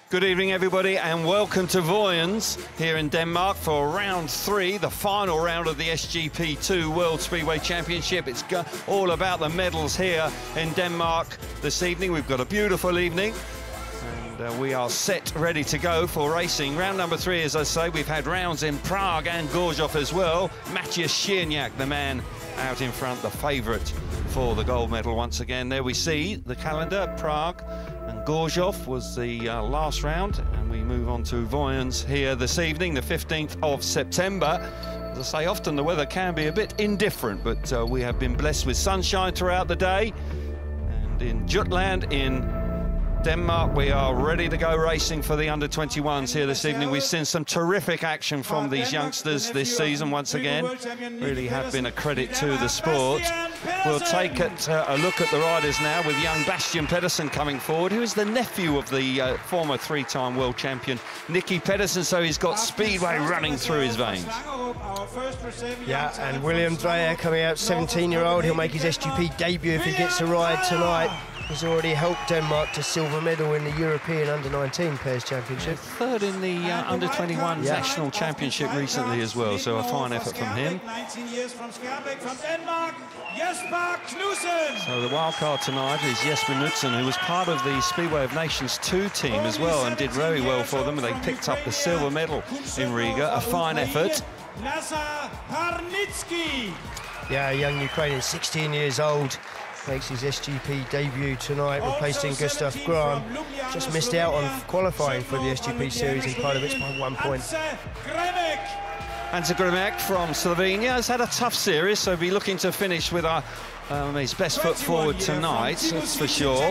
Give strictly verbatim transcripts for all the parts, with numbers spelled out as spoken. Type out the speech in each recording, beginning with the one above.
Good evening, everybody, and welcome to Vojens here in Denmark for round three, the final round of the S G P two World Speedway Championship. It's all about the medals here in Denmark this evening. We've got a beautiful evening, and uh, we are set, ready to go for racing. Round number three, as I say, we've had rounds in Prague and Gorzów as well. Maciej Szczerniak, the man out in front, the favourite for the gold medal once again. There we see the calendar. Prague and Gorzów was the uh, last round, and we move on to Vojens here this evening, the fifteenth of September. As I say, often the weather can be a bit indifferent, but uh, we have been blessed with sunshine throughout the day. And in Jutland in Denmark, we are ready to go racing for the under twenty-ones here this evening. We've seen some terrific action from these youngsters this season once again. Really have been a credit to the sport. We'll take it, uh, a look at the riders now with young Bastian Pedersen coming forward, who is the nephew of the uh, former three-time world champion Nicki Pedersen, so he's got speedway running through his veins. Yeah, and William Dreyer coming out, seventeen-year-old. He'll make his S G P debut if he gets a ride tonight. He's already helped Denmark to silver medal in the European under nineteen Pairs Championship. Third in the uh, under twenty-one yeah. National Championship recently as well, so a fine effort from him. So the wild card tonight is Jesper Knudsen, who was part of the Speedway of Nations two team as well and did very well for them. They picked up the silver medal in Riga, a fine effort. Yeah, a young Ukrainian, sixteen years old. Makes his S G P debut tonight, replacing Gustav Grahn. Just missed out on qualifying for the S G P series in Pardubice by one point. Ante Grimek from Slovenia has had a tough series, so be looking to finish with our, um, his best foot forward tonight, that's for sure.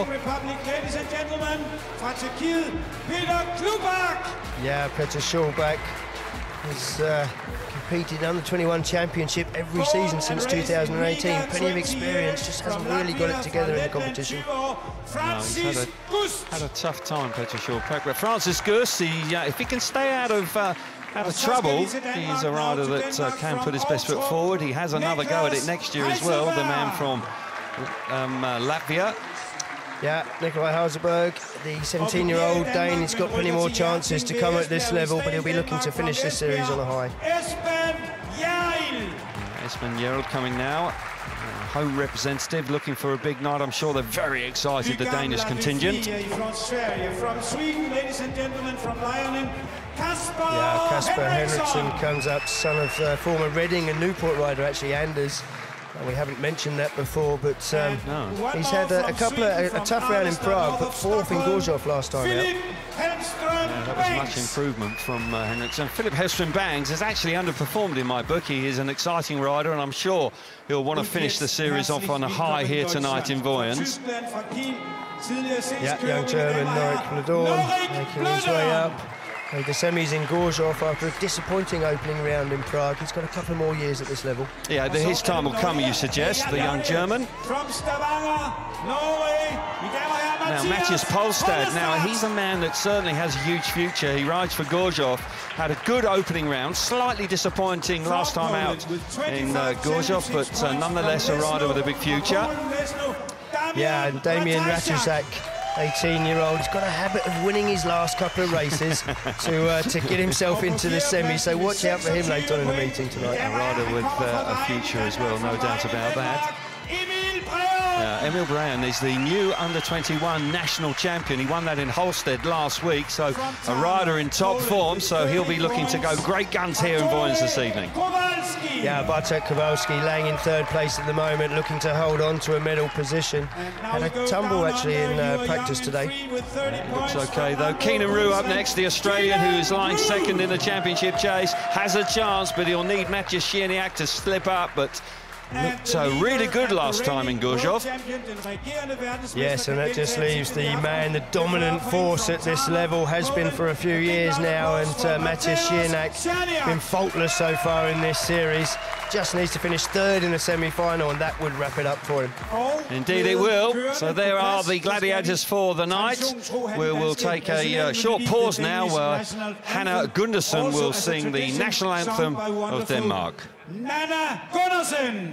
Yeah, Peter Schulbach has uh, competed under twenty-one championship every season since two thousand eighteen. Plenty of experience, just hasn't really got it together in the competition. No, he's had a, had a tough time, Peter Schulbach. But Francis Gus, he, uh, if he can stay out of uh, out of trouble, he's a rider that uh, can put his best foot forward. He has another go at it next year as well, the man from um, uh, Latvia. Yeah, Nikolai Hauserberg, the seventeen-year-old Dane, he's got plenty more chances to come at this level, but he'll be looking to finish this series on a high. Espen Jerl coming now, uh, home representative, looking for a big night. I'm sure they're very excited, the Danish contingent. From Sweden, ladies and gentlemen, from Lionel, Kasper. Yeah, Kasper Henriksen comes up, son of uh, former Reading and Newport rider, actually, Anders. We haven't mentioned that before, but um, no. he's had a, a couple of a, a tough round in Prague, but fourth in Gorzów last time out. Yeah, that was much improvement from uh, Henriksen. Philip Hellström Bangs has actually underperformed in my book. He is an exciting rider, and I'm sure he'll want to finish the series off on a high here tonight in Vojens. Yeah, young German Norik Bladorn making his way up. Made the semis in Gorzów after a disappointing opening round in Prague. He's got a couple more years at this level. Yeah, the, his time will come, you suggest, the young German. Now, Matthias Polstad, now he's a man that certainly has a huge future. He rides for Gorzów, had a good opening round, slightly disappointing last time out in uh, Gorzów, but uh, nonetheless a rider with a big future. Yeah, and Damian Ratuzak, eighteen-year-old, he's got a habit of winning his last couple of races to uh, to get himself into the semi, so watch out for him later on in the meeting tonight. A rider with uh, a future as well, no doubt about that. Uh, Emil Bryan is the new under twenty-one national champion. He won that in Holsted last week, so a rider in top form, so he'll be looking to go great guns here in Vojens this evening. Yeah, Bartek Kowalski laying in third place at the moment, looking to hold on to a medal position. Had a tumble actually in uh, practice today. Yeah, looks okay though. Keenan Roux up next, the Australian who is lying second in the championship chase, has a chance, but he'll need Maciej Szczerniak to slip up, but looked uh, really good last time in Gorzów. Yes, and that just leaves the man, the dominant force at this level, has been for a few years now, and uh, Maciej Szczerniak been faultless so far in this series. Just needs to finish third in the semi-final, and that would wrap it up for him. Indeed it will. So there are the gladiators for the night. We will take a uh, short pause now where Hanna Gundersen will sing the national anthem of Denmark. Nanna Gundersen!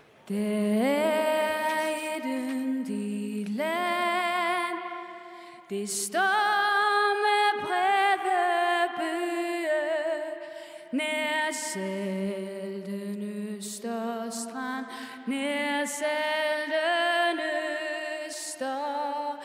Det er yndigt land, det vi står med brede bøge nær Selden Østerstrand, nær Selden Østerstrand.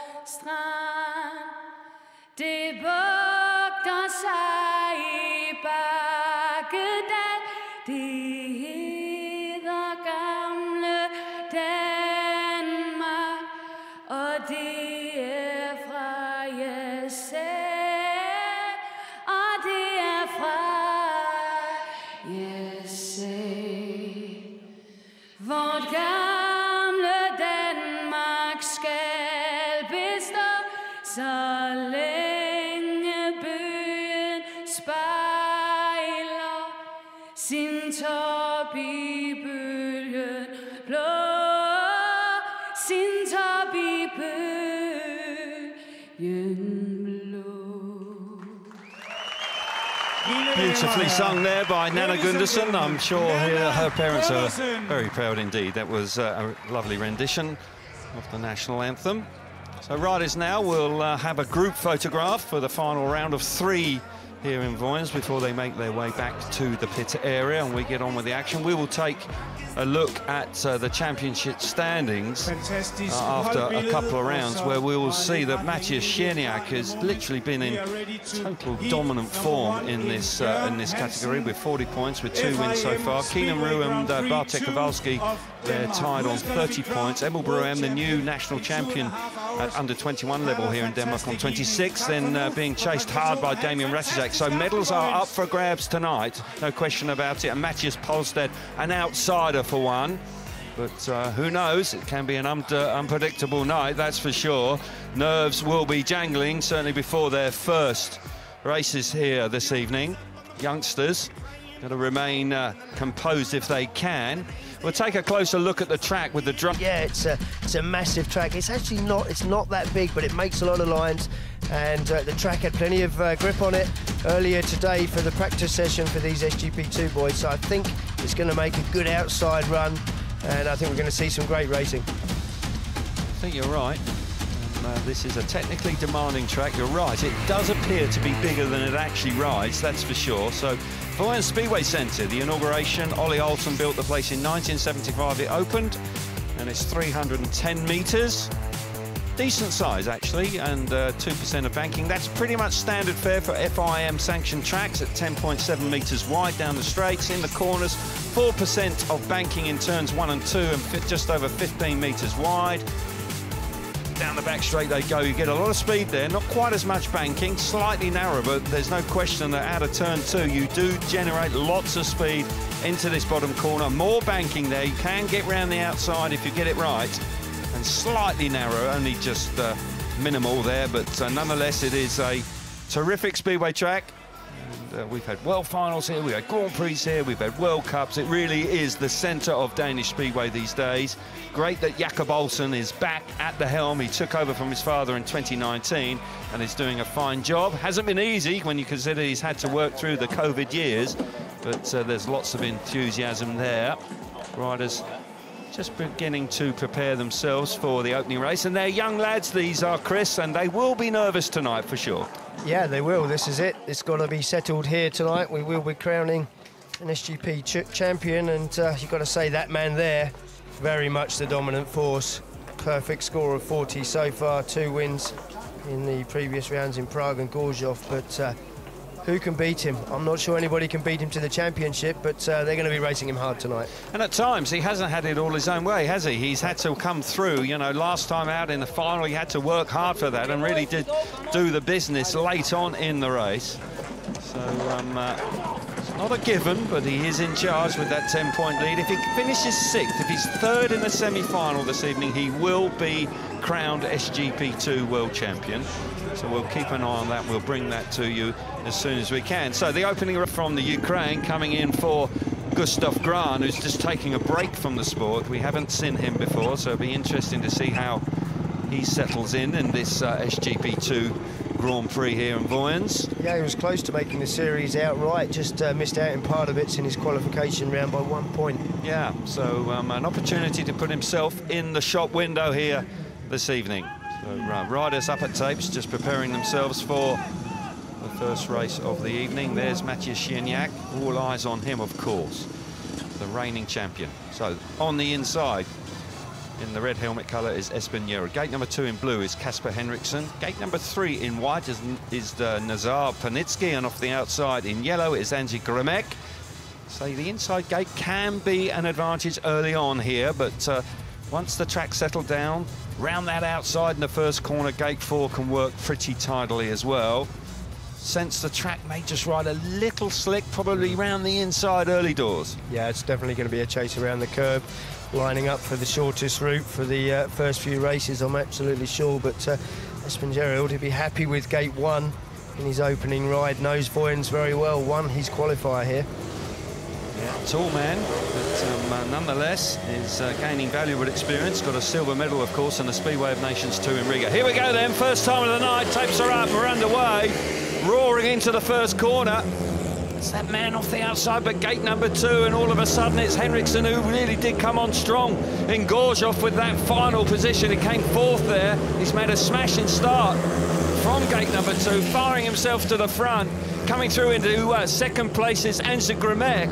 Det bugter sig i Bakkedal, det hedder gamle Danmark, og det er fra jer selv, og det er fra jer selv. Vort gamle Danmark skal bestå, så længe byen spejler sin top i bølgen blå, sin top i bølgen blå. Beautifully sung there by Nana Gundersen. I'm sure her, her parents are very proud indeed. That was uh, a lovely rendition of the national anthem. So riders now will uh, have a group photograph for the final round of three here in Voyens before they make their way back to the pit area and we get on with the action. We will take a look at uh, the championship standings uh, after a couple of rounds, where we will see that Matthias Cherniak has literally been in total dominant form in this uh, in this category with forty points with two wins so far. Keenan Rue and uh, Bartek Kowalski, they're tied on thirty points. Emil Bruem, the new national champion at under twenty-one level here in Denmark, on twenty-six, then uh, being chased hard by Damien Ratajczak. So medals are up for grabs tonight, no question about it. And Matthias Polstead, an outsider for one, but uh, who knows, it can be an un unpredictable night, that's for sure. Nerves will be jangling, certainly before their first races here this evening. Youngsters got to remain uh, composed if they can. We'll take a closer look at the track with the drum. Yeah, it's a, it's a massive track. It's actually not, it's not that big, but it makes a lot of lines. And uh, the track had plenty of uh, grip on it earlier today for the practice session for these S G P two boys. So I think it's going to make a good outside run, and I think we're going to see some great racing. I think you're right. Um, uh, this is a technically demanding track. You're right. It does appear to be bigger than it actually rides, that's for sure. So Voyens Speedway Centre, the inauguration. Ollie Olsen built the place in nineteen seventy-five. It opened, and it's three hundred ten metres. Decent size, actually, and uh, two percent of banking. That's pretty much standard fare for F I M sanctioned tracks at ten point seven metres wide down the straights. In the corners, four percent of banking in turns one and two, and just over fifteen metres wide. Down the back straight they go. You get a lot of speed there, not quite as much banking, slightly narrow, but there's no question that out of turn two you do generate lots of speed into this bottom corner. More banking there. You can get round the outside if you get it right, and slightly narrow, only just uh, minimal there, but uh, nonetheless it is a terrific speedway track. And, uh, we've had World Finals here, we've had Grand Prix here, we've had World Cups. It really is the centre of Danish speedway these days. Great that Jakob Olsen is back at the helm. He took over from his father in twenty nineteen and is doing a fine job. Hasn't been easy when you consider he's had to work through the COVID years, but uh, there's lots of enthusiasm there. Riders just beginning to prepare themselves for the opening race, and they're young lads, these are, Chris, and they will be nervous tonight for sure. Yeah, they will. This is it. It's got to be settled here tonight. We will be crowning an S G P ch champion, and uh, you've got to say that man there, very much the dominant force. Perfect score of forty so far, two wins in the previous rounds in Prague and Gorzów, but uh, who can beat him? I'm not sure anybody can beat him to the championship, but uh, they're going to be racing him hard tonight. And at times, he hasn't had it all his own way, has he? He's had to come through. You know, last time out in the final, he had to work hard for that and really did do the business late on in the race. So, um, uh, it's not a given, but he is in charge with that ten-point lead. If he finishes sixth, if he's third in the semi-final this evening, he will be crowned S G P two World Champion. So we'll keep an eye on that. We'll bring that to you as soon as we can. So the opening from the Ukraine coming in for Gustav Gran, who's just taking a break from the sport. We haven't seen him before, so it'll be interesting to see how he settles in in this uh, S G P two Grand Prix here in Voyens. Yeah, he was close to making the series outright, just uh, missed out in part of it in his qualification round by one point. Yeah, so um, an opportunity to put himself in the shop window here this evening. So, uh, riders up at tapes, just preparing themselves for the first race of the evening. There's Matthias Gignac, all eyes on him, of course, the reigning champion. So on the inside, in the red helmet colour, is Espen Gjeruld. Gate number two in blue is Kasper Henriksen. Gate number three in white is, is uh, Nazar Panitsky, and off the outside in yellow is Anzi Grimek. So the inside gate can be an advantage early on here, but uh, once the track settled down, round that outside in the first corner, gate four can work pretty tidily as well. Sense the track may just ride a little slick, probably round the inside early doors. Yeah, it's definitely going to be a chase around the curb, lining up for the shortest route for the uh, first few races, I'm absolutely sure. But uh, Espen Gjeruld, he'll be happy with gate one in his opening ride. Knows Voyens very well, won his qualifier here. Yeah, tall man, but um, uh, nonetheless is uh, gaining valuable experience. Got a silver medal, of course, in the Speedway of Nations two in Riga. Here we go then, first time of the night, tapes are up, we're underway. Roaring into the first corner. It's that man off the outside, but gate number two, and all of a sudden it's Henriksen who really did come on strong in Gorzhov with that final position. He came fourth there. He's made a smashing start from gate number two, firing himself to the front. Coming through into uh, second place is Anzi Grimek.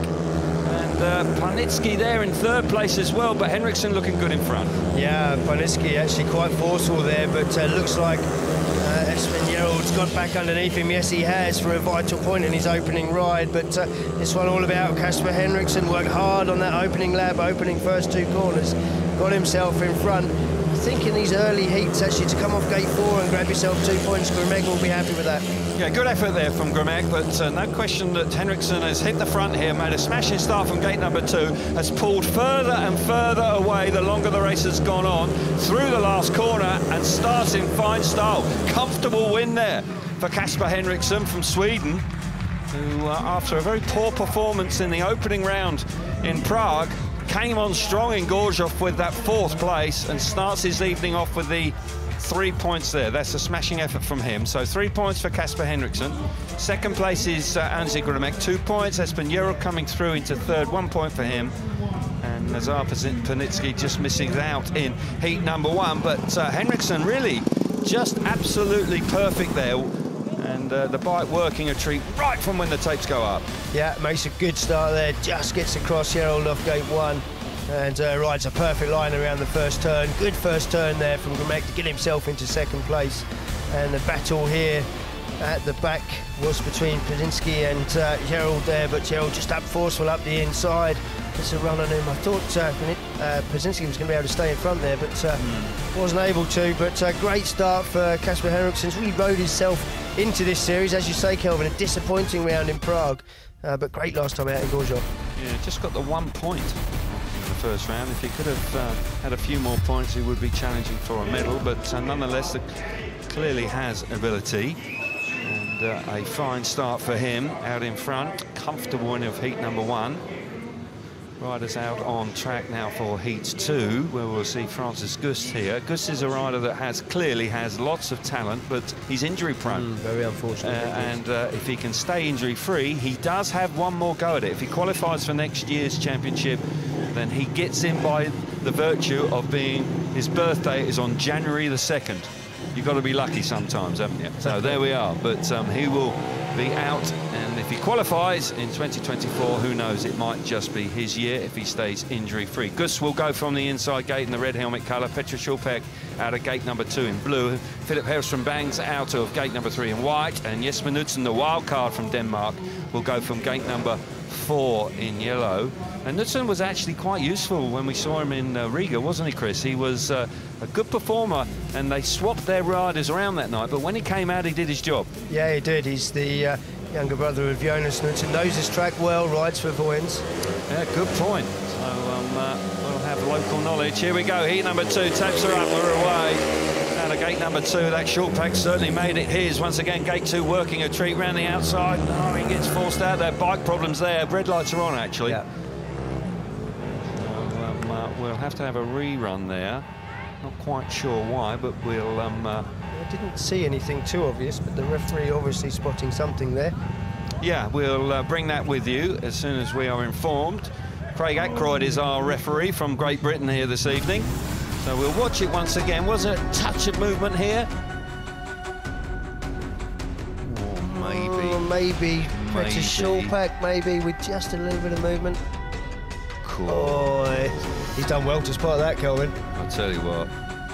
And uh, Panitsky there in third place as well, but Henriksen looking good in front. Yeah, Panitsky actually quite forceful there, but uh, looks like uh, Espen Gjeruld's got back underneath him. Yes, he has, for a vital point in his opening ride, but uh, this one all about Kasper Henriksen. Worked hard on that opening lap, opening first two corners, got himself in front. I think in these early heats, actually, to come off gate four and grab yourself two points, Grimek will be happy with that. Yeah, good effort there from Grimek, but uh, no question that Henriksen has hit the front here, made a smashing start from gate number two, has pulled further and further away the longer the race has gone on, through the last corner, and starts in fine style. Comfortable win there for Kasper Henriksen from Sweden, who, uh, after a very poor performance in the opening round in Prague, came on strong in Gorzhov with that fourth place and starts his evening off with the three points there. That's a smashing effort from him. So three points for Kasper Henriksen. Second place is uh, Anzi Grimek, two points. Espen Gjeruld coming through into third, one point for him. And Nazar Panitsky just missing out in heat number one. But uh, Henriksen really just absolutely perfect there. And uh, the bike working a treat right from when the tapes go up. Yeah, makes a good start there, just gets across Gjeruld off gate one and uh, rides a perfect line around the first turn. Good first turn there from Grimek to get himself into second place. And the battle here at the back was between Panitsky and uh, Gjeruld there, but Gjeruld just up forceful up the inside. It's a run on him. I thought uh, uh, Panitsky was going to be able to stay in front there, but uh, mm. wasn't able to. But uh, great start for Kasper Henriksen. Really rode himself into this series, as you say, Kelvin. A disappointing round in Prague, uh, but great last time out in Gorzhov. Yeah, just got the one point in the first round. If he could have uh, had a few more points, he would be challenging for a medal. But uh, nonetheless, it clearly has ability. And uh, a fine start for him out in front. Comfortable win of heat number one. Riders out on track now for heat two, where we'll see Francis Gust here. Gust is a rider that has clearly has lots of talent, but he's injury prone. Mm, very unfortunate. Uh, and uh, if he can stay injury free, he does have one more go at it. If he qualifies for next year's championship, then he gets in by the virtue of being, his birthday is on January the second. You've got to be lucky sometimes, haven't you? So there we are. But um, he will be out, and if he qualifies in twenty twenty-four, who knows, it might just be his year if he stays injury-free. Gus will go from the inside gate in the red helmet colour. Petra Schulpek out of gate number two in blue. Philip Herrström Bangs out of gate number three in white. And Jesper Knudsen, the wild card from Denmark, will go from gate number four in yellow. And Knudsen was actually quite useful when we saw him in uh, Riga, wasn't he, Chris? He was uh, a good performer, and they swapped their riders around that night, but when he came out, he did his job. Yeah, he did. He's the uh, younger brother of Jonas Knudsen, knows his track well, rides for Voyens. Yeah, good point. So um, uh, we'll have local knowledge. Here we go, heat number two, tapes are up, we're away. Out of gate number two, that short pack certainly made it his. Once again, gate two working a treat round the outside. Oh, he gets forced out there. Bike problems there. Red lights are on, actually. Yeah. So, um, uh, we'll have to have a rerun there. Not quite sure why, but we'll... Um, uh, I didn't see anything too obvious, but the referee obviously spotting something there. Yeah, we'll uh, bring that with you as soon as we are informed. Craig Ackroyd is our referee from Great Britain here this evening. So So we'll watch it once again. Was there a touch of movement here? Oh, maybe. Oh, maybe. Maybe. Petr Chlupák, maybe, with just a little bit of movement. Cool. Oh, he's done well to spot that, Kelvin. I'll tell you what.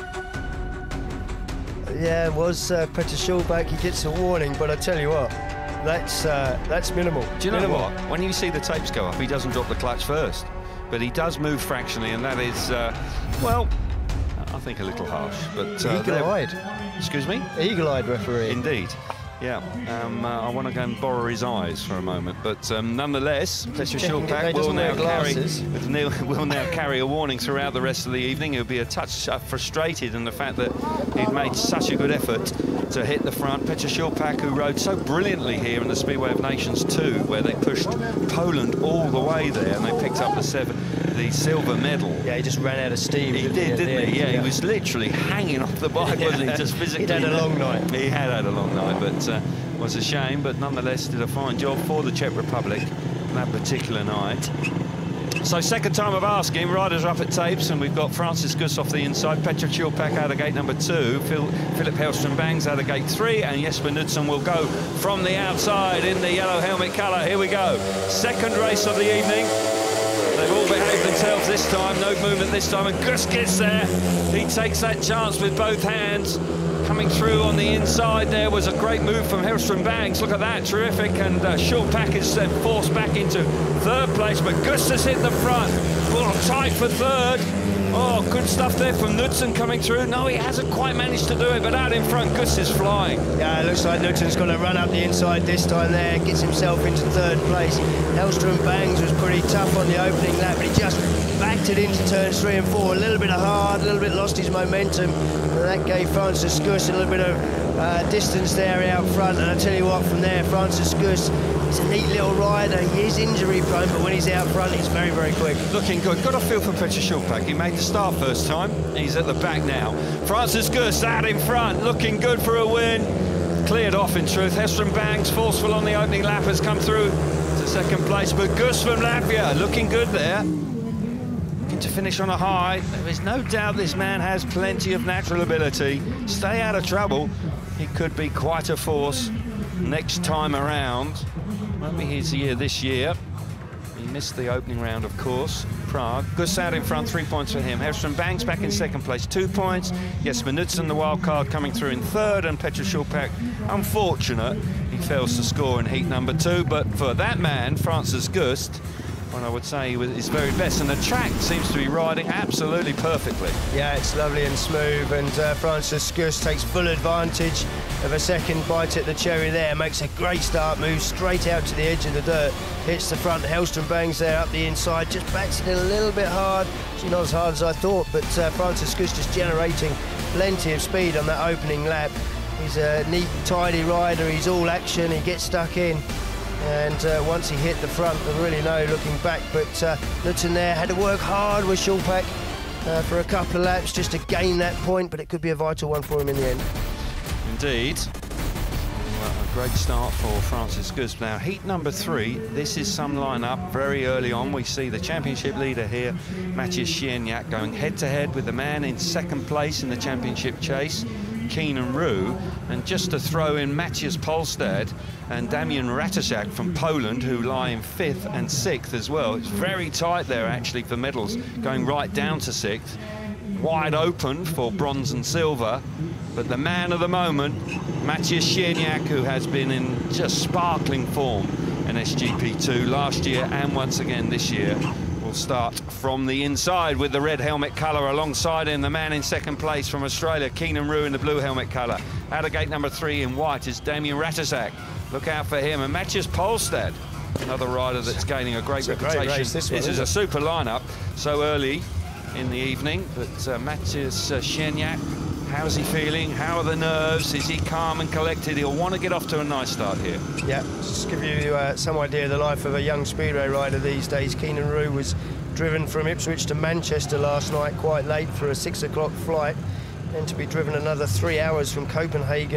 Yeah, it was uh, Petr Chlupák. He gets a warning, but I tell you what, that's uh, that's minimal. Do you know minimal. what? When you see the tapes go up, he doesn't drop the clutch first, but he does move fractionally, and that is, uh, well, I think a little harsh. But uh, eagle-eyed. Excuse me? Eagle-eyed referee. Indeed. Yeah, um, uh, I want to go and borrow his eyes for a moment, but um, nonetheless, Petr Chlupák will now carry will now carry a warning throughout the rest of the evening. He'll be a touch uh, frustrated in the fact that he'd made such a good effort to hit the front. Petr Chlupák, who rode so brilliantly here in the Speedway of Nations two, where they pushed Poland all the way there, and they picked up the seven, the silver medal. Yeah, he just ran out of steam. He did, didn't he? Yeah, yeah, he was literally hanging off the bike, wasn't he? Just physically. He'd had a long night. He had had a long night, but. Uh, was a shame, but nonetheless did a fine job for the Czech Republic that particular night. So second time of asking, riders are up at tapes, and we've got Francis Gus off the inside, Petr Chlupák out of gate number two, Phil, Philip Hellstrom-Bangs out of gate three, and Jesper Knudsen will go from the outside in the yellow helmet colour. Here we go. Second race of the evening. They've all behaved themselves this time, no movement this time, and Gus gets there. He takes that chance with both hands. Coming through on the inside there was a great move from Hellstrom-Bangs. Look at that, terrific. And uh, Chlupák is uh, forced back into third place, but Gus has hit the front. Oh, tight for third. Oh, good stuff there from Knudsen coming through. No, he hasn't quite managed to do it, but out in front, Gus is flying. Yeah, it looks like Knudsen's going to run up the inside this time there, gets himself into third place. Hellstrom-Bangs was pretty tough on the opening lap, but he just backed it into turns three and four. A little bit hard, a little bit lost his momentum, and that gave Francis Gus a little bit of uh, distance there out front. And I tell you what, from there, Francis Gus is a neat little rider. He is injury prone, but when he's out front, he's very, very quick. Looking good. Got a feel for Petr Chlupák. He made the start first time. He's at the back now. Francis Gus out in front, looking good for a win. Cleared off, in truth. Hellstrom-Bangs, forceful on the opening lap, has come through to second place, but Gus from Latvia looking good there. Looking to finish on a high. There is no doubt this man has plenty of natural ability. Stay out of trouble. He could be quite a force next time around. Won't be his year this year. He missed the opening round, of course, Prague. Gus out in front, three points for him. Hellstrom-Bangs back in second place, two points. Jesper Knudsen, the wild card, coming through in third, and Petr Chlupák, unfortunate, he fails to score in heat number two. But for that man, Francis Gus, well, I would say he was his very best, and the track seems to be riding absolutely perfectly. Yeah, it's lovely and smooth, and uh, Francis Gus takes full advantage of a second bite at the cherry there, makes a great start, moves straight out to the edge of the dirt, hits the front. Hellstrom-Bangs there up the inside, just backs it in a little bit hard. Actually not as hard as I thought, but uh, Francis Gus just generating plenty of speed on that opening lap. He's a neat, tidy rider, he's all action, he gets stuck in. And uh, once he hit the front, there's really no looking back. But uh, Knudsen there had to work hard with Chlupák uh, for a couple of laps just to gain that point, but it could be a vital one for him in the end. Indeed. Well, a great start for Francis Gus. Now, heat number three, this is some line-up very early on. We see the championship leader here, Maciej Sieniak, going head-to-head with the man in second place in the championship chase, Keenan Roo, and just to throw in Matthias Polstad and Damian Ratajczak from Poland, who lie in fifth and sixth as well. It's very tight there actually for medals, going right down to sixth. Wide open for bronze and silver, but the man of the moment, Maciej Sieniak, who has been in just sparkling form in S G P two last year and once again this year, will start from the inside with the red helmet colour alongside him. The man in second place from Australia, Keenan Roo, in the blue helmet colour. Out of gate number three in white is Damian Ratajczak. Look out for him. And Matthias Polstad, another rider that's gaining a great it's reputation. A great race, this one, this is a super lineup so early in the evening. But uh, Maciej uh, Sieniak, how's he feeling? How are the nerves? Is he calm and collected? He'll want to get off to a nice start here. Yeah, just to give you uh, some idea of the life of a young speedway rider these days, Keenan Roo was driven from Ipswich to Manchester last night quite late for a six o'clock flight, then to be driven another three hours from Copenhagen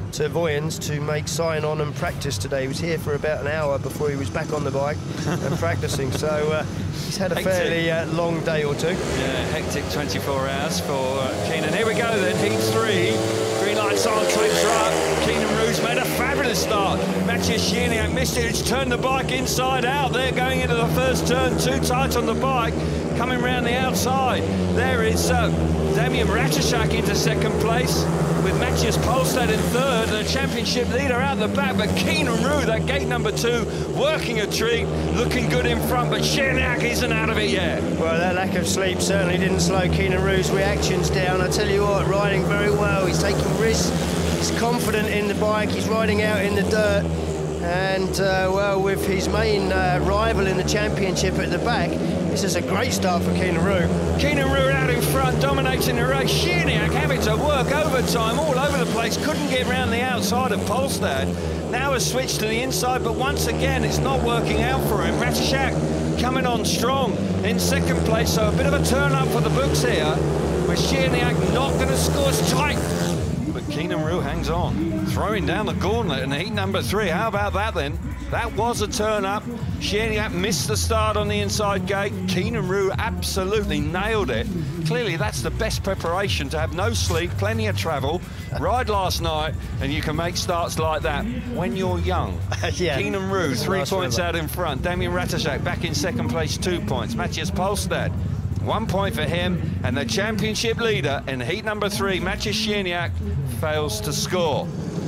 to Voyens to make sign on and practice today. He was here for about an hour before he was back on the bike and practicing. So uh, he's had a hectic. fairly uh, long day or two. Yeah, hectic twenty-four hours for uh, Keenan. Here we go then, heat three. Green lights on, tapes are up. Keenan Roo's made a fabulous start. Matthias Gierniak missed it. It's turned the bike inside out. They're going into the first turn, too tight on the bike. Coming round the outside. There is uh, Damian Ratajczak into second place, with Matthias Polstad in third, and the championship leader out the back. But Keenan Roo, that gate number two, working a treat, looking good in front, but Gierniak isn't out of it yet. Well, that lack of sleep certainly didn't slow Keenan Roo's reactions down. I tell you what, riding very well. He's taking risks. He's confident in the bike. He's riding out in the dirt. And, uh, well, with his main uh, rival in the championship at the back, this is a great start for Keenan Roo. Keenan Roo out in front, dominating the race. Gierniak having to work overtime all over the place. Couldn't get round the outside of Polstad. Now has switched to the inside, but once again, it's not working out for him. Ratajczak coming on strong in second place, so a bit of a turn up for the books here, with Gierniak not going to score. It's tight. But Keenan Roo hangs on, throwing down the gauntlet in heat number three. How about that then? That was a turn up. Gierniak missed the start on the inside gate. Keenan Roo absolutely nailed it. Clearly that's the best preparation, to have no sleep, plenty of travel, ride last night, and you can make starts like that when you're young. Yeah. Keenan Roo, three points out in front. Damian Ratajczak back in second place, two points. Matthias Polstad, one point for him, and the championship leader in heat number three, Matthias Gierniak, fails to score.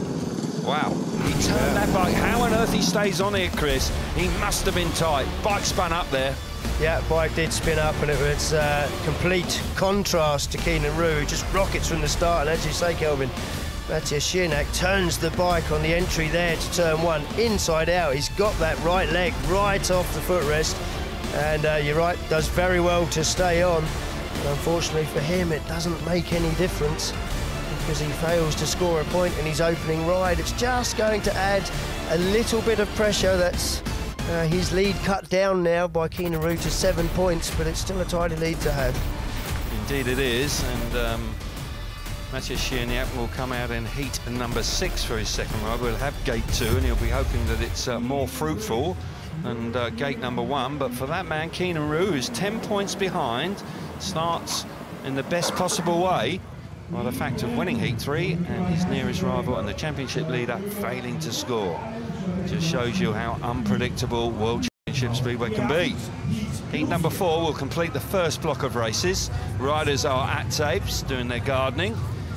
Wow, he turned that bike. How on earth he stays on here, Chris? He must have been tight. Bike spun up there. Yeah, bike did spin up, and it was uh, complete contrast to Keenan Roo, who just rockets from the start. And as you say, Kelvin, Matthias Gierniak turns the bike on the entry there to turn one, inside out. He's got that right leg right off the footrest, and uh, you're right, does very well to stay on. But unfortunately for him, it doesn't make any difference, because he fails to score a point in his opening ride. It's just going to add a little bit of pressure. That's uh, his lead cut down now by Keenan Roo to seven points, but it's still a tidy lead to have. Indeed it is, and um, Matthias Gierniak will come out in heat number six for his second ride. We'll have gate two, and he'll be hoping that it's uh, more fruitful than uh, gate number one. But for that man, Keenan Roo, who's ten points behind, starts in the best possible way, by the fact of winning heat three and his nearest rival and the championship leader failing to score. Just shows you how unpredictable World Championship Speedway can be. Heat number four will complete the first block of races. Riders are at tapes doing their gardening.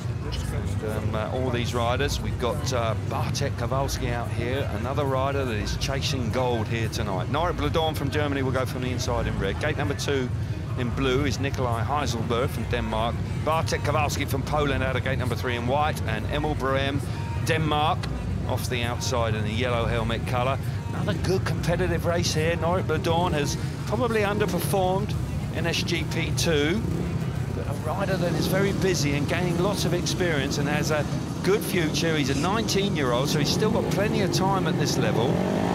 And, um, uh, all these riders, we've got uh, Bartek Kowalski out here, another rider that is chasing gold here tonight. Norit Bladorn from Germany will go from the inside in red. Gate number two in blue is Nikolai Heiselberg from Denmark. Bartek Kowalski from Poland out of gate number three in white, and Emil Bruem, Denmark, off the outside in the yellow helmet colour. Another good competitive race here. Norit Bladorn has probably underperformed in S G P two, but a rider that is very busy and gaining lots of experience and has a good future. He's a nineteen year old, so he's still got plenty of time at this level.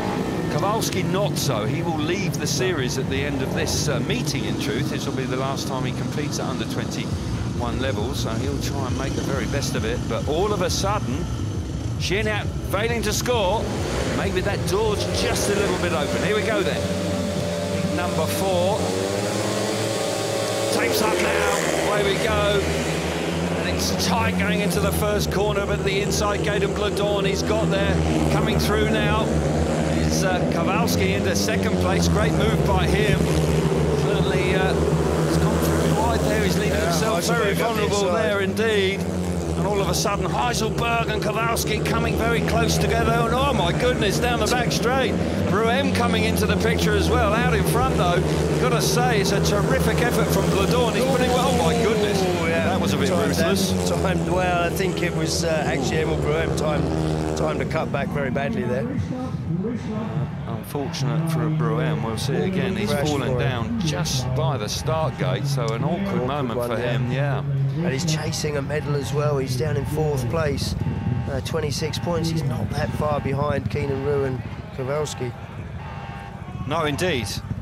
Kowalski not so. He will leave the series at the end of this uh, meeting, in truth. This will be the last time he competes at under twenty-one levels, so he'll try and make the very best of it. But all of a sudden, Gierniak failing to score. Maybe that door's just a little bit open. Here we go then. Number four. Tapes up now. Away we go. And it's tight going into the first corner, but the inside gate of Bladorn, he's got there. Coming through now. Uh, Kowalski into second place. Great move by him. Certainly uh, he's gone through wide there. He's leaving yeah, himself very vulnerable there indeed. And all of a sudden Heiselberg and Kowalski coming very close together. And oh my goodness, down the back straight. Bruem coming into the picture as well. Out in front though, got to say it's a terrific effort from Bladorn. He's putting well. Oh my goodness, yeah, that was a bit ruthless. Timed well. I think it was uh, actually Emil Bruem time time to cut back very badly there. Unfortunate for Bruem. We'll see it again. He's fallen down just by the start gate, so an awkward, awkward moment one, for yeah. him. Yeah. And he's chasing a medal as well. He's down in fourth place, uh, twenty-six points. He's not that far behind Keenan Roo and Kowalski. No, indeed.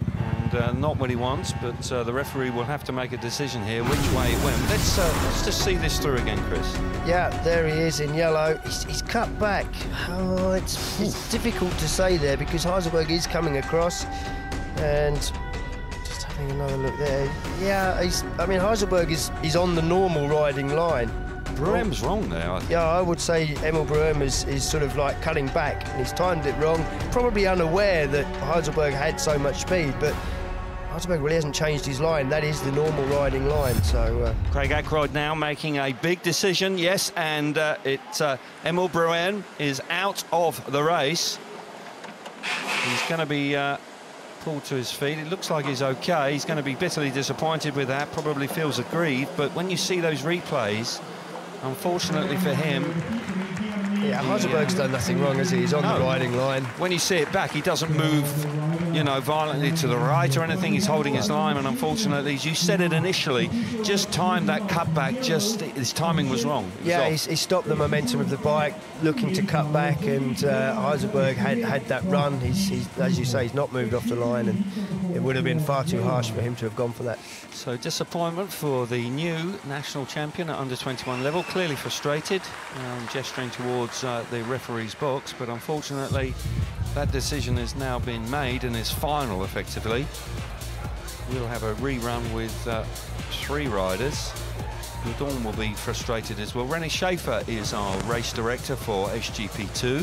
and uh, not what he wants, but uh, the referee will have to make a decision here which way it went. Let's, uh, let's just see this through again, Chris. Yeah, there he is in yellow. He's, he's cut back. Oh, it's, it's difficult to say there because Heiselberg is coming across, and just having another look there. Yeah, he's, I mean, Heiselberg is, is on the normal riding line. Bruem's wrong there, I think. Yeah, I would say Emil Bruem is, is sort of like cutting back, and he's timed it wrong, probably unaware that Heiselberg had so much speed, but Heiselberg really hasn't changed his line. That is the normal riding line, so... Uh... Craig Ackroyd now making a big decision, yes, and uh, it uh, Emil Bruem is out of the race. He's going to be uh, pulled to his feet. It looks like he's okay. He's going to be bitterly disappointed with that, probably feels aggrieved, but when you see those replays, unfortunately for him... Yeah, Heiselberg's done nothing wrong, has he? He's on no. the riding line. When you see it back, he doesn't move, you know, violently to the right or anything. He's holding his line, and unfortunately, as you said it initially, just timed that cutback, just his timing was wrong. Was yeah, he stopped the momentum of the bike, looking to cut back, and uh, Heiselberg had, had that run. He's, he's, as you say, he's not moved off the line, and it would have been far too harsh for him to have gone for that. So disappointment for the new national champion at under twenty-one level, clearly frustrated, um, gesturing towards uh, the referee's box, but unfortunately that decision has now been made and is final effectively. We'll have a rerun with uh, three riders. Dawn will be frustrated as well. René Schaefer is our race director for S G P two.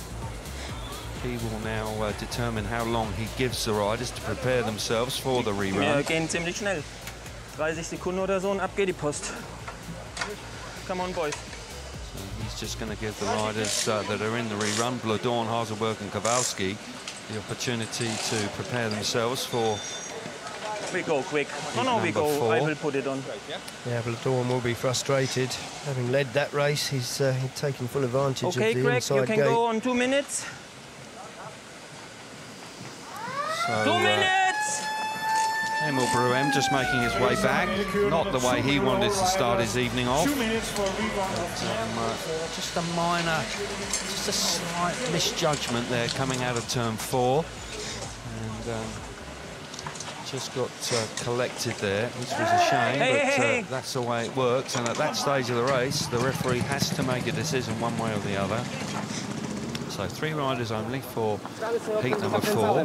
He will now uh, determine how long he gives the riders to prepare themselves for the rerun. Wir gehen ziemlich schnell. dreißig Sekunden oder so und ab geht die Post. Come on, boys. So he's just going to give the riders uh, that are in the rerun, Bladorn, Heiselberg and Kowalski, the opportunity to prepare themselves for... We go quick. No, no, we go. Four. I will put it on. Yeah, Bladorn will be frustrated. Having led that race, he's, uh, he's taken full advantage okay, of the Greg, inside you can gate. go on two minutes. So, two uh, minutes! Emil Bruem just making his way back, not the way he wanted to start his evening off. Two minutes for But, um, uh, just a minor, just a slight misjudgment there coming out of turn four. And um, just got uh, collected there, which was a shame, hey, but hey, hey. Uh, that's the way it works. And at that stage of the race, the referee has to make a decision one way or the other. So three riders only for heat number four.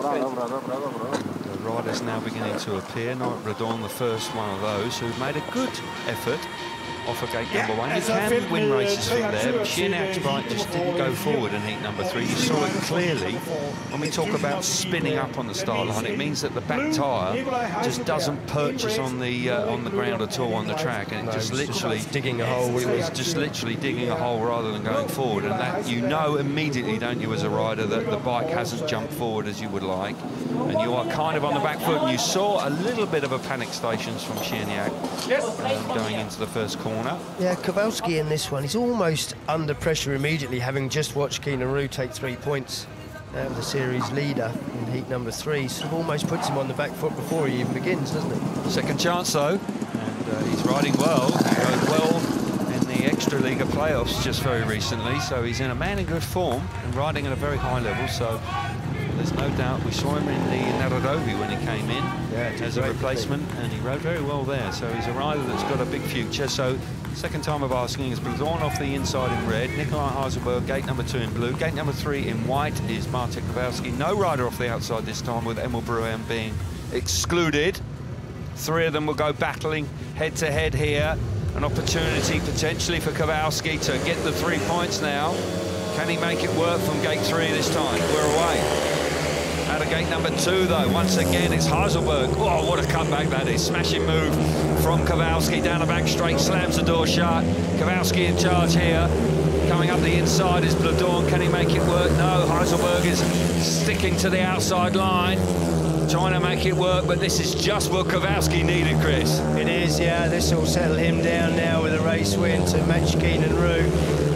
The riders now beginning to appear. Norik Bladorn, the first one of those, who made a good effort off of gate number one. You can win races from there, but Cierniak's bike just didn't go forward in heat number three. You saw it clearly when we talk about spinning up on the start line. It means that the back tyre just doesn't purchase on the uh, on the ground at all on the track, and it No, just literally just digging a hole. It was just literally digging a hole rather than going forward, and that you know immediately, don't you, as a rider, that the bike hasn't jumped forward as you would like, and you are kind of on the back foot. And you saw a little bit of a panic stations from Cierniak um, going into the first corner. Yeah, Kowalski in this one, he's almost under pressure immediately, having just watched Keenan Roux take three points out of the series leader in heat number three. Sort of almost puts him on the back foot before he even begins, doesn't it? Second chance though, and uh, he's riding well. He rode well in the Extra Liga playoffs just very recently, so he's in a man in good form and riding at a very high level. So there's no doubt. We saw him in the Narodovi when he came in yeah, as a replacement, and he rode very well there. So he's a rider that's got a big future. So second time of asking is Bladorn off the inside in red, Nikolai Heiselberg, gate number two in blue, gate number three in white is Bartek Kowalski. No rider off the outside this time, with Emil Bruem being excluded. Three of them will go battling head to head here. An opportunity potentially for Kowalski to get the three points now. Can he make it work from gate three this time? We're away. Out of gate number two, though, once again, it's Heiselberg. Oh, what a cutback that is. Smashing move from Kowalski down the back straight, slams the door shut. Kowalski in charge here. Coming up the inside is Bladorn. Can he make it work? No, Heiselberg is sticking to the outside line, trying to make it work, but this is just what Kowalski needed, Chris. It is, yeah. This will settle him down now with a race win to match Keenan Roux.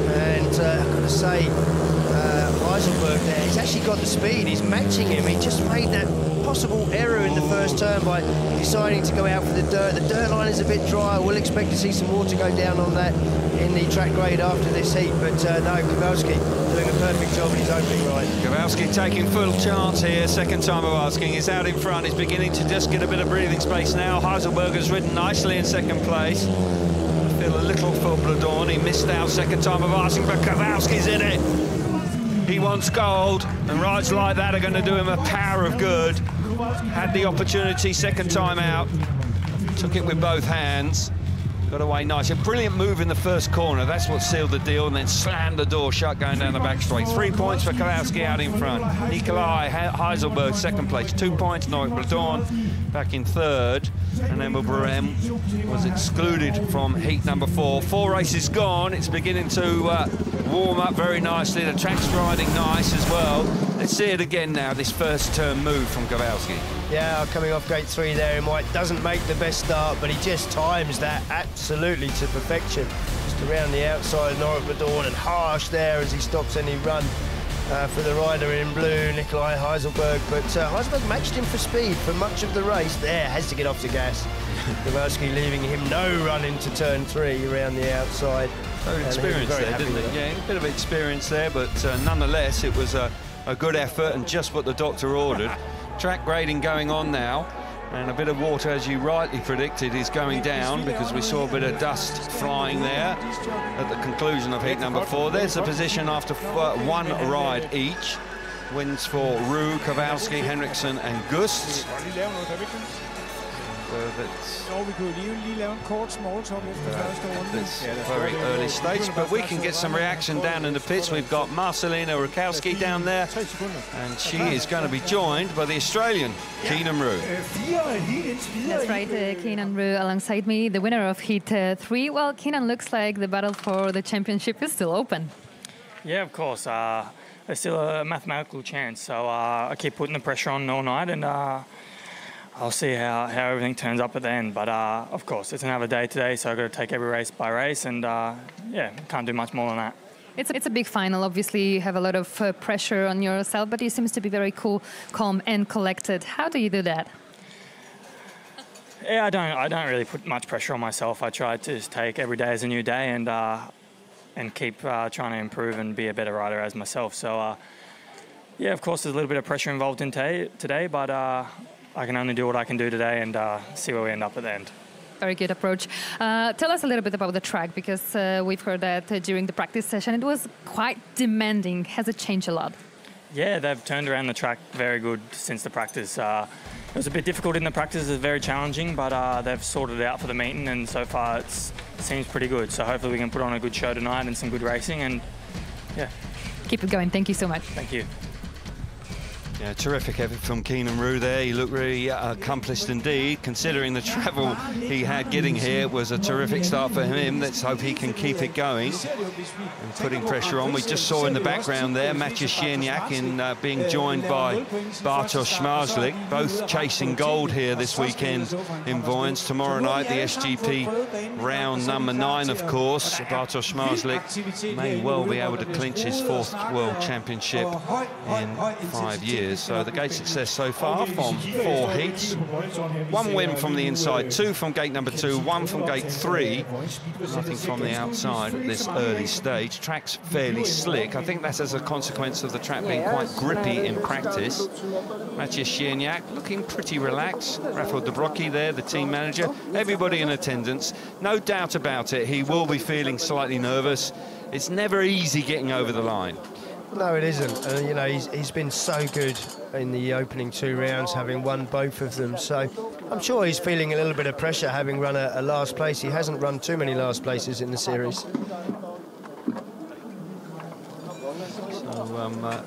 And uh, I've got to say, uh, Heiselberg there, he's actually got the speed. He's matching him. He just made that possible error in the first turn by deciding to go out for the dirt. The dirt line is a bit dry. We'll expect to see some water go down on that in the track grade after this heat. But uh, no, Kowalski doing a perfect job in his opening ride. Kowalski taking full chance here, second time of asking. He's out in front. He's beginning to just get a bit of breathing space now. Heiselberg has ridden nicely in second place. I feel a little for Bladorn. He missed out second time of asking, but Kowalski's in it. He wants gold, and rides like that are going to do him a power of good. Had the opportunity second time out, took it with both hands, got away nice. A brilliant move in the first corner, that's what sealed the deal, and then slammed the door shut going down the back straight. Three points for Kowalski out in front. Nikolai Heiselberg second place, two points. Norik Bladorn back in third, and Emil Brem was excluded from heat number four. Four races gone, it's beginning to uh, warm up very nicely. The track's riding nice as well. Let's see it again now, this first turn move from Kowalski. Yeah, coming off gate three there in white, doesn't make the best start, but he just times that absolutely to perfection. Just around the outside of Norik Bladorn, and harsh there as he stops any run uh, for the rider in blue, Nikolai Heiselberg. But uh, Heiselberg matched him for speed for much of the race. There, has to get off the gas. Kowalski leaving him no run into turn three around the outside. Very experience there, didn't it? Yeah, a bit of experience there, but uh, nonetheless, it was a, a good effort and just what the doctor ordered. Track grading going on now, and a bit of water, as you rightly predicted, is going down because we saw a bit of dust flying there at the conclusion of heat number four. There's the position after one ride each. Wins for Rue, Kowalski, Henriksen and Gust. So that's, that's very early stage, but we can get some reaction down in the pits. We've got Marcelina Rakowski down there, and she is going to be joined by the Australian Keenan Rue. That's right, uh, Keenan Rue alongside me, the winner of heat uh, three. Well, Keenan, looks like the battle for the championship is still open. Yeah, of course. Uh, there's still a mathematical chance, so uh, I keep putting the pressure on all night, and uh, I'll see how, how everything turns up at the end. But uh, of course, it's another day today, so I've got to take every race by race, and uh, yeah, can't do much more than that. It's a, it's a big final. Obviously, you have a lot of uh, pressure on yourself, but you seem to be very cool, calm, and collected. How do you do that? Yeah, I don't. I don't really put much pressure on myself. I try to just take every day as a new day, and uh, and keep uh, trying to improve and be a better rider as myself. So uh, yeah, of course, there's a little bit of pressure involved in today, but. Uh, I can only do what I can do today and uh, see where we end up at the end. Very good approach. Uh, tell us a little bit about the track, because uh, we've heard that uh, during the practice session it was quite demanding. Has it changed a lot? Yeah, they've turned around the track very good since the practice. Uh, it was a bit difficult in the practice, it was very challenging, but uh, they've sorted it out for the meeting, and so far it's, it seems pretty good. So hopefully we can put on a good show tonight and some good racing, and yeah. Keep it going. Thank you so much. Thank you. Yeah, terrific effort from Keenan Rue there. He looked really uh, accomplished indeed, considering the travel he had getting here. It was a terrific start for him. Let's hope he can keep it going and putting pressure on. We just saw in the background there Maciej Sieniak in uh, being joined by Bartosz Zmarzlik, both chasing gold here this weekend in Voyens. Tomorrow night, the S G P round number nine, of course. Bartosz Zmarzlik may well be able to clinch his fourth World Championship in five years. So the gate success so far from four heats. One win from the inside, two from gate number two, one from gate three. Nothing from the outside at this early stage. Track's fairly slick. I think that's as a consequence of the track being quite grippy in practice. Maciej Sieniak looking pretty relaxed. Rafael Dobrocki there, the team manager. Everybody in attendance. No doubt about it, he will be feeling slightly nervous. It's never easy getting over the line. No, it isn't. Uh, you know, he's, he's been so good in the opening two rounds, having won both of them. So I'm sure he's feeling a little bit of pressure, having run a, a last place. He hasn't run too many last places in the series. So, um, uh,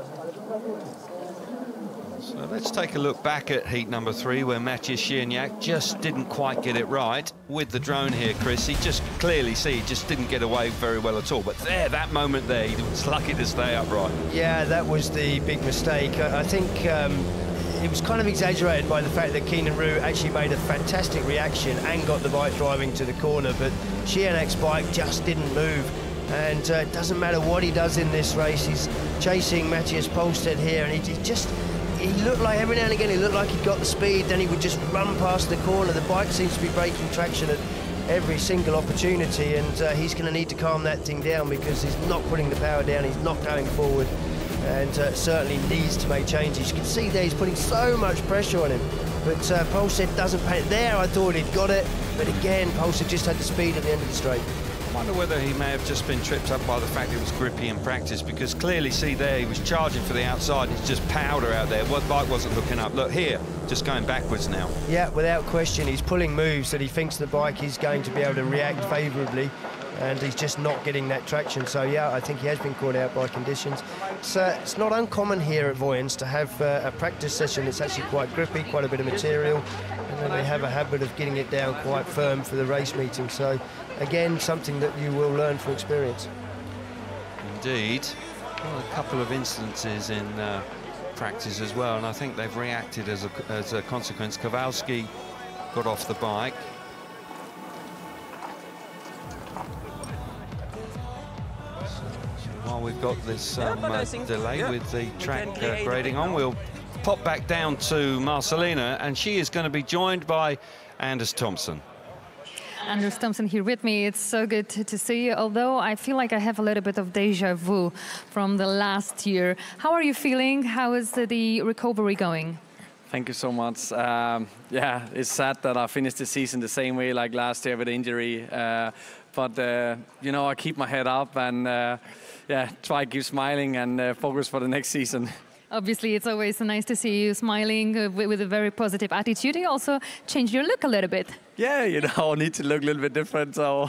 so let's take a look back at heat number three, where Maciej Sieniak just didn't quite get it right with the drone here, Chris. He just clearly see he just didn't get away very well at all. But there, that moment there, he was lucky to stay upright. Yeah, that was the big mistake. I, I think um, it was kind of exaggerated by the fact that Keenan Rue actually made a fantastic reaction and got the bike driving to the corner, but Sieniak's bike just didn't move And uh, it doesn't matter what he does in this race. He's chasing Matthias Polstedt here, and he, he just, he looked like, every now and again, he looked like he got the speed, then he would just run past the corner. The bike seems to be breaking traction at every single opportunity, and uh, he's going to need to calm that thing down, because he's not putting the power down, he's not going forward, and uh, certainly needs to make changes. You can see there he's putting so much pressure on him, but uh, Polstedt doesn't panic. There I thought he'd got it, but again Polstedt just had the speed at the end of the straight. I wonder whether he may have just been tripped up by the fact it was grippy in practice, because clearly, see there, he was charging for the outside, it's just powder out there. What bike wasn't hooking up? Look here, just going backwards now. Yeah, without question, he's pulling moves that he thinks the bike is going to be able to react favourably, and he's just not getting that traction. So yeah, I think he has been caught out by conditions. It's, uh, it's not uncommon here at Voyens to have uh, a practice session that's actually quite grippy, quite a bit of material, and then they have a habit of getting it down quite firm for the race meeting. So again, something that you will learn from experience. Indeed. Well, a couple of instances in uh, practice as well, and I think they've reacted as a, as a consequence. Kowalski got off the bike. While we've got this um, uh, delay with the track uh, grading on, we'll pop back down to Marcelina, and she is going to be joined by Anders Thompson. Anders Thompson here with me. It's so good to, to see you, although I feel like I have a little bit of deja vu from the last year. How are you feeling? How is the, the recovery going? Thank you so much. Um, yeah, it's sad that I finished the season the same way like last year with injury. Uh, but, uh, you know, I keep my head up and, uh, yeah, try to keep smiling and uh, focus for the next season. Obviously, it's always nice to see you smiling uh, with, with a very positive attitude. You also changed your look a little bit. Yeah, you know, I need to look a little bit different, so...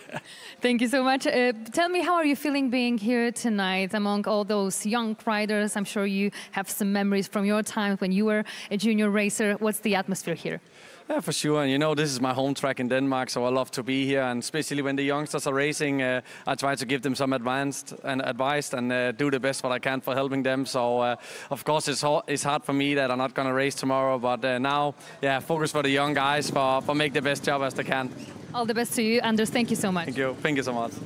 Thank you so much. Uh, tell me, how are you feeling being here tonight among all those young riders? I'm sure you have some memories from your time when you were a junior racer. What's the atmosphere here? Yeah, for sure. And you know, this is my home track in Denmark, so I love to be here. And especially when the youngsters are racing, uh, I try to give them some advanced and advice and uh, do the best what I can for helping them. So, uh, of course, it's hard, it's hard for me that I'm not going to race tomorrow. But uh, now, yeah, focus for the young guys for, for make the best job as they can. All the best to you, Anders. Thank you so much. Thank you. Thank you so much.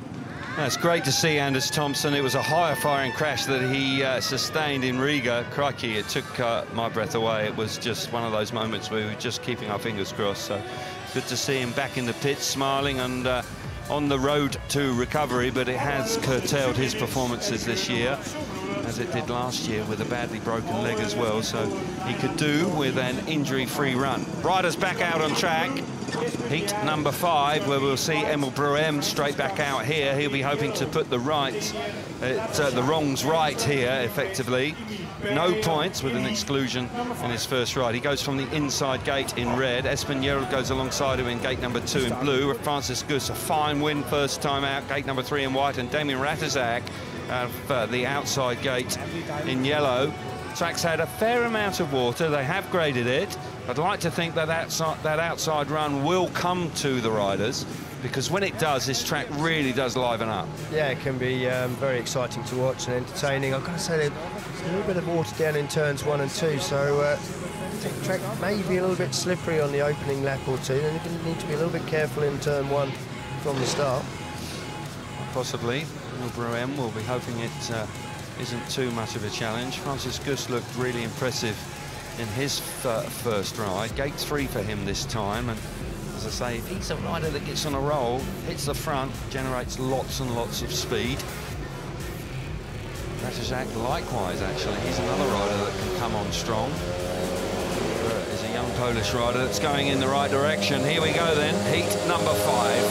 It's great to see Anders Thompson. It was a higher firing crash that he uh, sustained in Riga. Crikey, it took uh, my breath away. It was just one of those moments where we were just keeping our fingers crossed. So good to see him back in the pits, smiling and uh, on the road to recovery, but it has curtailed his performances this year, as it did last year with a badly broken leg as well. So he could do with an injury-free run. Riders back out on track. Heat number five, where we'll see Emil Bruem straight back out here. He'll be hoping to put the right, uh, the wrongs right here, effectively. No points with an exclusion in his first ride. He goes from the inside gate in red. Espen Jerald goes alongside him in gate number two in blue. Francis Gus, a fine win first time out, gate number three in white. And Damien Ratizak out of uh, the outside gate in yellow. Track's had a fair amount of water. They have graded it. I'd like to think that outside, that outside run will come to the riders, because when it does, this track really does liven up. Yeah, it can be um, very exciting to watch and entertaining. I've got to say there's a little bit of water down in turns one and two, so uh, I think the track may be a little bit slippery on the opening lap or two, and you're going to need to be a little bit careful in turn one from the start. Possibly. Emil Bruem will be hoping it uh, isn't too much of a challenge. Francis Gus looked really impressive in his first ride. Gate three for him this time, and as I say, if he's a rider that gets on a roll, hits the front, generates lots and lots of speed. Ratizak likewise, actually. He's another rider that can come on strong. He's a young Polish rider that's going in the right direction. Here we go then, heat number five.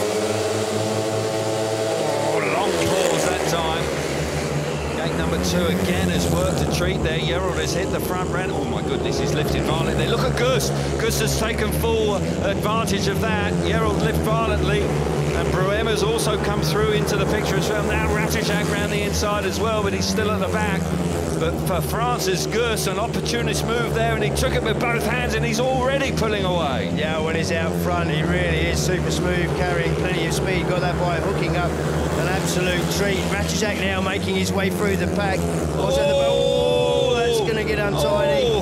Oh, long pause that time. Gate number two again has worked a treat there. Jerald has hit the front rank. Oh my goodness, he's lifted violently there. Look at Gus. Gus has taken full advantage of that. Jerald lifted violently. And Bruem has also come through into the picture as well. Now Ratizak round the inside as well, but he's still at the back. But for Francis Gus, an opportunist move there, and he took it with both hands, and he's already pulling away. Yeah, when he's out front, he really is super smooth, carrying plenty of speed. Got that bike hooking up, an absolute treat. Ratizak now making his way through the pack. Also oh, the, oh that's going to get untidy. Oh.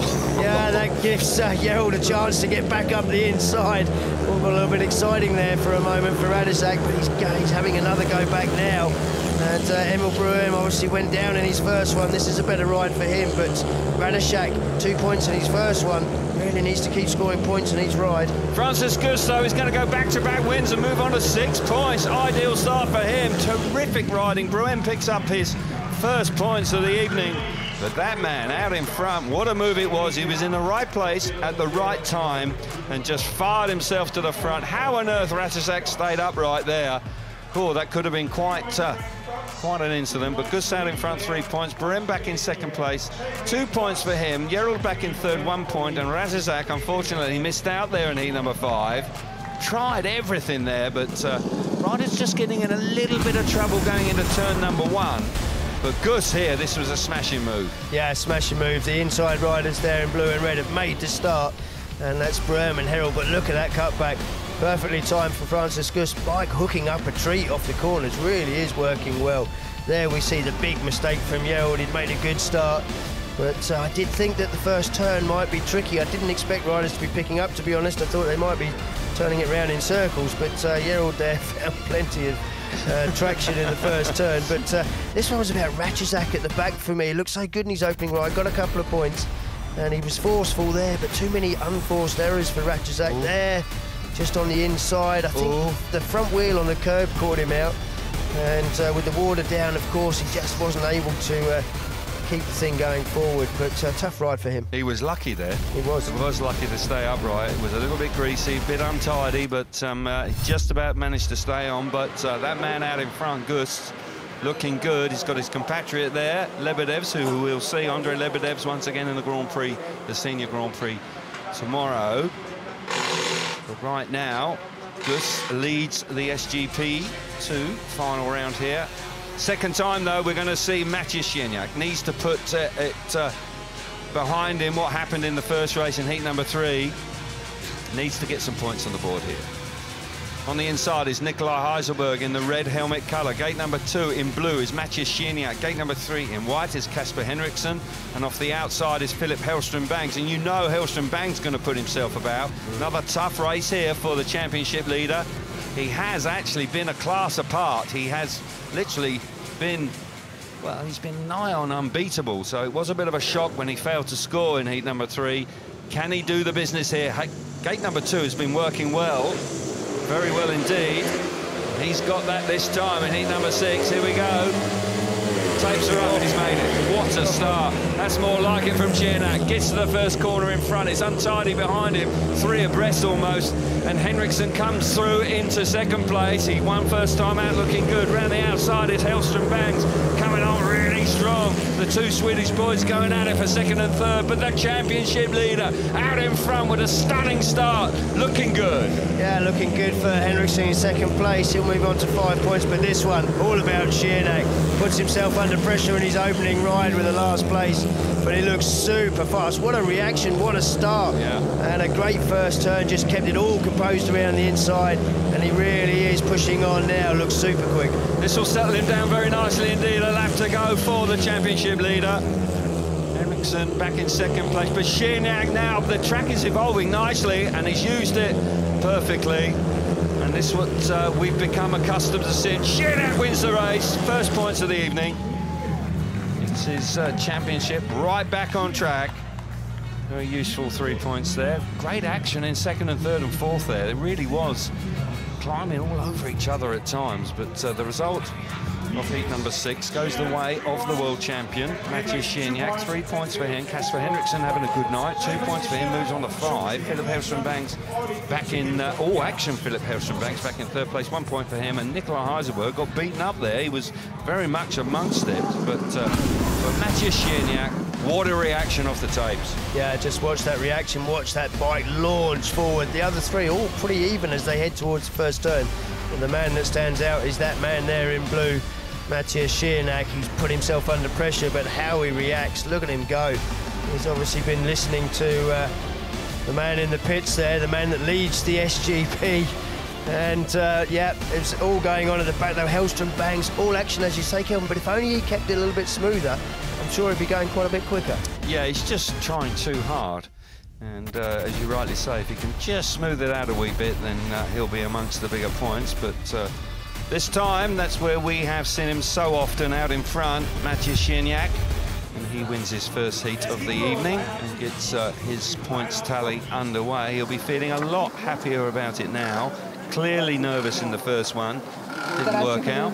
Yeah, that gives uh, Gerald a chance to get back up the inside. All got a little bit exciting there for a moment for Radisák, but he's, he's having another go back now. And uh, Emil Bruem obviously went down in his first one. This is a better ride for him, but Radisák, two points in his first one, really needs to keep scoring points in each ride. Francis Gusto is going to go back-to-back wins and move on to six points. Ideal start for him. Terrific riding. Bruem picks up his first points of the evening. But that man out in front, what a move it was. He was in the right place at the right time and just fired himself to the front. How on earth Radisák stayed upright there? Oh, that could have been quite uh, quite an incident, but Gus out in front, three points. Bruem back in second place, two points for him. Gerald back in third, one point, and Radisák, unfortunately, missed out there in heat number five. Tried everything there, but uh, Ryder's just getting in a little bit of trouble going into turn number one. But Gus here, this was a smashing move. Yeah, smashing move. The inside riders there in blue and red have made the start, and that's Bruem and Herald, but look at that cutback. Perfectly timed for Francis Gus. Bike hooking up a treat off the corners, really is working well. There we see the big mistake from Gerald. He'd made a good start, but uh, I did think that the first turn might be tricky. I didn't expect riders to be picking up, to be honest. I thought they might be turning it round in circles, but uh, Gerald there found plenty of uh, traction in the first turn. But uh, this one was about Radisák at the back for me. He looked so good in his opening ride, got a couple of points, and he was forceful there, but too many unforced errors for Radisák Ooh. there. Just on the inside, I think Ooh. the front wheel on the curb caught him out, and uh, with the water down, of course, he just wasn't able to uh, keep the thing going forward, but uh, tough ride for him. He was lucky there. He was. He was lucky to stay upright. It was a little bit greasy, a bit untidy, but um, uh, just about managed to stay on. But uh, that man out in front, Gus, looking good. He's got his compatriot there, Lebedevs, who we'll see, Andre Lebedevs, once again in the Grand Prix, the Senior Grand Prix tomorrow. But right now, Gus leads the S G P two final round here. Second time, though, we're going to see Matthias Gignac. Needs to put uh, it uh, behind him what happened in the first race in heat number three. Needs to get some points on the board here. On the inside is Nikolai Heiselberg in the red helmet colour. Gate number two in blue is Matthias Gignac. Gate number three in white is Kasper Henriksen. And off the outside is Philip Hellstrom-Banks. And you know Hellstrom-Banks going to put himself about. Another tough race here for the championship leader. He has actually been a class apart. He has literally been, well, he's been nigh on unbeatable. So it was a bit of a shock when he failed to score in heat number three. Can he do the business here? Gate number two has been working well. Very well indeed. He's got that this time in heat number six. Here we go. Tapes are up and he's made it. What a start. That's more like it from Gignac. Gets to the first corner in front. It's untidy behind him. Three abreast almost. And Henriksen comes through into second place. He won first time out, looking good. Round the outside is Hellstrom-Banks coming on really strong. The two Swedish boys going at it for second and third, but the championship leader out in front with a stunning start. Looking good. Yeah, looking good for Henriksen in second place. He'll move on to five points, but this one, all about Gignac. Puts himself under pressure in his opening ride with the last place, but he looks super fast. What a reaction, what a start. Yeah. And a great first turn, just kept it all composed around the inside, and he really is pushing on now, looks super quick. This will settle him down very nicely indeed. A lap to go for the championship leader. Henriksen back in second place, but Gignac now, the track is evolving nicely, and he's used it perfectly. And this is what uh, we've become accustomed to seeing. Gignac wins the race, first points of the evening. It's his uh, championship, right back on track. Very useful three points there. Great action in second and third and fourth there. It really was climbing all over each other at times, but uh, the result of heat number six goes the way of the world champion, Matthias Gignac. Three points for him. Kasper Henriksen having a good night. Two points for him, moves on to five. Philip Hellstrom-Banks back in uh, all action. Philip Hellstrom-Banks back in third place. One point for him. And Nikolai Heiselberg got beaten up there. He was very much amongst it. But uh, for Matthias Gignac, what a reaction off the tapes. Yeah, just watch that reaction. Watch that bike launch forward. The other three all pretty even as they head towards the first turn. And the man that stands out is that man there in blue, Matthias Gignac. He's put himself under pressure, but how he reacts, look at him go. He's obviously been listening to uh, the man in the pits there, the man that leads the S G P. And uh, yeah, it's all going on at the back though. Hellstrom-Banks, all action as you say, Kelvin, but if only he kept it a little bit smoother, I'm sure he'd be going quite a bit quicker. Yeah, he's just trying too hard. And uh, as you rightly say, if he can just smooth it out a wee bit, then uh, he'll be amongst the bigger points. But uh, this time, that's where we have seen him so often out in front, Maciej Sieniak. And he wins his first heat of the evening and gets uh, his points tally underway. He'll be feeling a lot happier about it now. Clearly nervous in the first one. Didn't work out.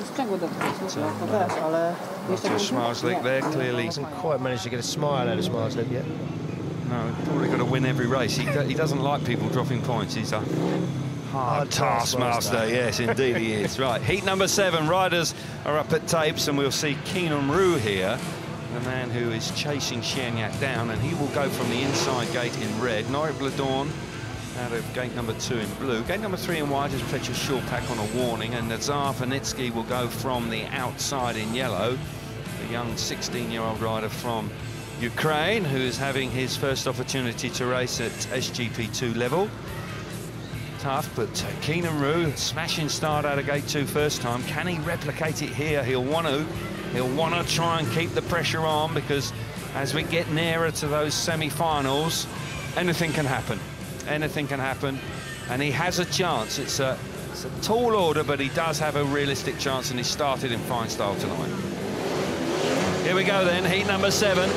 Zmarzlik there, clearly. Hasn't quite managed to get a smile out of Zmarzlik yet. No, probably got to win every race. He, do, he doesn't like people dropping points. He's a hard taskmaster. Yes, indeed he is. Right, heat number seven. Riders are up at tapes, and we'll see Keenan Roux here, the man who is chasing Sieniak down, and he will go from the inside gate in red. Norik Bledorn out of gate number two in blue. Gate number three in white is Petr Šulpak on a warning, and Nazar Panitsky will go from the outside in yellow. The young sixteen-year-old rider from Ukraine, who is having his first opportunity to race at S G P two level. Tough, but Keenan Roux, smashing start out of gate two first time. Can he replicate it here? He'll want to. He'll want to try and keep the pressure on, because as we get nearer to those semi-finals, anything can happen. Anything can happen, and he has a chance. It's a, it's a tall order, but he does have a realistic chance, and he started in fine style tonight. Here we go then, heat number seven.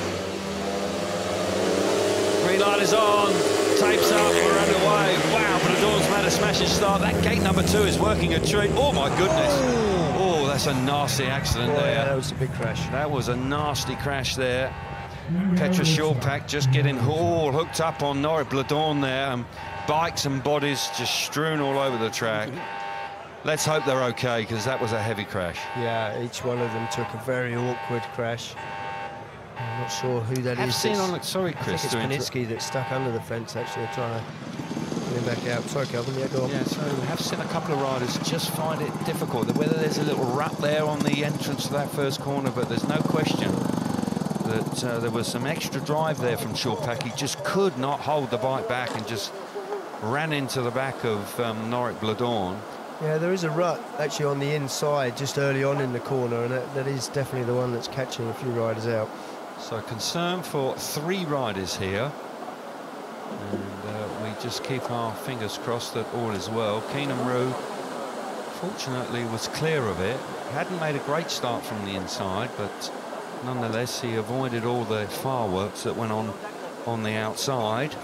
Green light is on, tapes up, we're underway. Wow, Bledorn's made a smashing start. That gate number two is working a treat. Oh my goodness. Oh, that's a nasty accident Boy, there. Yeah, that was a big crash. That was a nasty crash there. Petr Šulpak just getting all hooked up on Norik Bledorn there, and bikes and bodies just strewn all over the track. Let's hope they're okay, because that was a heavy crash. Yeah, each one of them took a very awkward crash. I'm not sure who that I've is. seen on it. Sorry, Chris. I think it's Panitsky that's stuck under the fence, actually, trying to get him back out. Sorry, Kelvin, yeah, go on. Yeah, so we have seen a couple of riders just find it difficult. Whether there's a little rut there on the entrance to that first corner, but there's no question that uh, there was some extra drive there from Šulpak. He just could not hold the bike back and just ran into the back of um, Norik Bledorn. Yeah, there is a rut actually on the inside just early on in the corner, and that, that is definitely the one that's catching a few riders out. So concern for three riders here, and uh, we just keep our fingers crossed that all is well. Keenan Roux fortunately was clear of it. Hadn't made a great start from the inside, but nonetheless he avoided all the fireworks that went on on the outside.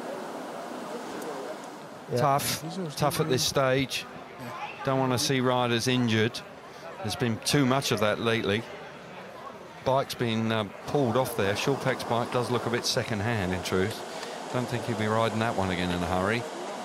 Yeah. Tough, tough at this stage. Don't want to see riders injured. There's been too much of that lately. Bike's been uh, pulled off there. Šulpak's bike does look a bit second-hand, in truth. Don't think he'll be riding that one again in a hurry.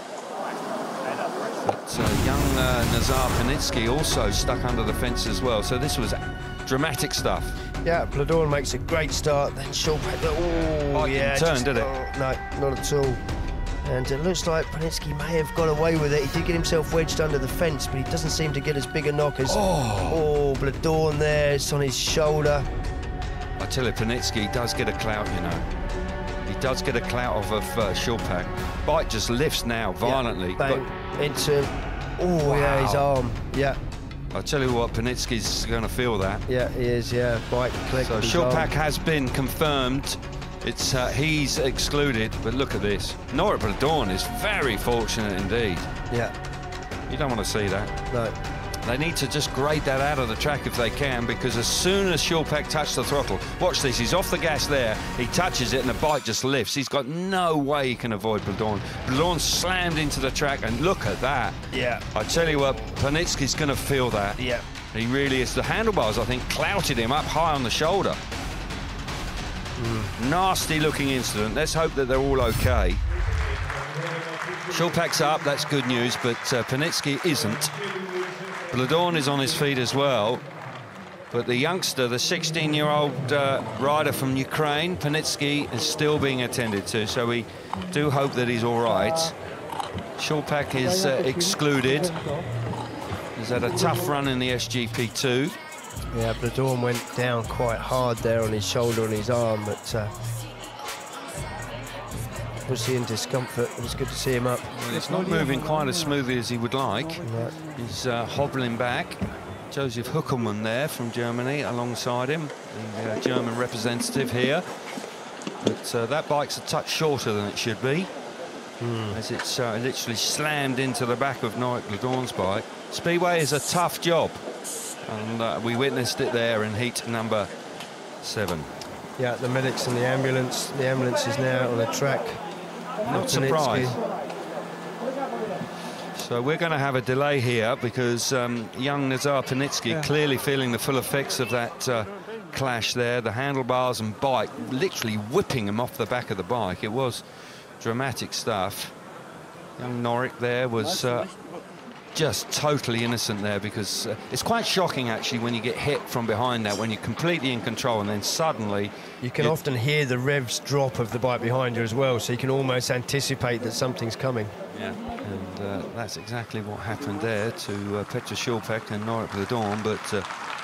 But uh, young uh, Nazar Panitsky also stuck under the fence as well. So this was dramatic stuff. Yeah, Bledorn makes a great start. Then Šulpak, oh, Bike yeah, didn't turn, just, did it? Oh, no, not at all. And it looks like Panitsky may have got away with it. He did get himself wedged under the fence, but he doesn't seem to get as big a knock as... Oh, oh Bledorn there, it's on his shoulder. I tell you, Panitsky does get a clout, you know. He does get a clout off of uh, Šulpak. Bike just lifts now, violently. Yeah, bang, but into... Oh, wow. yeah, his arm, yeah. I tell you what, Panitsky's going to feel that. Yeah, he is, yeah, bike clicked. So Šulpak has been confirmed. It's uh, he's excluded, but look at this. Norik Bledorn is very fortunate indeed. Yeah. You don't want to see that. No. They need to just grade that out of the track if they can, because as soon as Šulpak touched the throttle, watch this, he's off the gas there, he touches it and the bike just lifts. He's got no way he can avoid Bledorn. Bledorn slammed into the track, and look at that. Yeah. I tell you what, Panitsky's going to feel that. Yeah. He really is. The handlebars, I think, clouted him up high on the shoulder. Mm. Nasty looking incident. Let's hope that they're all okay. Šulpak's up, that's good news, but uh, Panitsky isn't. Bledorn is on his feet as well, but the youngster, the sixteen-year-old uh, rider from Ukraine, Panitsky, is still being attended to, so we do hope that he's all right. Šulpak is uh, excluded. He's had a tough run in the S G P two. Yeah, Bledorn went down quite hard there on his shoulder and his arm, but uh, obviously in discomfort. It was good to see him up. Well, it's not moving quite as smoothly as he would like. No. He's uh, hobbling back. Josef Huckelmann there from Germany alongside him, the uh, German representative here. But uh, that bike's a touch shorter than it should be, mm. as it's uh, literally slammed into the back of Norik Le Dorn's bike. Speedway is a tough job, and uh, we witnessed it there in heat number seven. Yeah, the medics and the ambulance. The ambulance is now on the track. Not surprised. So we're going to have a delay here because um, young Nazar Panitsky yeah. clearly feeling the full effects of that uh, clash there. The handlebars and bike literally whipping him off the back of the bike. It was dramatic stuff. Young Norik there was uh, just totally innocent there, because uh, it's quite shocking actually when you get hit from behind that, when you're completely in control and then suddenly you can often hear the revs drop of the bike behind you as well, so you can almost anticipate that something's coming. Yeah, and uh, that's exactly what happened there to uh, Petr Šulpek and Norik Le Dorn, but uh,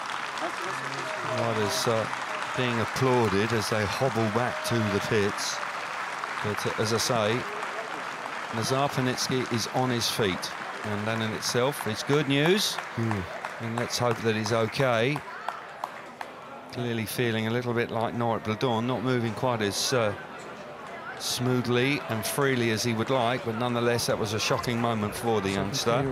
riders uh, being applauded as they hobble back to the pits. But uh, as I say, Nazar Panitsky is on his feet, and that in itself is good news. Mm. And let's hope that he's okay. Clearly feeling a little bit like Norik Le Dorn, not moving quite as uh, smoothly and freely as he would like, but nonetheless that was a shocking moment for the youngster.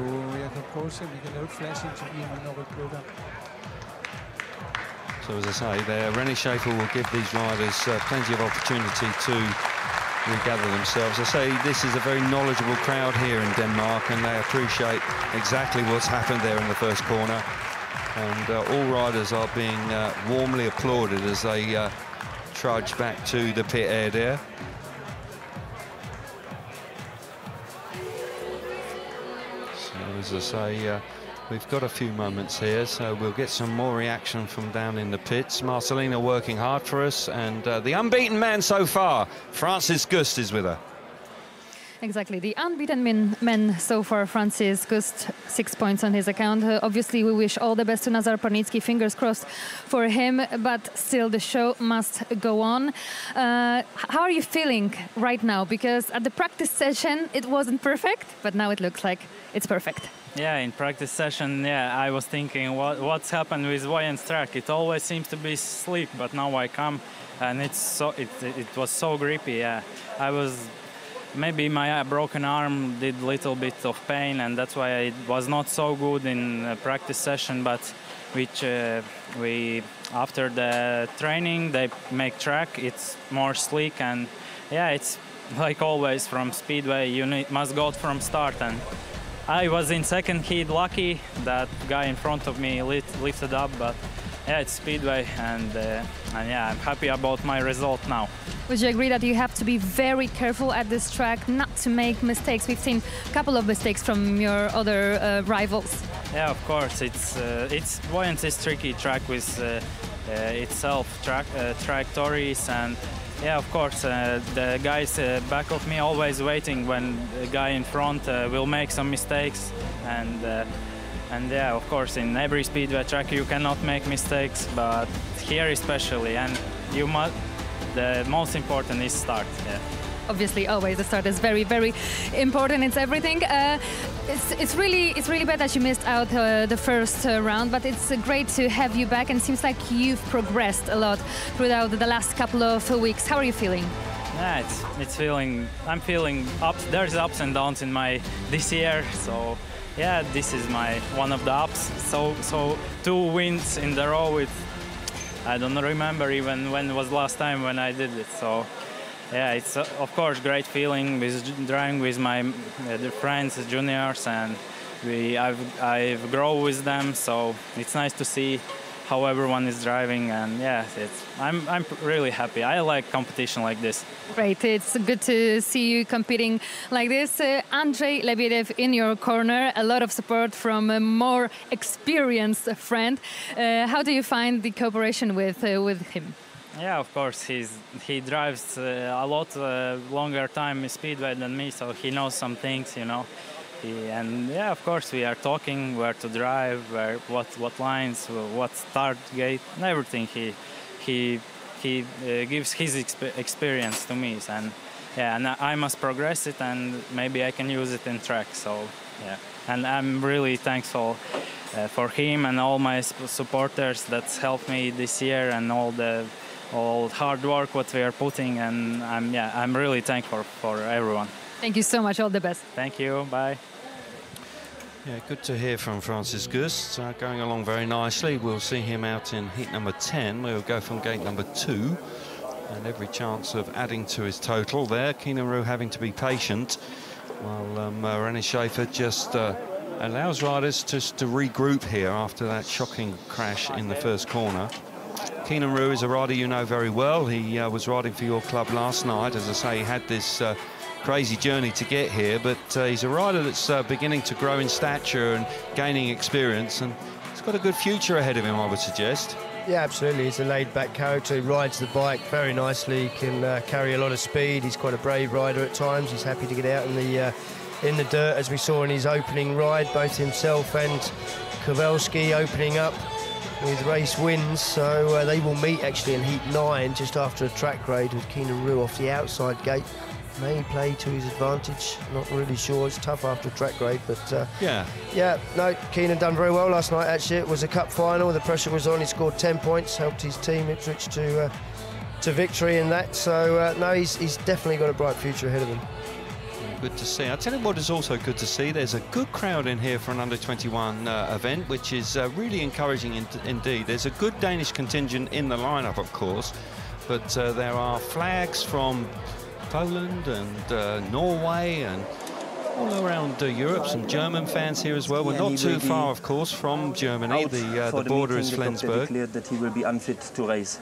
So as I say, there, René Schaefer will give these riders uh, plenty of opportunity to regather themselves. I say this is a very knowledgeable crowd here in Denmark, and they appreciate exactly what's happened there in the first corner. And uh, all riders are being uh, warmly applauded as they uh, trudge back to the pit area. So as I say, uh, we've got a few moments here, so we'll get some more reaction from down in the pits. Marcelina working hard for us, and uh, the unbeaten man so far, Francis Gust, is with her. Exactly, the unbeaten man, man so far, Francis Gust, six points on his account. Uh, obviously, we wish all the best to Nazar Panitsky, fingers crossed for him, but still the show must go on. Uh, how are you feeling right now? Because at the practice session, it wasn't perfect, but now it looks like it's perfect. Yeah, in practice session, yeah, I was thinking what what's happened with Voyen's track. It always seems to be slick, but now I come and it's so it it was so grippy. Yeah, I was maybe my broken arm did a little bit of pain, and that's why it was not so good in a practice session. But which uh, we after the training they make track. It's more slick, and yeah, it's like always from Speedway. You need, must go from start. And I was in second heat, lucky that guy in front of me lit, lifted up, but yeah, it's Speedway, and, uh, and yeah, I'm happy about my result now. Would you agree that you have to be very careful at this track not to make mistakes? We've seen a couple of mistakes from your other uh, rivals. Yeah, of course. It's uh, it's Voyens is tricky track with uh, uh, itself track uh, trajectories, and yeah, of course, uh, the guys uh, back of me always waiting when the guy in front uh, will make some mistakes, and uh, and yeah, of course, in every Speedway track you cannot make mistakes, but here especially, and you must. The most important is start. Yeah. Obviously, always the start is very, very important. It's everything. Uh, it's it's really it's really bad that you missed out uh, the first uh, round, but it's uh, great to have you back. And it seems like you've progressed a lot throughout the last couple of weeks. How are you feeling? Yeah, it's it's feeling. I'm feeling ups. There's ups and downs in my this year. So yeah, this is my one of the ups. So so two wins in the row with. I don't remember even when was last time when I did it. So, yeah, it's uh, of course great feeling with driving with my uh, friends, juniors, and we I've I've grown with them. So it's nice to see how everyone is driving, and yeah, it's I'm I'm really happy. I like competition like this. Great, it's good to see you competing like this. Uh, Andrei Lebediev in your corner, a lot of support from a more experienced friend. Uh, how do you find the cooperation with uh, with him? Yeah, of course, he's he drives uh, a lot uh, longer time in Speedway than me, so he knows some things, you know. He, and yeah, of course, we are talking where to drive, where what what lines, what start gate, and everything. He he he uh, gives his exp experience to me, and yeah, and I must progress it, and maybe I can use it in track. So yeah, and I'm really thankful uh, for him and all my supporters that's helped me this year, and all the all hard work what we are putting, and I'm yeah I'm really thankful for everyone. Thank you so much. All the best. Thank you. Bye. Yeah, good to hear from Francis Gust, uh, going along very nicely. We'll see him out in heat number ten. We'll go from gate number two, and every chance of adding to his total there. Kenan Roo having to be patient, while um, uh, René Schaefer just uh, allows riders just to regroup here after that shocking crash in the first corner. Kenan Roo is a rider you know very well. He uh, was riding for your club last night. As I say, he had this uh, crazy journey to get here, but uh, he's a rider that's uh, beginning to grow in stature and gaining experience, and he's got a good future ahead of him, I would suggest. Yeah, absolutely. He's a laid-back character. He rides the bike very nicely. He can uh, carry a lot of speed. He's quite a brave rider at times. He's happy to get out in the uh, in the dirt, as we saw in his opening ride. Both himself and Kowalski opening up with race wins. So uh, they will meet actually in heat nine, just after a track grade, with Kenan Roo off the outside gate. May play to his advantage, not really sure. It's tough after a track grade, but uh, yeah, yeah. No, Kenan done very well last night. Actually, it was a cup final. The pressure was on. He scored ten points, helped his team Ipswich to uh, to victory in that. So uh, no, he's he's definitely got a bright future ahead of him. Good to see. I'll tell you what is also good to see. There's a good crowd in here for an under twenty-one uh, event, which is uh, really encouraging in indeed. There's a good Danish contingent in the lineup, of course, but uh, there are flags from Poland and uh, Norway and all around uh, Europe. Some German fans here as well. We're not too far, of course, from Germany. The, uh, the border is Flensburg. Declared that he will be unfit to race.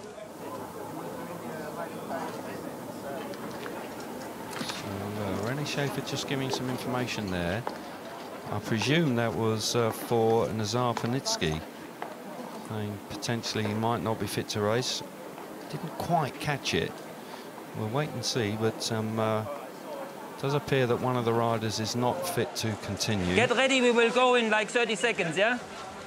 René Schaefer just giving some information there. I presume that was uh, for Nazar Panitsky. I mean, potentially he might not be fit to race. Didn't quite catch it. We'll wait and see, but um, uh, it does appear that one of the riders is not fit to continue. Get ready, we will go in like thirty seconds, yeah?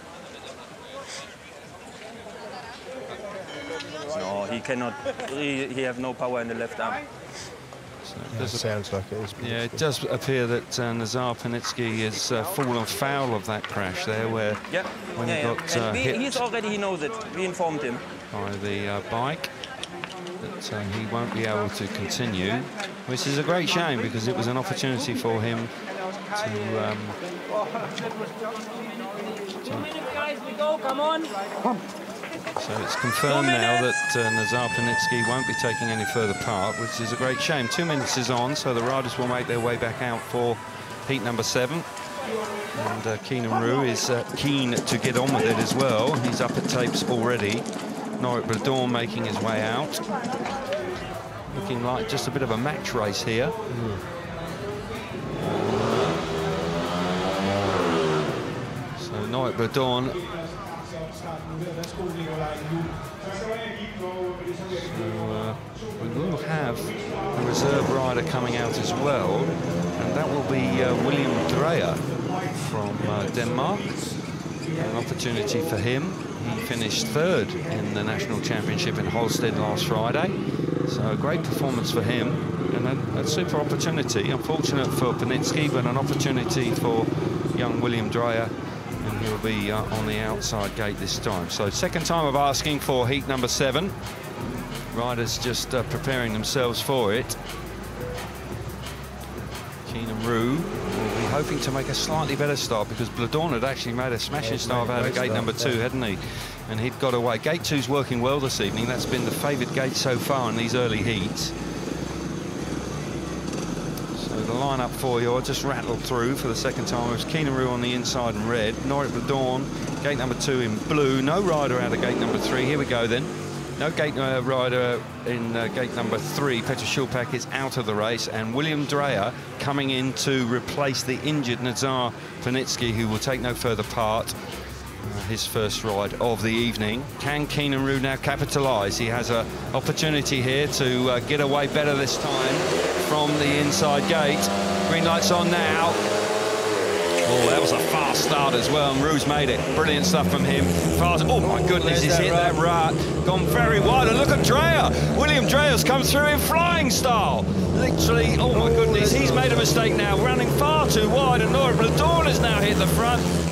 No, he cannot. He, he have no power in the left arm. So it does sounds like it is. Yeah, it does appear that uh, Nazar Panitsky has uh, fallen foul of that crash there, where yeah. when yeah, he yeah. got uh, we, hit he's already, he knows it. We informed him by the uh, bike that uh, he won't be able to continue, which is a great shame because it was an opportunity for him to. Um, to Come on. So it's confirmed now that uh, Nazar Panitsky won't be taking any further part, which is a great shame. Two minutes is on, so the riders will make their way back out for heat number seven. And uh, Kenan Roo is uh, keen to get on with it as well. He's up at tapes already. Norik Bledorn making his way out. Looking like just a bit of a match race here. Mm. So Norik Bledorn. So, uh, we will have a reserve rider coming out as well, and that will be uh, William Dreyer from uh, Denmark. An opportunity for him. He finished third in the national championship in Holsted last Friday, so a great performance for him, and a, a super opportunity. Unfortunate for Panitsky, but an opportunity for young William Dreyer. And he'll be uh, on the outside gate this time. So second time of asking for heat number seven. Riders just uh, preparing themselves for it. Kenan Roo will be hoping to make a slightly better start because Bledorn had actually made a smashing yeah, start out of gate start, number two, yeah. hadn't he? And he'd got away. Gate two's working well this evening. That's been the favoured gate so far in these early heats. The lineup for you, I just rattled through for the second time. It was Kenan Roo on the inside in red, Norik Bledorn, gate number two in blue, no rider out of gate number three. Here we go then. No gate uh, rider in uh, gate number three. Petr Šilpak is out of the race, and William Dreyer coming in to replace the injured Nazar Panitsky, who will take no further part. Uh, his first ride of the evening. Can Kenan Roo now capitalise? He has an opportunity here to uh, get away better this time from the inside gate. Green light's on now. Oh, that was a fast start as well, and Roo's made it. Brilliant stuff from him. Fast. Oh my goodness, he's hit that rut. Gone very wide, and look at Dreyer. William Dreyer's come through in flying style. Literally, oh my goodness, he's made a mistake now, running far too wide, and Norik Bledorn has now hit the front.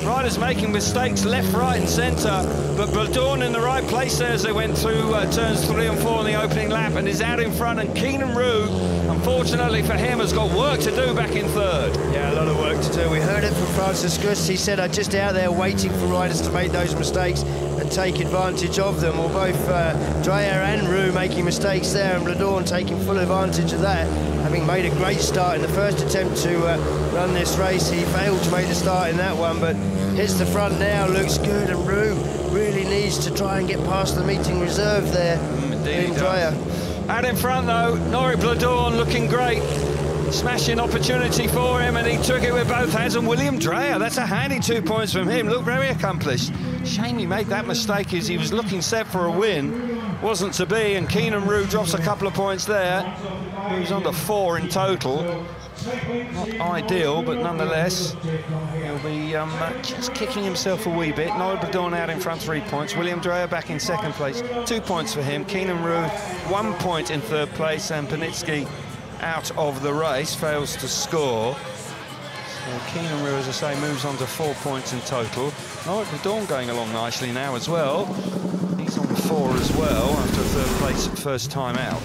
Riders making mistakes left, right and centre, but Bladorn in the right place there as they went through uh, turns three and four in the opening lap and is out in front, and Keenan Roux, unfortunately for him, has got work to do back in third. Yeah, a lot of work to do. We heard it from Francis Gus. He said, I'm just out there waiting for riders to make those mistakes and take advantage of them. Well, both uh, Dreyer and Roux making mistakes there, and Bladorn taking full advantage of that, having made a great start in the first attempt to uh, run this race. He failed to make the start in that one, but hits the front now, looks good, and Roux really needs to try and get past the meeting reserve there. Mm, indeed, in Dreyer. Out in front though, Norik Bladorn looking great. Smashing opportunity for him, and he took it with both hands. And William Dreyer, that's a handy two points from him. Looked very accomplished. Shame he made that mistake as he was looking set for a win. Wasn't to be, and Keenan Roux drops a couple of points there. Moves on to four in total. Not ideal, but nonetheless, he'll be um, just kicking himself a wee bit. Norik Bladorn out in front, three points. William Dreyer back in second place, two points for him. Keenan Roux, one point in third place, and Panitsky out of the race, fails to score. So Keenan Roux, as I say, moves on to four points in total. Norik Bladorn going along nicely now as well. He's on four as well after third place first time out.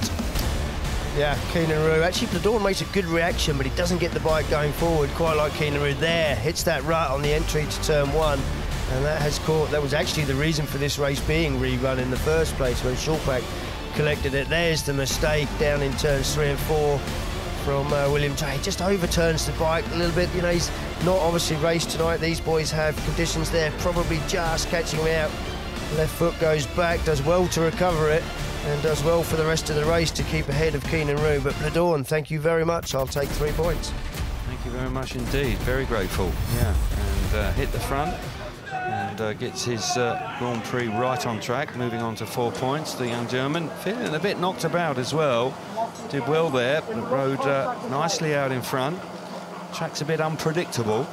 Yeah, Keenan Roux. Actually, Bladorn makes a good reaction, but he doesn't get the bike going forward quite like Keenan Roux. There, hits that rut on the entry to turn one, and that has caught. That was actually the reason for this race being rerun in the first place when Shortback collected it. There's the mistake down in turns three and four from uh, William Dreyer. He just overturns the bike a little bit. You know, he's not obviously raced tonight. These boys have conditions there, probably just catching him out. Left foot goes back, does well to recover it, and does well for the rest of the race to keep ahead of Keenan Roux. But Bladorn, thank you very much. I'll take three points. Thank you very much indeed. Very grateful. Yeah, and uh, hit the front and uh, gets his uh, Grand Prix right on track, moving on to four points. The young German feeling a bit knocked about as well. Did well there, but rode uh, nicely out in front. Track's a bit unpredictable,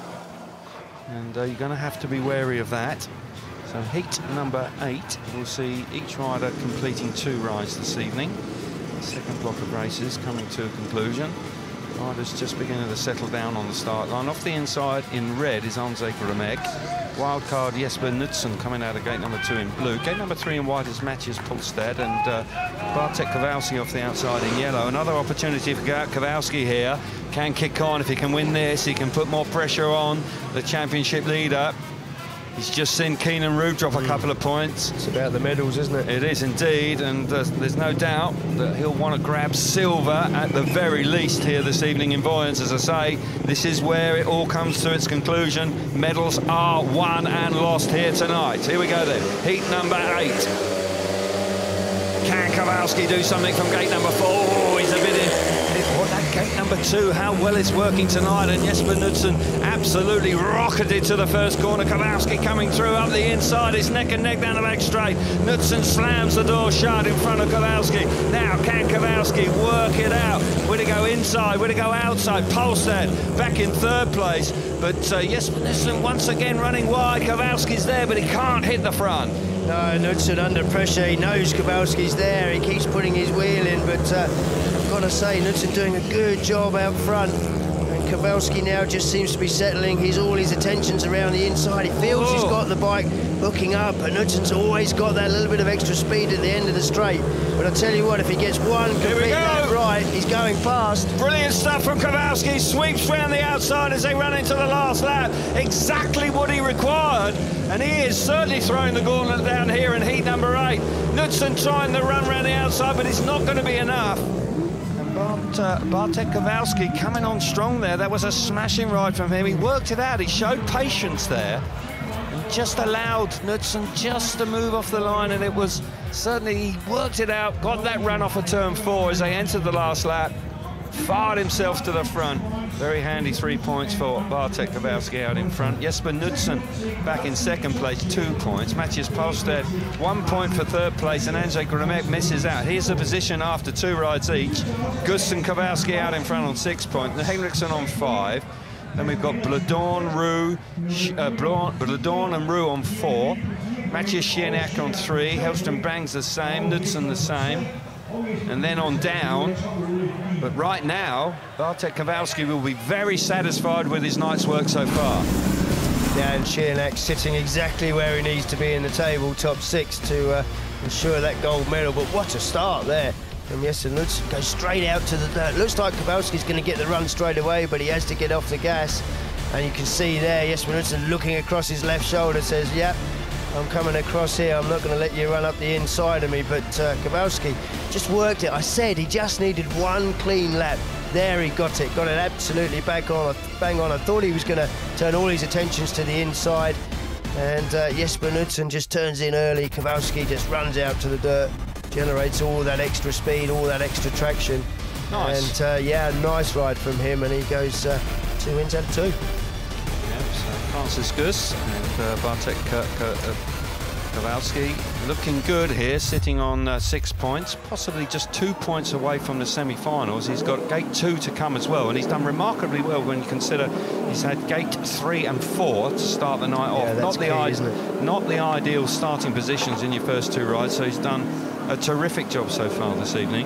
and uh, you're going to have to be wary of that. So heat number eight, we'll see each rider completing two rides this evening. The second block of races coming to a conclusion. Riders just beginning to settle down on the start line. Off the inside in red is Andrzej Gramek. Wildcard Jesper Knudsen coming out of gate number two in blue. Gate number three in white is Matthias Polstad, and uh, Bartek Kowalski off the outside in yellow. Another opportunity for Kowalski here. Can kick on. If he can win this, he can put more pressure on the championship leader. He's just seen Keenan Roux drop a couple of points. It's about the medals, isn't it? It is indeed, and uh, there's no doubt that he'll want to grab silver at the very least here this evening in Voyance. As I say, this is where it all comes to its conclusion. Medals are won and lost here tonight. Here we go then, heat number eight. Can Kowalski do something from gate number four? Oh, he's a bit in. What that gate number two, how well it's working tonight, and Jesper Knudsen absolutely rocketed to the first corner. Kowalski coming through up the inside, it's neck and neck down the back straight. Knudsen slams the door shut in front of Kowalski. Now can Kowalski work it out? Where to go inside, where to go outside? Polstad back in third place, but uh, Jesper Knudsen once again running wide. Kowalski's there, but he can't hit the front. No, Knudsen under pressure. He knows Kowalski's there. He keeps putting his wheel in, but uh, I've got to say, Knudsen doing a good job out front. And Kowalski now just seems to be settling. He's all his attention's around the inside. He feels oh. he's got the bike hooking up, and Knudsen's always got that little bit of extra speed at the end of the straight. But I tell you what, if he gets one complete lap right, he's going fast. Brilliant stuff from Kowalski. Sweeps round the outside as they run into the last lap. Exactly what he required. And he is certainly throwing the gauntlet down here in heat number eight. Knudsen trying the run round the outside, but it's not going to be enough. And Bart, uh, Bartek Kowalski coming on strong there. That was a smashing ride from him. He worked it out. He showed patience there. And just allowed Knudsen just to move off the line, and it was certainly, he worked it out, got that run off of turn four as they entered the last lap. Fired himself to the front. Very handy three points for Bartek Kowalski out in front. Jesper Knudsen back in second place, two points. Matthias Polstad, one point for third place, and Andrzej Gramek misses out. Here's the position after two rides each. Gus and Kowalski out in front on six points, and Henriksen on five. Then we've got Bladorn, Roux, uh, Bladorn and Roux on four. Matthias Schieniak on three. Hellstrom Bang's the same, Knudsen the same. And then on down, but right now, Bartek Kowalski will be very satisfied with his night's work so far. Yeah, and Ciernak sitting exactly where he needs to be in the table, top six, to uh, ensure that gold medal. But what a start there from Jesper Knudsen. Goes straight out to the dirt. Looks like Kowalski's going to get the run straight away, but he has to get off the gas. And you can see there, Jesper Knudsen looking across his left shoulder, says, yep, I'm coming across here. I'm not going to let you run up the inside of me. But uh, Kowalski just worked it. I said he just needed one clean lap. There he got it. Got it absolutely back on, bang on. I thought he was going to turn all his attentions to the inside. And uh, Jesper Knudsen just turns in early. Kowalski just runs out to the dirt, generates all that extra speed, all that extra traction. Nice. And uh, yeah, nice ride from him. And he goes uh, two wins out of two. Yep, so Francis Gus and uh, Bartek K K Kowalski looking good here, sitting on uh, six points, possibly just two points away from the semi-finals. He's got gate two to come as well, and he's done remarkably well when you consider he's had gate three and four to start the night off. Yeah, that's not, the key, isn't it? not the ideal starting positions in your first two rides, so he's done a terrific job so far this evening.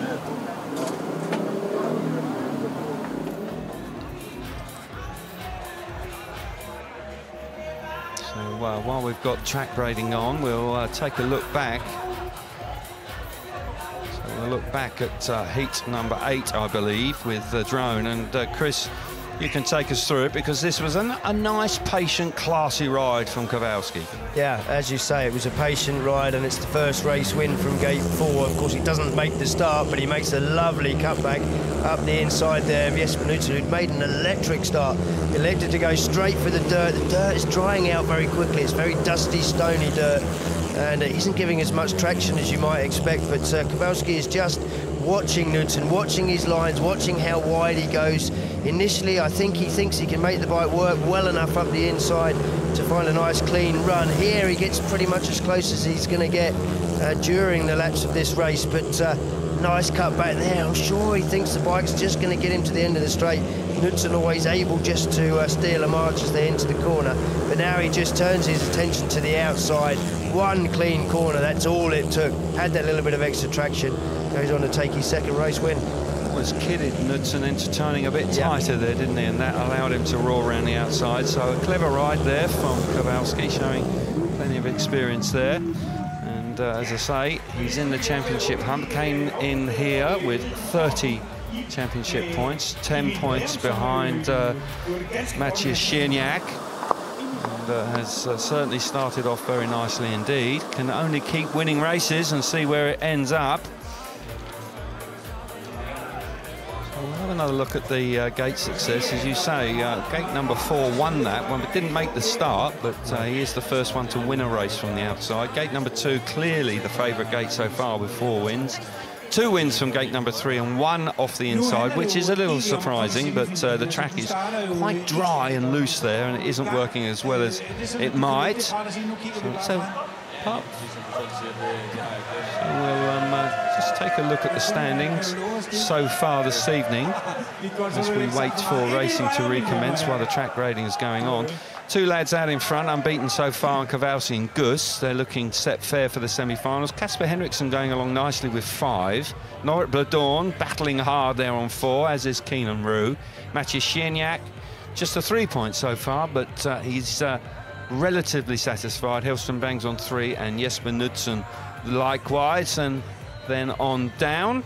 Uh, while we've got track braiding on, we'll uh, take a look back. So we'll look back at uh, heat number eight, I believe, with the drone. And uh, Chris, you can take us through it, because this was an, a nice, patient, classy ride from Kowalski. Yeah, as you say, it was a patient ride, and it's the first race win from gate four. Of course, he doesn't make the start, but he makes a lovely cutback up the inside there of Jesper Knudsen, who'd made an electric start. He elected to go straight for the dirt. The dirt is drying out very quickly. It's very dusty, stony dirt, and it isn't giving as much traction as you might expect. But uh, Kowalski is just watching Knudsen, watching his lines, watching how wide he goes. Initially, I think he thinks he can make the bike work well enough up the inside to find a nice clean run. Here he gets pretty much as close as he's going to get uh, during the laps of this race, but uh, nice cut back there. I'm sure he thinks the bike's just going to get him to the end of the straight. Knudsen always able just to uh, steal a march as they enter the corner, but now he just turns his attention to the outside. One clean corner, that's all it took. Had that little bit of extra traction. Goes on to take his second race win. Was kidded Knudsen into turning a bit tighter yeah. there, didn't he? And that allowed him to roar around the outside. So a clever ride there from Kowalski, showing plenty of experience there. And uh, as I say, he's in the championship hunt. Came in here with thirty championship points, ten points behind uh, Maciej Ciernak. And uh, has uh, certainly started off very nicely indeed. Can only keep winning races and see where it ends up. Another look at the uh, gate success. As you say, uh, gate number four won that one, but didn't make the start, but uh, he is the first one to win a race from the outside. Gate number two, clearly the favourite gate so far with four wins. Two wins from gate number three and one off the inside, which is a little surprising, but uh, the track is quite dry and loose there, and it isn't working as well as it might. So it's a pup. So we'll um, uh, just take a look at the standings so far this evening as we wait for racing to recommence while the track grading is going on. Two lads out in front, unbeaten so far, and Kowalski and Gus. They're looking set fair for the semi-finals. Kasper Henriksen going along nicely with five. Norit Bladorn battling hard there on four, as is Keenan Roux. Maciej Ciernak, just a three points so far, but uh, he's uh, relatively satisfied. Hellström Bangs on three, and Jesper Knudsen likewise, and then on down.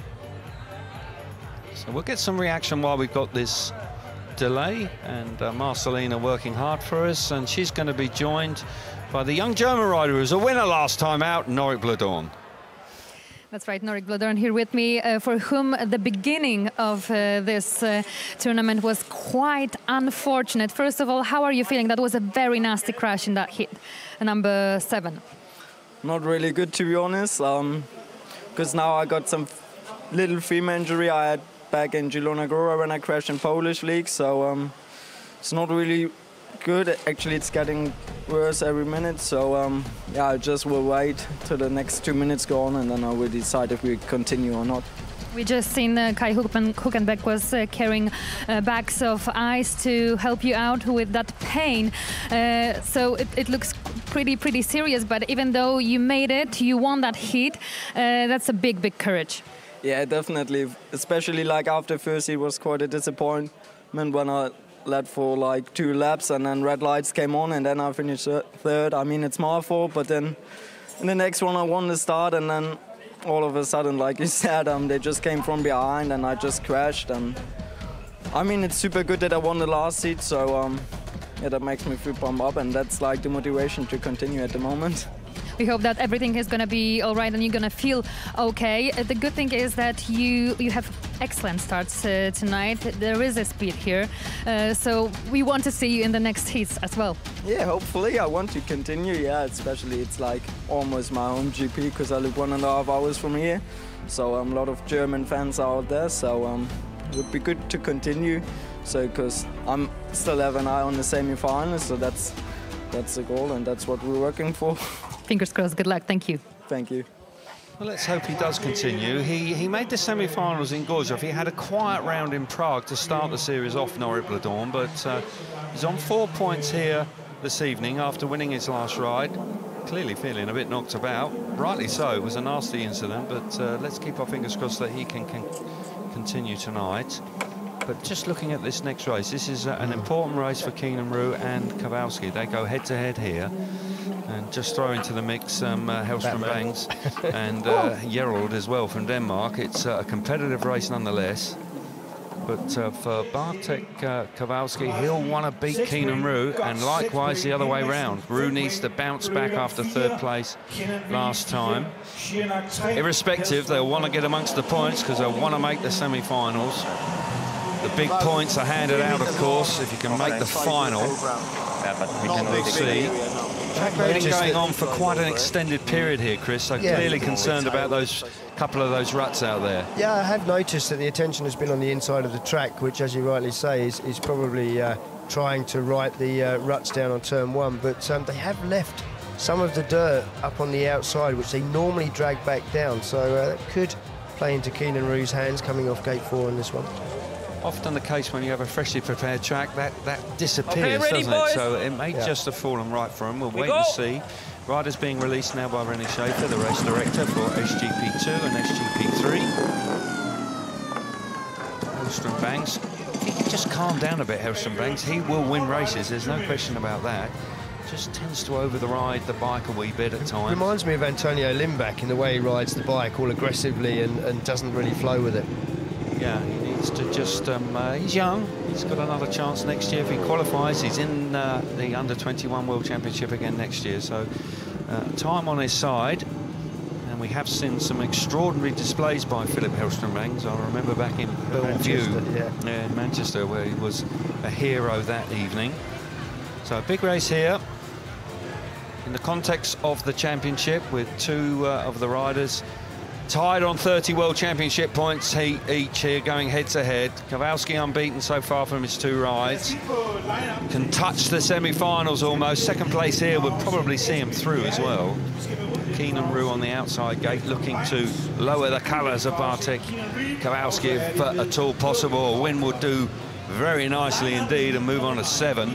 So we'll get some reaction while we've got this delay, and uh, Marcelina working hard for us, and she's going to be joined by the young German rider who was a winner last time out, Norit Bladorn. That's right, Norit Bladorn here with me, uh, for whom the beginning of uh, this uh, tournament was quite unfortunate. First of all, how are you feeling? That was a very nasty crash in that hit, uh, number seven. Not really good, to be honest, um, because now I got some little femur injury I had back in Zielona Góra when I crashed in Polish league, so um, it's not really good. Actually, it's getting worse every minute, so um, yeah, I just will wait till the next two minutes go on, and then I will decide if we continue or not. We just seen uh, Kai Hülkenberg was uh, carrying uh, bags of ice to help you out with that pain. Uh, so it, it looks pretty, pretty serious, but even though you made it, you won that heat, uh, that's a big, big courage. Yeah, definitely. Especially like after first, it was quite a disappointment when I led for like two laps, and then red lights came on, and then I finished third. I mean, it's my fault, but then in the next one I won the start, and then all of a sudden, like you said, um, they just came from behind, and I just crashed. And I mean, it's super good that I won the last seat, so um, yeah, that makes me feel pumped up, and that's like the motivation to continue at the moment. We hope that everything is going to be all right and you're going to feel okay. Uh, the good thing is that you you have excellent starts uh, tonight. There is a speed here, uh, so we want to see you in the next heats as well. Yeah, hopefully I want to continue. Yeah, especially it's like almost my home G P because I live one and a half hours from here. So um, a lot of German fans are out there. So um, it would be good to continue. So because I'm still have an eye on the semi-finals, so that's that's the goal and that's what we're working for. Fingers crossed. Good luck. Thank you. Thank you. Well, let's hope he does continue. He he made the semi-finals in Gorzów. He had a quiet round in Prague to start the series off, Norrøpladorn, but uh, he's on four points here this evening after winning his last ride. Clearly feeling a bit knocked about. Rightly so. It was a nasty incident, but uh, let's keep our fingers crossed that he can, can continue tonight. But just looking at this next race, this is uh, an important race for Keenan Roo and Kowalski. They go head-to-head here. And just throw into the mix um, uh, Hellström Bangs and uh, Gerald as well from Denmark. It's uh, a competitive race nonetheless. But uh, for Bartek uh, Kowalski, he'll want to beat Keenan Roo, and likewise the other way round. Roo needs to bounce back after third place last time. Irrespective, they'll want to get amongst the points because they'll want to make the semi-finals. The big points are handed out, of course, if you can make the final. We'll see. Track been going on for quite an extended period here, Chris, so yeah. Clearly concerned about those couple of those ruts out there. Yeah, I have noticed that the attention has been on the inside of the track, which, as you rightly say, is, is probably uh, trying to write the uh, ruts down on turn one, but um, they have left some of the dirt up on the outside, which they normally drag back down, so uh, that could play into Keenan Roo's hands coming off gate four in this one. Often the case when you have a freshly prepared track, that, that disappears, okay, ready, doesn't boys? It? So it may yeah. just have fallen right for him. We'll we wait go. and see. Riders being released now by René Schaefer, the race director for S G P two and S G P three. Hellström Bangs. If he can just calm down a bit, Hellström Bangs, he will win races. There's no question about that. Just tends to over the ride the bike a wee bit at times. Reminds me of Antonio Lindback in the way he rides the bike all aggressively and, and doesn't really flow with it. Yeah, he needs to just, um, uh, he's young, he's got another chance next year if he qualifies. He's in uh, the under twenty-one World Championship again next year, so uh, time on his side. And we have seen some extraordinary displays by Philip Hellström Bangs. I remember back in Bellevue, yeah. Yeah, in Manchester, where he was a hero that evening. So a big race here in the context of the championship with two uh, of the riders tied on thirty World Championship points each here, going head-to-head. Kowalski unbeaten so far from his two rides. Can touch the semi-finals almost. Second place here would probably see him through as well. Keenan Roo on the outside gate looking to lower the colours of Bartek Kowalski if uh, at all possible. A win would do very nicely indeed and move on to seven.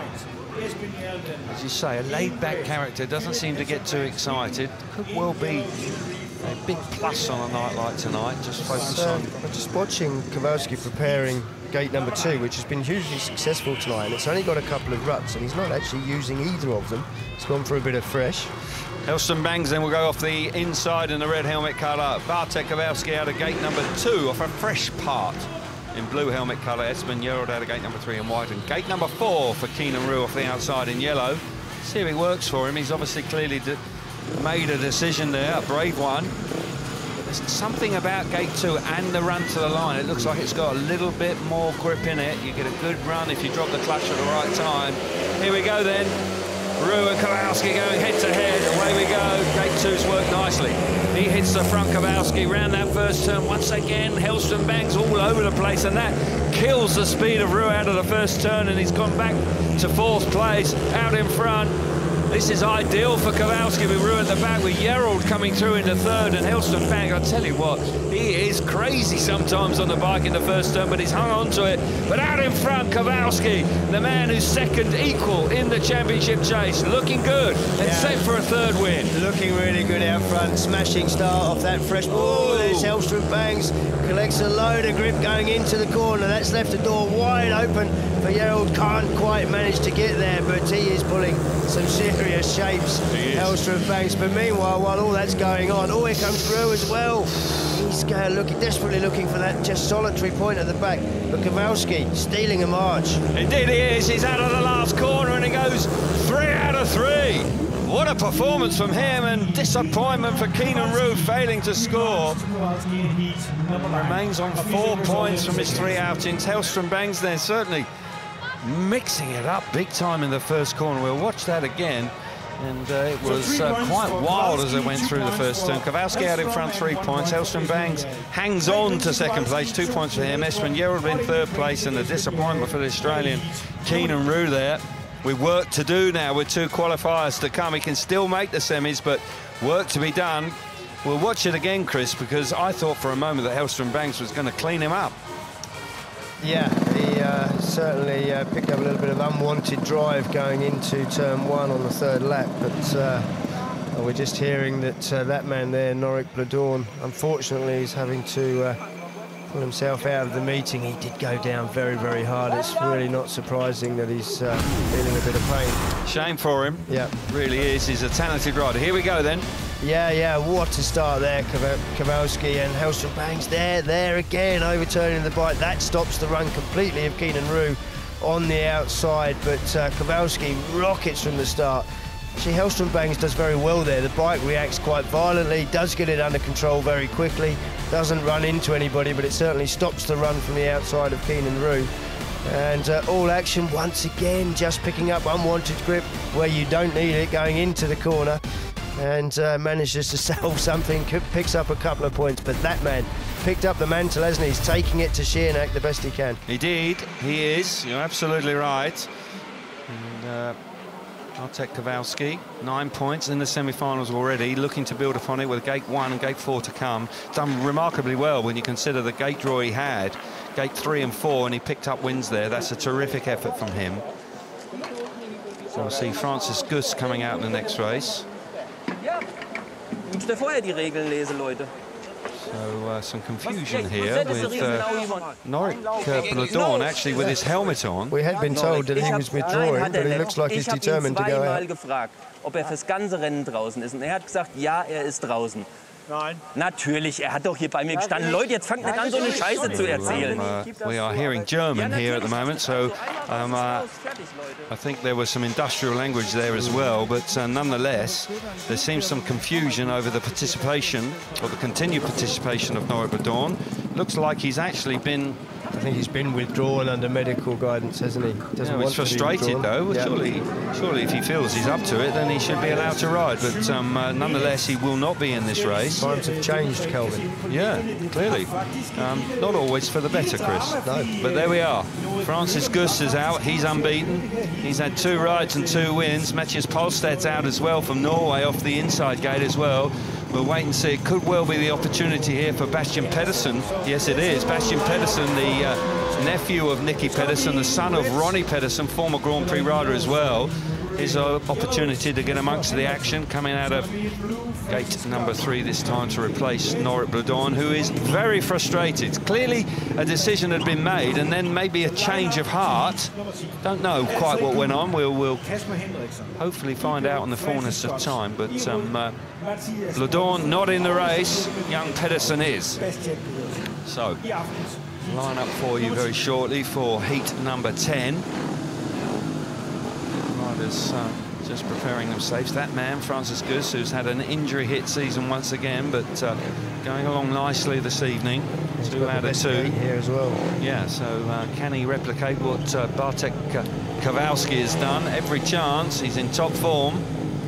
As you say, a laid-back character, doesn't seem to get too excited. Could well be a big plus on a night like tonight. Just focus so, on. I'm just watching Kowalski preparing gate number two, which has been hugely successful tonight. And it's only got a couple of ruts, and he's not actually using either of them. He's gone for a bit of fresh. Hellström Bangs then will go off the inside in the red helmet colour. Bartek Kowalski out of gate number two off a fresh part in blue helmet colour. Espen Gerald out of gate number three in white, and gate number four for Keenan Roo off the outside in yellow. See if it works for him. He's obviously clearly made a decision there, a brave one. But there's something about gate two and the run to the line. It looks like it's got a little bit more grip in it. You get a good run if you drop the clutch at the right time. Here we go then. Roo and Kowalski going head to head. Away we go. Gate two's worked nicely. He hits the front Kowalski round that first turn. Once again, Hellström Bangs all over the place, and that kills the speed of Roo out of the first turn, and he's gone back to fourth place out in front. This is ideal for Kowalski with Roux at the back, with Gerald coming through into third, and Hellström Banks. I tell you what, he is crazy sometimes on the bike in the first turn, but he's hung on to it. But out in front, Kowalski, the man who's second equal in the championship chase, looking good and yeah. set for a third win. Looking really good out front, smashing start off that fresh. Oh, there's Hellström Banks, collects a load of grip going into the corner. That's left the door wide open for Gerald. Can't quite manage to get there, but he is pulling some serious shapes, Hellström Banks. But meanwhile, while all that's going on, oh, here comes Roux as well. He's uh, looking, desperately looking for that just solitary point at the back. But Kowalski stealing a march. Indeed he is. He's out of the last corner and he goes three out of three. What a performance from him, and disappointment for Kenan Roux, failing to score. Remains on four points from his three outings. Hellström Banks there certainly mixing it up big time in the first corner. We'll watch that again. And uh, it was uh, quite wild as it went through the first turn. Kowalski out in front, three points. Hellström Banks hangs on to second place, two points for him. Espen Gerald in third place, and a disappointment for the Australian Kenan Roux there. With work to do now, with two qualifiers to come. He can still make the semis, but work to be done. We'll watch it again, Chris, because I thought for a moment that Hellström Banks was going to clean him up. Yeah, he uh, certainly uh, picked up a little bit of unwanted drive going into turn one on the third lap, but uh, we're just hearing that uh, that man there, Norik Bladorn, unfortunately is having to uh, pull himself out of the meeting. He did go down very, very hard. It's really not surprising that he's uh, feeling a bit of pain. Shame for him. Yeah. Really is. He's a talented rider. Here we go then. Yeah, yeah, what a start there, Kowalski, and Hellström Banks there, there again, overturning the bike. That stops the run completely of Kenan Roux on the outside, but uh, Kowalski rockets from the start. See, Hellström Banks does very well there. The bike reacts quite violently, does get it under control very quickly, doesn't run into anybody, but it certainly stops the run from the outside of Kenan Roux. And uh, all action once again, just picking up unwanted grip where you don't need it, going into the corner, and uh, manages to solve something, picks up a couple of points. But that man picked up the mantle, hasn't he? He's taking it to Schiernack the best he can. Indeed, he is. You're absolutely right. And uh, Artek Kowalski, nine points in the semi-finals already, looking to build upon it with gate one and gate four to come. Done remarkably well when you consider the gate draw he had, gate three and four, and he picked up wins there. That's a terrific effort from him. So we'll see Francis Gus coming out in the next race. So uh, some confusion here with uh, Norik uh, Bladorn actually with his helmet on. We had been told that he was withdrawing, but he looks like he's determined to go out. Gefragt, ob er fürs ganze Rennen draußen ist, und er hat gesagt, ja, er ist draußen. Nein. Natürlich, er hat doch hier bei mir gestanden. Leute, jetzt fangt nicht an, so eine Scheiße zu erzählen. Uh, we are hearing German here at the moment, so um, uh, I think there was some industrial language there as well, but uh, nonetheless, there seems some confusion over the participation, or the continued participation of Norik Bladorn. Looks like he's actually been... I think he's been withdrawn under medical guidance, hasn't he? Doesn't yeah, he's frustrated though. Well, yeah. Surely, surely, if he feels he's up to it, then he should be allowed to ride. But um, uh, nonetheless, he will not be in this race. Times have changed, Kelvin. Yeah, clearly. Um, not always for the better, Chris. No. But there we are. Francis Gus is out. He's unbeaten. He's had two rides and two wins. Mathias Polstad's out as well from Norway off the inside gate as well. We'll wait and see. It could well be the opportunity here for Bastian Pedersen. Yes, it is. Bastian Pedersen, the uh, nephew of Nicky Pedersen, the son of Ronnie Pedersen, former Grand Prix rider as well. His uh, opportunity to get amongst the action, coming out of gate number three this time to replace Norik Bladorn, who is very frustrated. Clearly a decision had been made, and then maybe a change of heart. Don't know quite what went on. We'll, we'll hopefully find out in the fullness of time. But um, uh, Bladorn not in the race. Young Pedersen is. So, line up for you very shortly for heat number ten. Riders uh, just preparing themselves. That man, Francis Gus, who's had an injury-hit season once again, but uh, going along nicely this evening. He's two out of two here as well. Yeah, so uh, can he replicate what uh, Bartek uh, Kowalski has done? Every chance. He's in top form.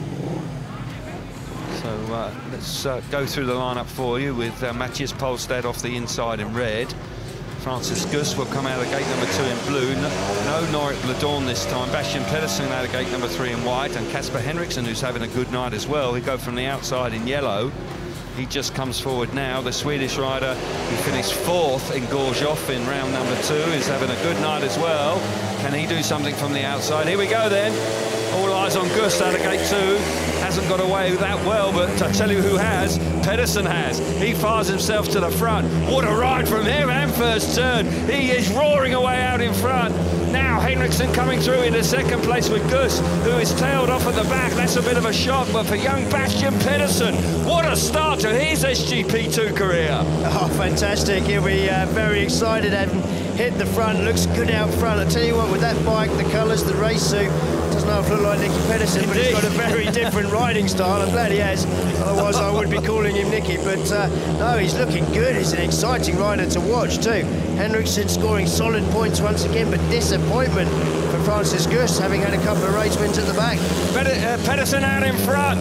So uh, let's uh, go through the lineup for you with uh, Mathias Polstad off the inside in red. Francis Gus will come out of gate number two in blue. No, no Norik Bladorn this time. Bastian Pedersen out of gate number three in white, and Kasper Henriksen, who's having a good night as well. He go from the outside in yellow. He just comes forward now. The Swedish rider who finished fourth in Gorzow in round number two is having a good night as well. Can he do something from the outside? Here we go then. All eyes on Gus out of gate two. Hasn't got away that well, but I tell you who has. Pedersen has. He fires himself to the front. What a ride from him, and first turn. He is roaring away out in front. Now Henriksen coming through into second place with Gus, who is tailed off at the back. That's a bit of a shock, but for young Bastian Pedersen, what a start to his S G P two career. Oh, fantastic. He'll be uh, very excited having hit the front. Looks good out front. I tell you what, with that bike, the colours, the race suit, doesn't half look like Nicky Pedersen, but he's got a very different riding style. I'm glad he has. Otherwise, I would be calling him Nicky. But uh, no, he's looking good. He's an exciting rider to watch too. Henriksen scoring solid points once again, but disappointment for Francis Gus, having had a couple of race wins at the back. Uh, Pedersen out in front.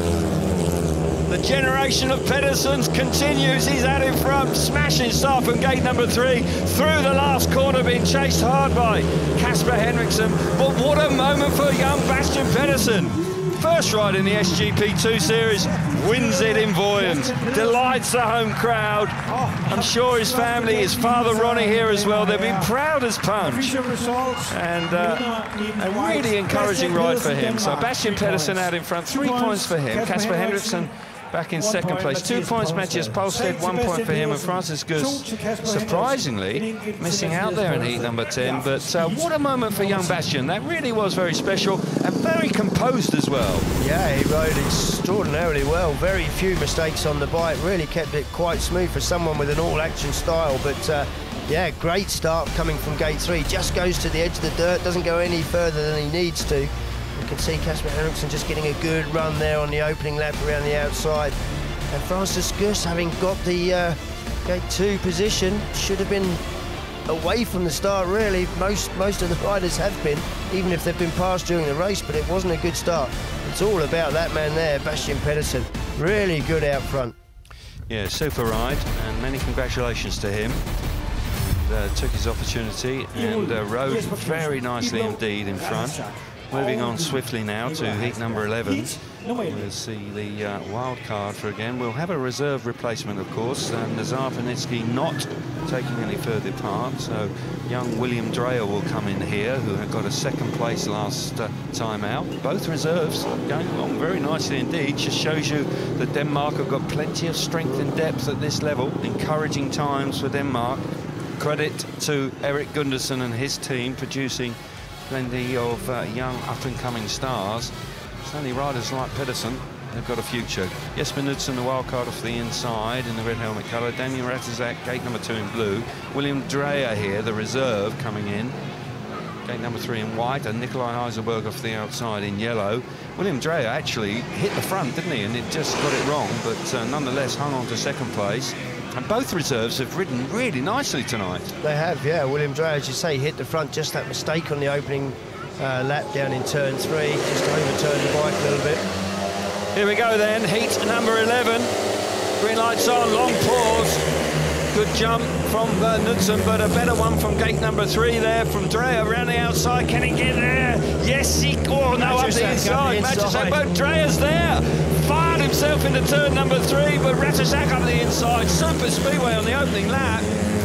The generation of Pedersens continues. He's out in front, smashing start from gate number three, through the last corner, being chased hard by Kasper Henriksen. But what a moment for young Bastian Pedersen. First ride in the S G P two series, wins it in Voyens, delights the home crowd. I'm sure his family, his father Ronnie here as well, they've been proud as punch. And uh, a really encouraging ride for him. So Bastian Pedersen out in front, three points for him. Kasper Henriksen back in second place, two points Matthias Polstead, one point for him, and Francis Gus surprisingly missing out there in heat number ten. But uh, what a moment for young Bastian. That really was very special and very composed as well. Yeah, he rode extraordinarily well. Very few mistakes on the bike, really kept it quite smooth for someone with an all-action style. But uh, yeah, great start coming from gate three. Just goes to the edge of the dirt, doesn't go any further than he needs to. You can see Kasper Henriksen just getting a good run there on the opening lap around the outside. And Francis Gus, having got the uh, gate two position, should have been away from the start, really. Most, most of the riders have been, even if they've been passed during the race, but it wasn't a good start. It's all about that man there, Bastian Pedersen. Really good out front. Yeah, super ride, and many congratulations to him. Uh, took his opportunity and uh, rode very nicely indeed in front. Moving on swiftly now to heat number eleven. We'll see the uh, wild card for again. We'll have a reserve replacement, of course. Um, Nazar Panitsky not taking any further part. So young William Dreyer will come in here, who had got a second place last uh, time out. Both reserves going along very nicely indeed. Just shows you that Denmark have got plenty of strength and depth at this level. Encouraging times for Denmark. Credit to Erik Gundersen and his team producing plenty of uh, young up-and-coming stars. Certainly riders like Pedersen, they've got a future. Jesper Knudsen, the wild card off the inside in the red helmet colour. Damian Ratizak, gate number two in blue. William Dreyer here, the reserve, coming in. Gate number three in white, and Nikolai Heiselberg off the outside in yellow. William Dreyer actually hit the front, didn't he? And it just got it wrong, but uh, nonetheless hung on to second place. And both reserves have ridden really nicely tonight. They have, yeah. William Dreyer, as you say, hit the front. Just that mistake on the opening uh, lap down in turn three. Just overturned the bike a little bit. Here we go then, heat number eleven. Green lights on, long pause. Good jump from uh, Knudsen, but a better one from gate number three there from Dreyer around the outside. Can he get there? Yes, he... Oh, no, up the inside. Matchesek, but Dreyer's there. Fired himself into turn number three, but Ratizak up the inside. Super speedway on the opening lap.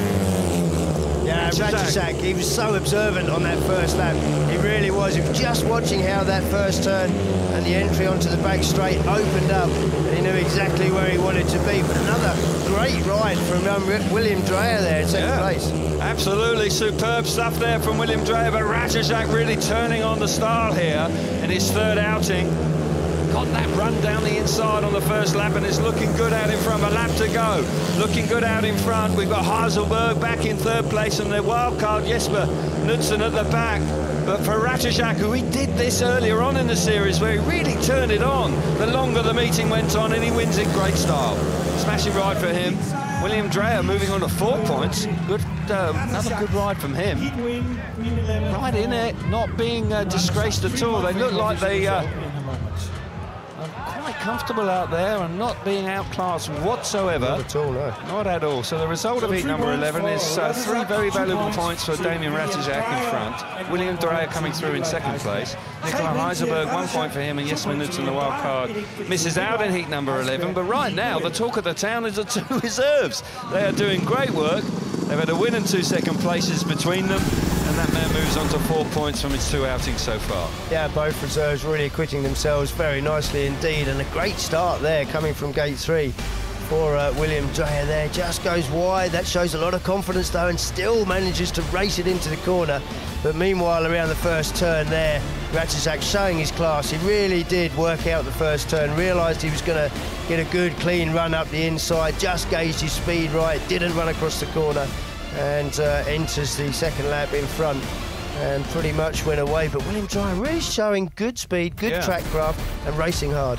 Yeah, Ratizak, he was so observant on that first lap. He really was. He was just watching how that first turn and the entry onto the back straight opened up, and he knew exactly where he wanted to be. But another great ride from um, William Dreyer there in second yeah, place. Absolutely superb stuff there from William Dreyer, but Ratizak really turning on the style here in his third outing. Got that run down the inside on the first lap, and it's looking good out in front. A lap to go. Looking good out in front. We've got Heiselberg back in third place, and the wild card Jesper Knudsen at the back. But for Ratizak, who he did this earlier on in the series, where he really turned it on the longer the meeting went on, and he wins in great style. Smashing ride for him. William Dreyer moving on to four points. Good, um, another good ride from him. Right in it, not being uh, disgraced at all. They look like they... Uh, comfortable out there and not being outclassed whatsoever. Not at all, no. Not at all. So the result of heat number eleven is uh, three very valuable points for Damien Ratizak in front. William Dreyer coming through in second place. Nikolai Heisenberg, one point for him, and Jesper Knudsen, the wild card, misses out in heat number eleven. But right now, the talk of the town is the two reserves. They are doing great work. They've had a win and two second places between them, and that man moves on to four points from his two outings so far. Yeah, both reserves really acquitting themselves very nicely indeed, and a great start there coming from gate three for uh, William Dreyer there. Just goes wide. That shows a lot of confidence though, and still manages to race it into the corner. But meanwhile, around the first turn there, Ratizak showing his class. He really did work out the first turn, realised he was going to get a good clean run up the inside, just gauged his speed right, didn't run across the corner, and uh, enters the second lap in front and pretty much went away. But William Dreyer really showing good speed, good yeah. track craft, and racing hard.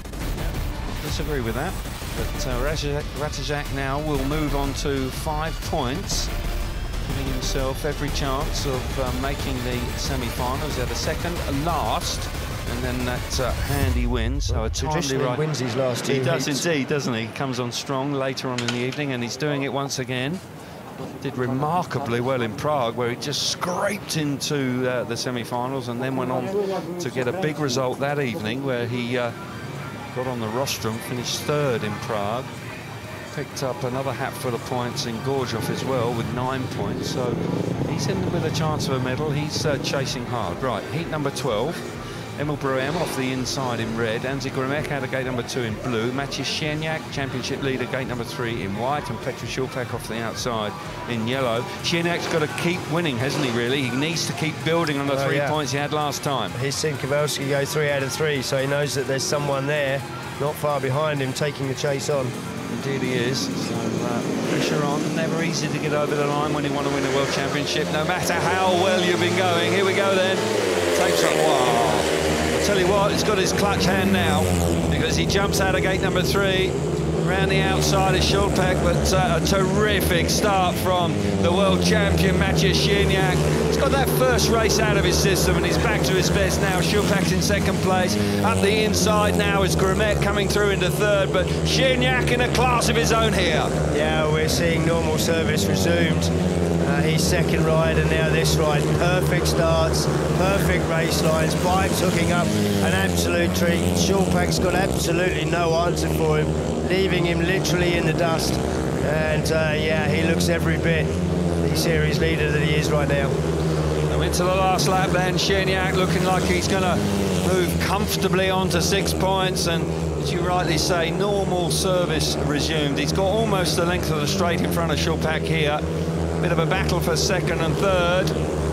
Disagree with that. But uh, Ratizak, Ratizak now will move on to five points, giving himself every chance of uh, making the semi-finals. He had a second, a last, and then that uh, handy win. So a timely right. wins his last two He does heats. indeed, doesn't he? He comes on strong later on in the evening, and he's doing it once again. Did remarkably well in Prague, where he just scraped into uh, the semi-finals, and then went on to get a big result that evening, where he uh, got on the rostrum, finished third in Prague, picked up another hatful of points in Gorjov as well with nine points, so he's in with a chance of a medal. He's uh, chasing hard. Right, heat number twelve, Emil Bruem off the inside in red, Anzi Grimek out of gate number two in blue, Maciej Szczerniak, championship leader, gate number three in white, and Petr Šulpak off the outside in yellow. Szczerniak's got to keep winning, hasn't he, really? He needs to keep building on the oh, three yeah. points he had last time. He's seen Kowalski go three out of three, so he knows that there's someone there not far behind him taking the chase on. Indeed he is. So uh, pressure on. Never easy to get over the line when you want to win a World Championship, no matter how well you've been going. Here we go then. Takes up. Wow. I'll tell you what, he's got his clutch hand now, because he jumps out of gate number three. Around the outside is Šulpak, but uh, a terrific start from the world champion Maciej Szczerniak. He's got that first race out of his system, and he's back to his best now. Šulpak's in second place. Up the inside now is Grimek coming through into third, but Szczerniak in a class of his own here. Yeah, we're seeing normal service resumed. Uh, his second ride, and now this ride. Perfect starts, perfect race lines, bikes hooking up, an absolute treat. Šulpak's got absolutely no answer for him, leaving him literally in the dust. And uh, yeah, he looks every bit the series leader that he is right now. So into the last lap then, Szczerniak looking like he's going to move comfortably on to six points, and as you rightly say, normal service resumed. He's got almost the length of the straight in front of Šulpak here. Bit of a battle for second and third,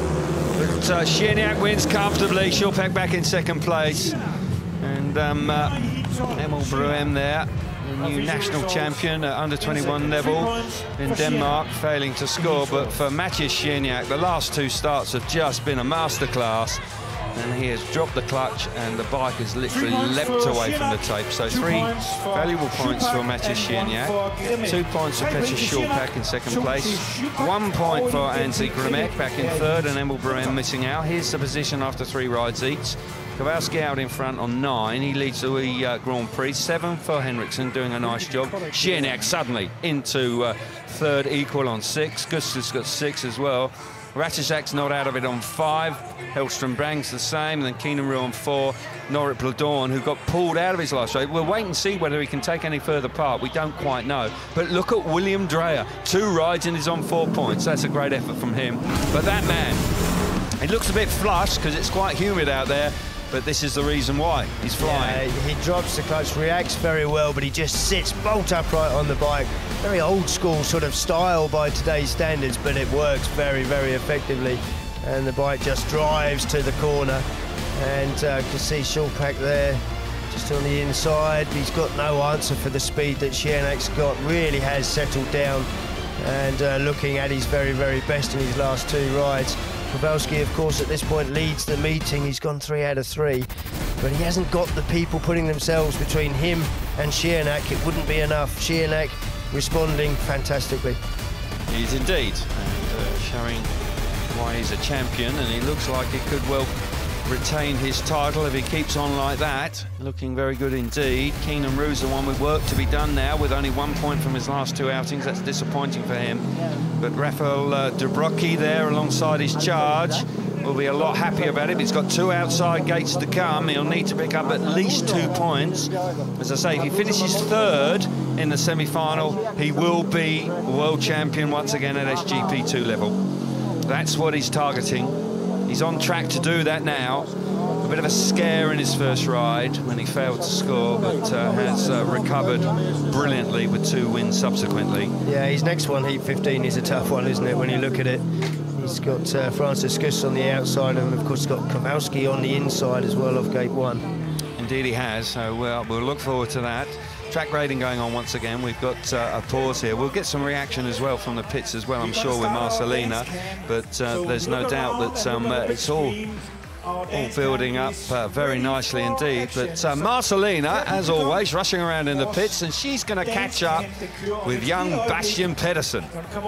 but uh, Szczerniak wins comfortably. Šulpak back in second place, and um, uh, Emil Bruem there, the new national champion at under twenty-one level in Denmark, failing to score. But for Maciej Szczerniak, the last two starts have just been a masterclass, and he has dropped the clutch, and the bike has literally leapt away from the tape. So three valuable points for Maciej Szczerniak, two points for Petr Šulpak in second place, one point for Anzi Grimek back in third, and Emil Bruem missing out. Here's the position after three rides each. Kowalski out in front on nine. He leads the uh, Grand Prix. Seven for Henriksen, doing a nice job. Szczerniak suddenly into uh, third, equal on six. Gustav's got six as well. Ratizak's not out of it on five. Hellström Brang's the same. And then Keenan on four. Norit Bladorn, who got pulled out of his last race. We'll wait and see whether he can take any further part. We don't quite know. But look at William Dreyer. Two rides and he's on four points. That's a great effort from him. But that man, it looks a bit flush because it's quite humid out there. But this is the reason why. He's flying. Yeah, he drops the clutch, reacts very well, but he just sits bolt upright on the bike. Very old school sort of style by today's standards, but it works very, very effectively. And the bike just drives to the corner. And uh, you can see Šulpak there, just on the inside. He's got no answer for the speed that Szczerniak's got. Really has settled down, and uh, looking at his very, very best in his last two rides. Kowalski, of course, at this point leads the meeting. He's gone three out of three, but he hasn't got the people putting themselves between him and Szczerniak. It wouldn't be enough. Szczerniak responding fantastically. He is indeed, and uh, showing why he's a champion, and he looks like he could well retain his title if he keeps on like that. Looking very good indeed. Keenan Rue's the one with work to be done now, with only one point from his last two outings. That's disappointing for him. But Rafael uh, Dobrocki there alongside his charge will be a lot happier about it. He's got two outside gates to come. He'll need to pick up at least two points. As I say, if he finishes third in the semi-final, he will be world champion once again at S G P two level. That's what he's targeting. He's on track to do that now. A bit of a scare in his first ride when he failed to score, but uh, has uh, recovered brilliantly with two wins subsequently. Yeah, his next one, Heat fifteen, is a tough one, isn't it, when you look at it? He's got uh, Francis Gus on the outside, and of course got Kowalski on the inside as well of gate one. Indeed he has, so we'll, we'll look forward to that. Track rating going on once again. We've got uh, a pause here. We'll get some reaction as well from the pits as well, I'm sure, with Marcelina, but uh, there's no doubt that um, uh, it's all all building up uh, very nicely indeed. But uh, Marcelina, as always, rushing around in the pits, and she's going to catch up with young Bastian Pedersen.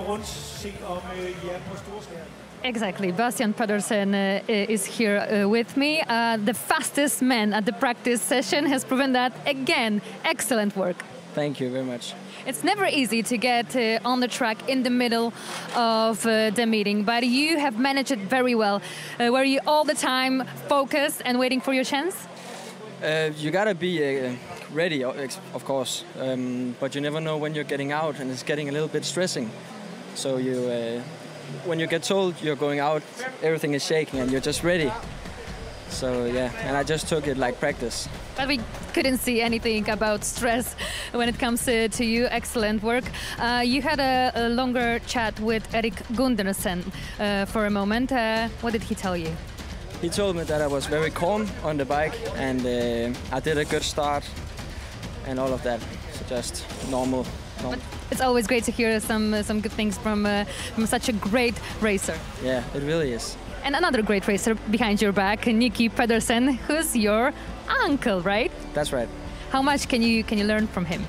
Exactly, Bastian Pedersen uh, is here uh, with me. Uh, the fastest man at the practice session has proven that again. Excellent work. Thank you very much. It's never easy to get uh, on the track in the middle of uh, the meeting, but you have managed it very well. Uh, were you all the time focused and waiting for your chance? Uh, you gotta be uh, ready, of course, um, but you never know when you're getting out, and it's getting a little bit stressing. So you. Uh, When you get told you're going out, everything is shaking and you're just ready. So yeah, and I just took it like practice. But we couldn't see anything about stress when it comes uh, to you. Excellent work. Uh, you had a, a longer chat with Erik Gundersen uh, for a moment. Uh, what did he tell you? He told me that I was very calm on the bike, and uh, I did a good start and all of that. So just normal. normal. It's always great to hear some uh, some good things from uh, from such a great racer. Yeah, it really is. And another great racer behind your back, Nicky Pedersen, who's your uncle, right? That's right. How much can you can you learn from him?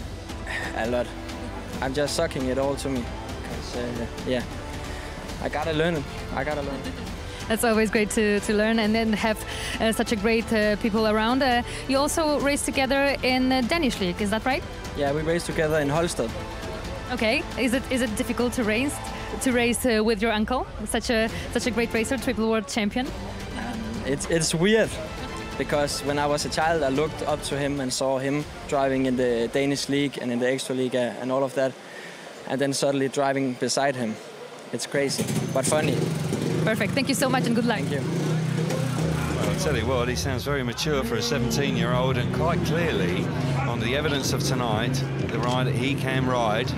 A lot. I'm just sucking it all to me. 'Cause, uh, yeah, I gotta learn it. I gotta learn it. That's always great to, to learn and then have uh, such a great uh, people around. Uh, you also race together in uh, Danish League, is that right? Yeah, we race together in Holsted. Okay, is it is it difficult to race to race uh, with your uncle, such a such a great racer, triple world champion? Um, it's it's weird because when I was a child, I looked up to him and saw him driving in the Danish League and in the Extra League and all of that, and then suddenly driving beside him. It's crazy, but funny. Perfect. Thank you so much and good luck. Thank you. Well, I'll tell you what, he sounds very mature for a seventeen-year-old, and quite clearly, on the evidence of tonight, the ride that he can ride,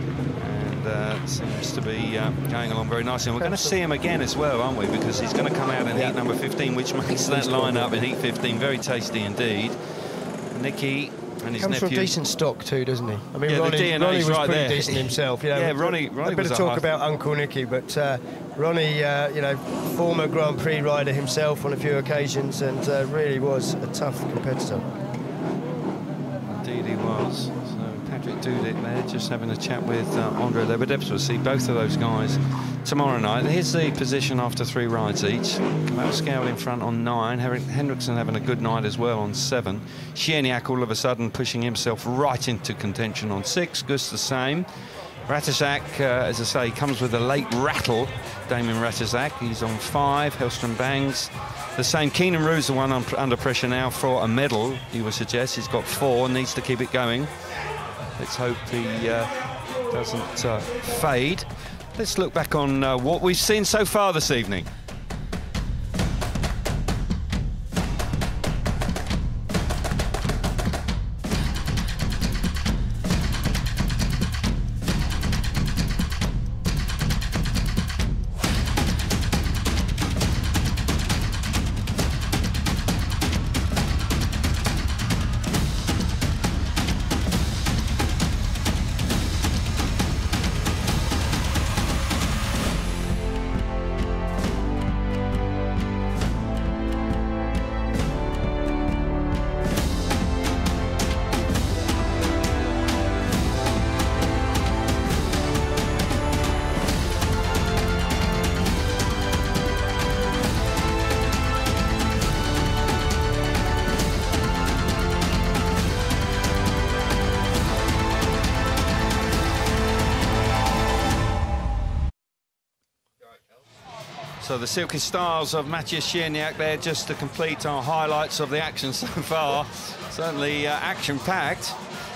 and uh, seems to be uh, going along very nicely. And we're going to see him again as well, aren't we? Because he's going to come out in heat number fifteen, which makes that line-up in heat fifteen very tasty indeed. Nicky and his Comes nephew. from decent stock too, doesn't he? I mean, yeah, Ronnie, the D N A's Ronnie was right pretty there. decent himself. You know, yeah, Ronnie. Ronnie a bit was of a talk high... about Uncle Nicky, but uh, Ronnie, uh, you know, former Grand Prix rider himself on a few occasions, and uh, really was a tough competitor. Indeed, he was. So Patrick Dudek there, just having a chat with uh, Andre Lebedev. We'll see both of those guys tomorrow night. Here's the position after three rides each. Kowalski in front on nine. Henriksen having a good night as well on seven. Sierniak all of a sudden pushing himself right into contention on six. Gus the same. Ratizak, uh, as I say, comes with a late rattle. Damien Ratizak, he's on five. Hellstrom Bangs the same. Keenan Rue's the one un under pressure now for a medal, you would suggest. He's got four, needs to keep it going. Let's hope he uh, doesn't uh, fade. Let's look back on uh, what we've seen so far this evening. So the silky styles of Matthias Cierniak there, just to complete our highlights of the action so far. Certainly uh, action-packed.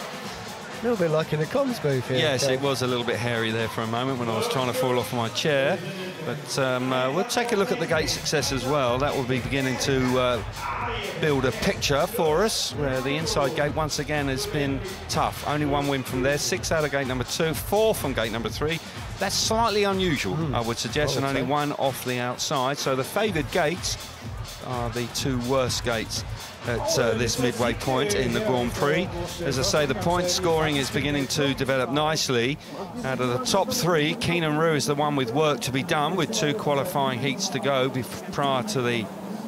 A little bit like in the comms booth here. Yes, it was a little bit hairy there for a moment when I was trying to fall off my chair. But um, uh, we'll take a look at the gate success as well. That will be beginning to uh, build a picture for us, where the inside gate once again has been tough. Only one win from there, six out of gate number two, four from gate number three. That's slightly unusual, mm. I would suggest, I would and only say. one off the outside. So the favoured gates are the two worst gates at uh, this midway point in the Grand Prix. As I say, the point scoring is beginning to develop nicely. Out of the top three, Keenan Ryu is the one with work to be done, with two qualifying heats to go prior to the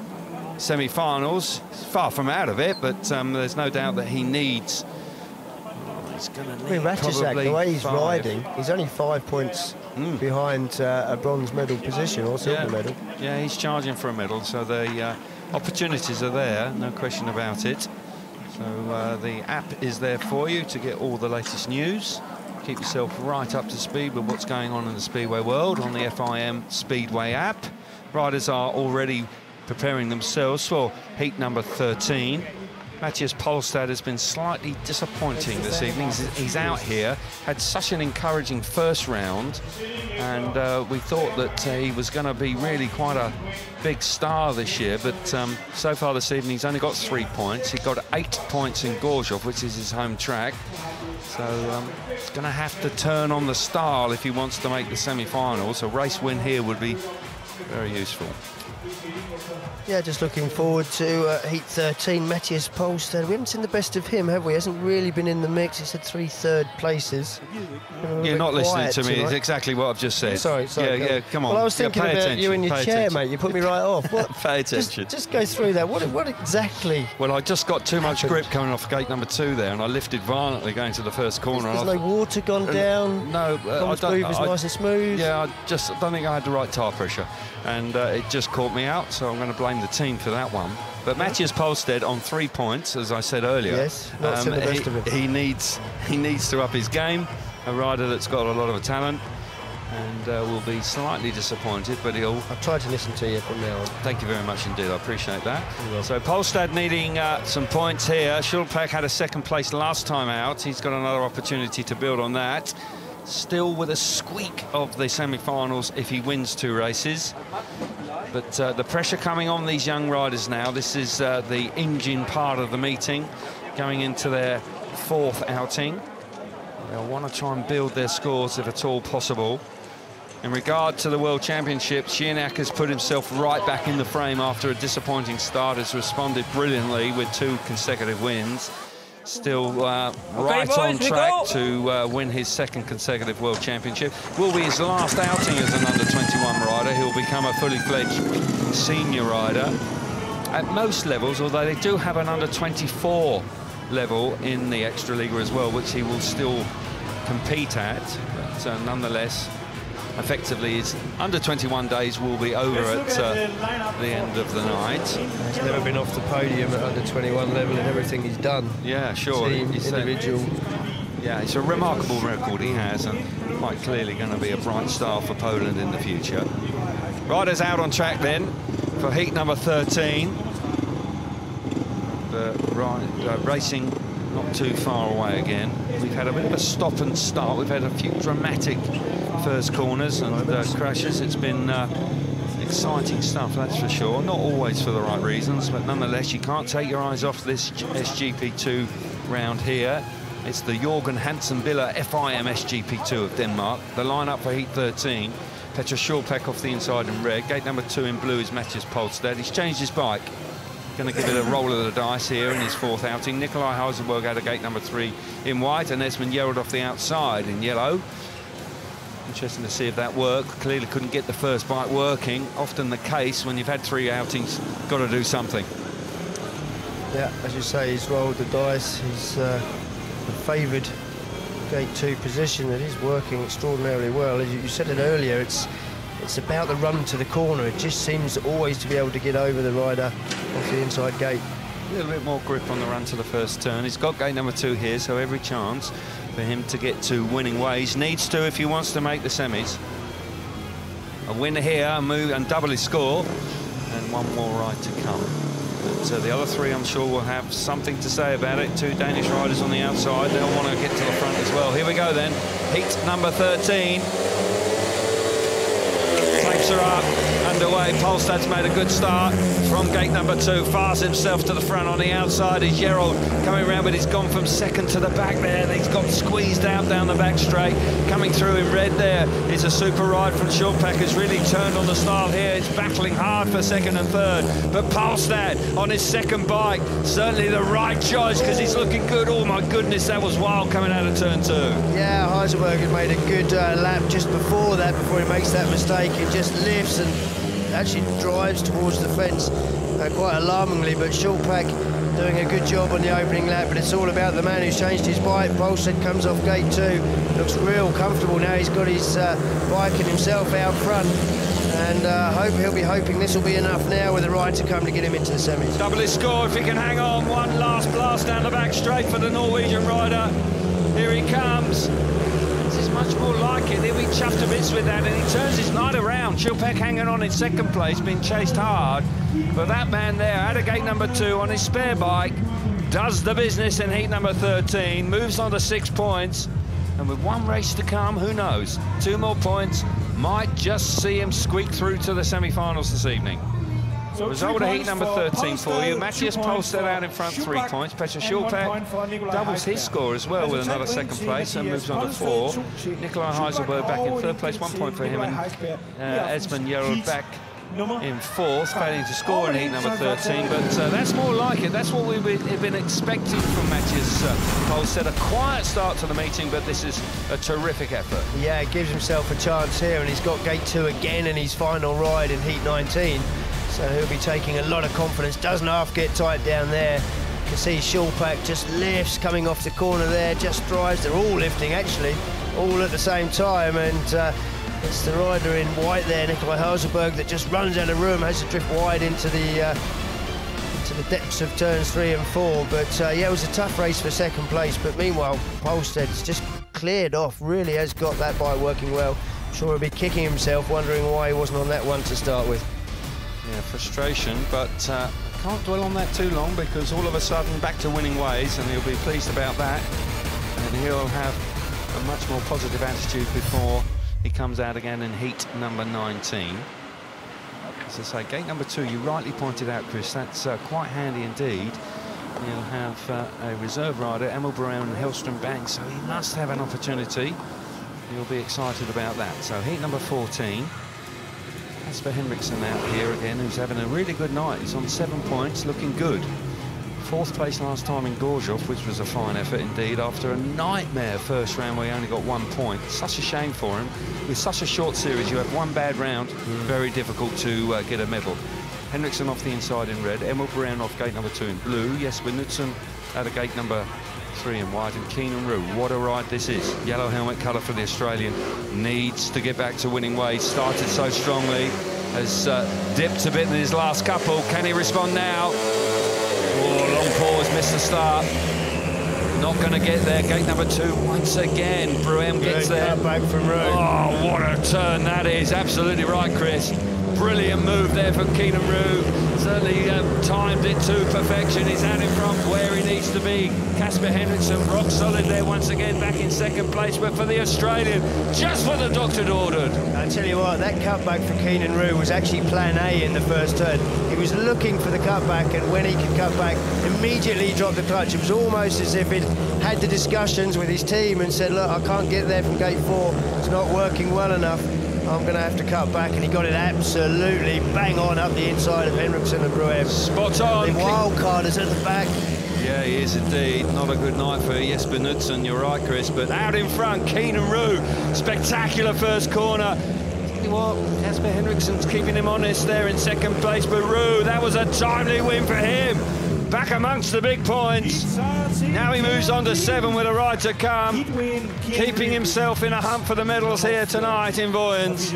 semi-finals. Far from out of it, but um, there's no doubt that he needs. He's going to need I mean, Ratajczak, the way he's five. riding, he's only five points mm. behind uh, a bronze medal position or silver yeah. medal. Yeah, he's charging for a medal, so the uh, opportunities are there, no question about it. So uh, the app is there for you to get all the latest news. Keep yourself right up to speed with what's going on in the Speedway world on the F I M Speedway app. Riders are already preparing themselves for heat number thirteen. Matthias Polstad has been slightly disappointing this evening. He's out here, had such an encouraging first round, and uh, we thought that uh, he was going to be really quite a big star this year, but um, so far this evening he's only got three points. He got eight points in Gorzów, which is his home track, so um, he's going to have to turn on the style if he wants to make the semi-finals. A race win here would be very useful. Yeah, just looking forward to uh, heat thirteen. Matthias Polstad, we haven't seen the best of him, have we? He hasn't really been in the mix. He's had three third places. You're not listening to me. Tonight. It's exactly what I've just said. Sorry, sorry. Yeah, yeah, come on. Well, I was thinking yeah, about attention. you in your pay chair, attention. mate. You put me right off. What? Pay attention. Just, just go through that. What, what exactly? Well, I just got too much happened? grip coming off gate number two there, and I lifted violently going to the first corner. There's no water gone down? No. Uh, I don't, move is I, nice and smooth? Yeah, I just I don't think I had the right tyre pressure, and uh, it just caught me out, so I'm going to blame the team for that one. But Matthias Polstad on three points, as I said earlier. Yes, not um, the best he, of it. he needs he needs to up his game. A rider that's got a lot of talent, and uh, will be slightly disappointed, but he'll. I'll try to listen to you from now on. Thank you very much indeed. I appreciate that. So Polstad needing uh, some points here. Schulpak had a second place last time out. He's got another opportunity to build on that. Still with a squeak of the semi-finals if he wins two races. But uh, the pressure coming on these young riders now. This is uh, the engine part of the meeting, going into their fourth outing. They'll want to try and build their scores if at all possible. In regard to the World Championship, Cierniak has put himself right back in the frame after a disappointing start, has responded brilliantly with two consecutive wins. Still uh, okay, right boys, on track to uh, win his second consecutive World Championship. Will be his last outing as an under twenty-one rider. He'll become a fully fledged senior rider at most levels, although they do have an under twenty-four level in the Extraliga as well, which he will still compete at. But uh, nonetheless, effectively his under twenty-one days will be over at uh, the end of the night. He's never been off the podium at under twenty-one level in everything he's done. Yeah, sure. Team, he's individual. Uh, yeah, it's a remarkable record he has, and quite clearly going to be a bright star for Poland in the future. Riders out on track then for heat number thirteen. The uh, racing not too far away again. We've had a bit of a stop and start. We've had a few dramatic first corners and uh, crashes. It's been uh, exciting stuff, that's for sure. Not always for the right reasons, but nonetheless, you can't take your eyes off this S G P two round here. It's the Jorgen Hansen Biller F I M S G P two of Denmark. The lineup for heat thirteen. Petra Schulpak off the inside in red. Gate number two in blue is Matthias Polstad. He's changed his bike. Going to give it a roll of the dice here in his fourth outing. Nikolai Heisenberg out of gate number three in white, and Esmond Jerrold off the outside in yellow. Interesting to see if that worked. Clearly couldn't get the first bike working. Often the case when you've had three outings, got to do something. Yeah, as you say, he's rolled the dice. He's uh, the favoured gate two position that is working extraordinarily well. As you, you said it earlier, it's it's about the run to the corner. It just seems always to be able to get over the rider off the inside gate. A little bit more grip on the run to the first turn. He's got gate number two here, so every chance for him to get to winning ways. Needs to if he wants to make the semis. a win here and move and double his score, and one more ride to come. But uh, the other three, I'm sure, will have something to say about it. Two Danish riders on the outside. They'll want to get to the front as well. Here we go then. Heat number thirteen. Flames are up, underway. Polstad's made a good start from gate number two. Fars himself to the front. On the outside is Gerald coming around, but he's gone from second to the back there. He's got squeezed out down the back straight. Coming through in red there is a super ride from Schulpak, who's really turned on the style here. It's battling hard for second and third. But Polstad on his second bike, certainly the right choice because he's looking good. Oh my goodness, that was wild coming out of turn two. Yeah, Heiselberg had made a good uh, lap just before that, before he makes that mistake. It just lifts and actually drives towards the fence uh, quite alarmingly, but Schulpak doing a good job on the opening lap, but it's all about the man who's changed his bike. Polstad comes off gate two, looks real comfortable now. He's got his uh, bike and himself out front, and uh, hope he'll be hoping this will be enough now with the ride to come to get him into the semis. Double his score if he can hang on. One last blast down the back straight for the Norwegian rider. Here he comes. This is much more like it. He'll be chuffed to bits with that, and he turns his night around. Schulpak hanging on in second place, being chased hard. But that man there, out of gate number two on his spare bike, does the business in heat number thirteen, moves on to six points, and with one race to come, who knows? Two more points might just see him squeak through to the semi-finals this evening. So result of heat number thirteen for you. Matthias Polstad out in front, three points. Petr Schulpak doubles his score as well with another second place and moves on to four. Nikolai Heiselberg back in third place, one point for him, and uh, Esben Gerald back in fourth, failing to score in heat number thirteen, but uh, that's more like it. That's what we've been expecting from Matthias uh, Polstad. A quiet start to the meeting, but this is a terrific effort. Yeah, it gives himself a chance here, and he's got gate two again in his final ride in heat nineteen, so he'll be taking a lot of confidence. Doesn't half get tight down there. You can see Schulpak just lifts coming off the corner there, just drives. They're all lifting actually, all at the same time, and uh, it's the rider in white there, Nikolai Heiselberg, that just runs out of room, has to drift wide into the uh, into the depths of turns three and four. But uh, yeah, it was a tough race for second place. But meanwhile, Polstad's just cleared off, really has got that bike working well. I'm sure he'll be kicking himself, wondering why he wasn't on that one to start with. Yeah, frustration, but uh, can't dwell on that too long, because all of a sudden back to winning ways, and he'll be pleased about that. And he'll have a much more positive attitude before he comes out again in heat number nineteen. As I say, gate number two, you rightly pointed out, Chris, that's uh, quite handy indeed. He'll have uh, a reserve rider, Emil Brown and Hellstrom Banks, so he must have an opportunity. He'll be excited about that. So heat number fourteen. Kasper Henriksson out here again, who's having a really good night. He's on seven points, looking good. Fourth place last time in Gorzów, which was a fine effort indeed, after a nightmare first round where he only got one point. Such a shame for him. With such a short series, you have one bad round, very difficult to uh, get a medal. Henriksson off the inside in red, Emil Brown off gate number two in blue, Jesper Knudsen out of gate number three in white, and Keenan Roux. What a ride this is. Yellow helmet colour for the Australian. Needs to get back to winning ways. Started so strongly, has uh, dipped a bit in his last couple. Can he respond now? Oh, long pause, missed the start. Not going to get there. Gate number two once again. Bruem gets Good there. back from Roux. Oh, what a turn that is. Absolutely right, Chris. Brilliant move there from Keenan Roux. Certainly uh, timed it to perfection. He's out in front where he needs to be. Kasper Henriksson, rock solid there once again, back in second place. But for the Australian, just what the doctor had ordered. I tell you what, that cutback for Keenan Roux was actually plan A in the first turn. He was looking for the cutback, and when he could cut back, immediately dropped the clutch. It was almost as if he'd had the discussions with his team and said, look, I can't get there from gate four. It's not working well enough. I'm going to have to cut back, and he got it absolutely bang on up the inside of Henriksson and Bruem. Spot on. The wild card is at the back. Yeah, he is indeed. Not a good night for Jesper Knudsen, you're right, Chris, but out in front, Keenan Roux. Spectacular first corner. Tell you what, Kasper Henriksson's keeping him honest there in second place, but Roux, that was a timely win for him. Back amongst the big points. Now he moves on to seven with a ride to come, keeping himself in a hunt for the medals here tonight in Voyens.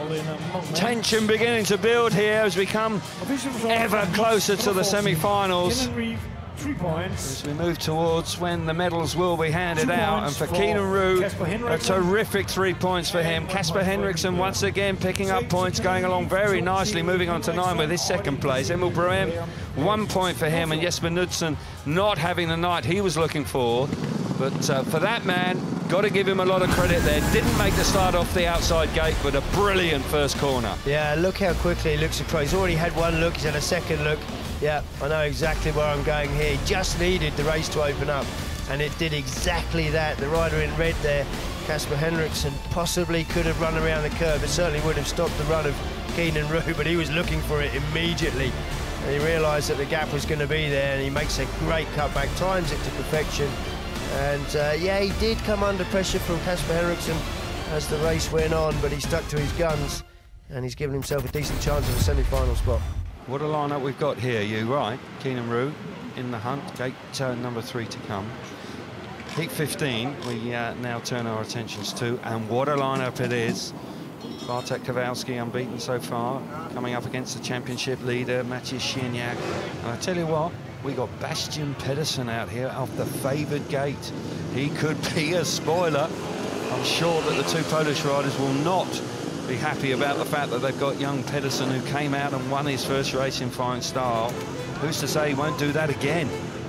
Tension beginning to build here as we come ever closer to the semi-finals. Three points. As we move towards when the medals will be handed Two out, and points for for Keenan Roo, Kasper a Henriksen. terrific three points for him. Kasper Henriksen once again picking up points, going along very nicely, moving on to nine with his second place. Emil Brehm, one point for him, and Jesper Knudsen not having the night he was looking for. But uh, for that man, got to give him a lot of credit there. Didn't make the start off the outside gate, but a brilliant first corner. Yeah, look how quickly he looks across. He's already had one look, he's had a second look. Yeah, I know exactly where I'm going here. He just needed the race to open up, and it did exactly that. The rider in red there, Kasper Henriksen, possibly could have run around the curve. It certainly would have stopped the run of Keenan Roo, but he was looking for it immediately. And he realised that the gap was going to be there, and he makes a great cutback, times it to perfection. And uh, yeah, he did come under pressure from Kasper Henriksen as the race went on, but he stuck to his guns, and he's given himself a decent chance of a semi-final spot. What a lineup we've got here, you right. Keenan Roo in the hunt, gate uh, number three to come. Heat fifteen, we uh, now turn our attentions to, and what a lineup it is. Bartek Kowalski unbeaten so far, coming up against the championship leader, Maciej Szczeniak. And I tell you what, we got Bastian Pedersen out here off the favoured gate. He could be a spoiler. I'm sure that the two Polish riders will not be happy about the fact that they've got young Pedersen, who came out and won his first race in fine style. Who's to say he won't do that again?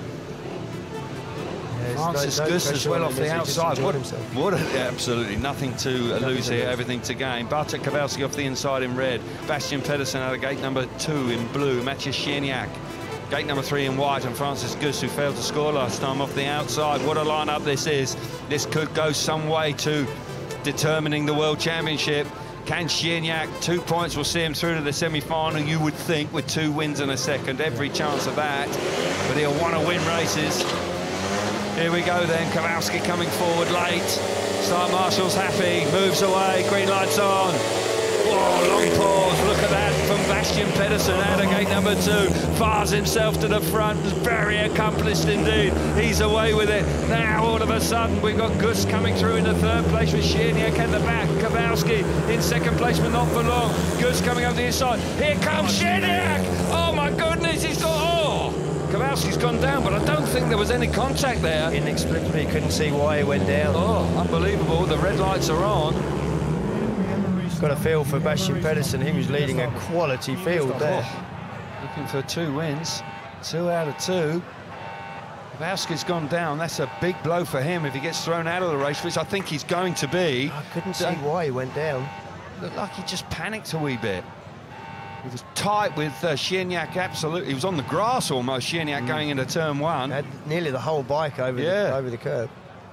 Yeah, Francis no, no Gus as well off the outside. What, what a, yeah, absolutely nothing to uh, lose here, everything to gain. Bartek Kowalski off the inside in red. Bastian Pedersen out of gate number two in blue. Maciej Szczeniak, gate number three in white, and Francis Gus, who failed to score last time, off the outside. What a lineup this is. This could go some way to determining the World Championship. Can Szczeniak, two points will see him through to the semi-final, you would think, with two wins and a second. Every chance of that, but he'll want to win races. Here we go then, Kowalski coming forward late. Start Marshall's happy, moves away, green lights on. Whoa, long pause, look at that from Bastian Pedersen out of gate number two. Fires himself to the front, very accomplished indeed. He's away with it. Now all of a sudden we've got Gus coming through in the third place with Szczeniak at the back. Kowalski in second place, but not for long. Gus coming up the inside. Here comes Szczeniak! Oh my goodness, he's got, oh! Kowalski's gone down, but I don't think there was any contact there. Inexplicably, couldn't see why he went down. Oh, unbelievable, the red lights are on. Got a feel for Bastian Pedersen. He was leading a quality field there. Oh, looking for two wins, two out of two. Kowalski's gone down. That's a big blow for him if he gets thrown out of the race, which I think he's going to be. I couldn't see why he went down. Looked like he just panicked a wee bit. He was tight with uh, Szczeniak, absolutely. He was on the grass almost, Szczeniak, mm. going into turn one. Had nearly the whole bike over, yeah. the, over the curb.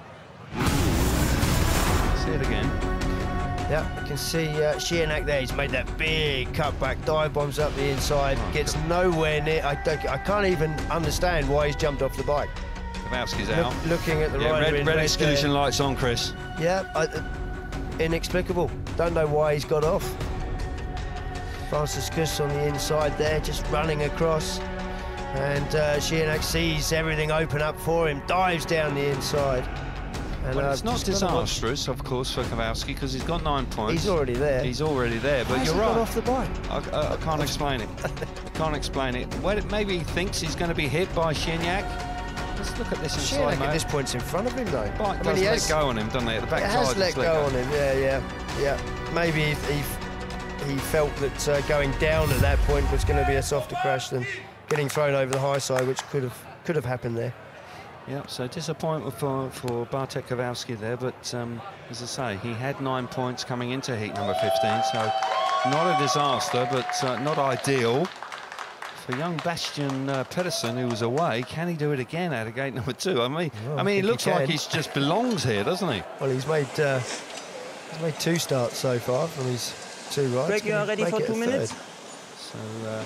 See it again. Yeah, you can see uh, Szczeniak there. He's made that big cutback, dive bombs up the inside, oh, gets good. nowhere near. I, I can't even understand why he's jumped off the bike. Kowalski's Look, out. Looking at the yeah, rider red, in red red exclusion there. lights on, Chris. Yeah, I, uh, inexplicable. Don't know why he's got off. Francis Gus on the inside there, just running across. And uh, Szczeniak sees everything open up for him, dives down the inside. And well, uh, it's not disastrous, of course, for Kowalski, because he's got nine points. He's already there. He's already there, but Why you're has he right. got off the bike? I, uh, I can't explain it. I can't explain it. Well, maybe he thinks he's going to be hit by Szczeniak. Let's look at this in slow mo. At this point's in front of him, though. Bike I does mean, let has, go on him, doesn't he? At the back it has side, let go, go on him. Yeah, yeah, yeah. Maybe he he felt that uh, going down at that point was going to be a softer crash than getting thrown over the high side, which could have could have happened there. Yep, so disappointment for, for Bartek Kowalski there, but um, as I say, he had nine points coming into heat number fifteen, so not a disaster, but uh, not ideal. For young Bastian uh, Pedersen, who was away, can he do it again out of gate number two? I mean, well, I mean, he looks he like he just belongs here, doesn't he? Well, he's made uh, he's made two starts so far from his two rides. Greg, you are ready for two minutes? So, uh,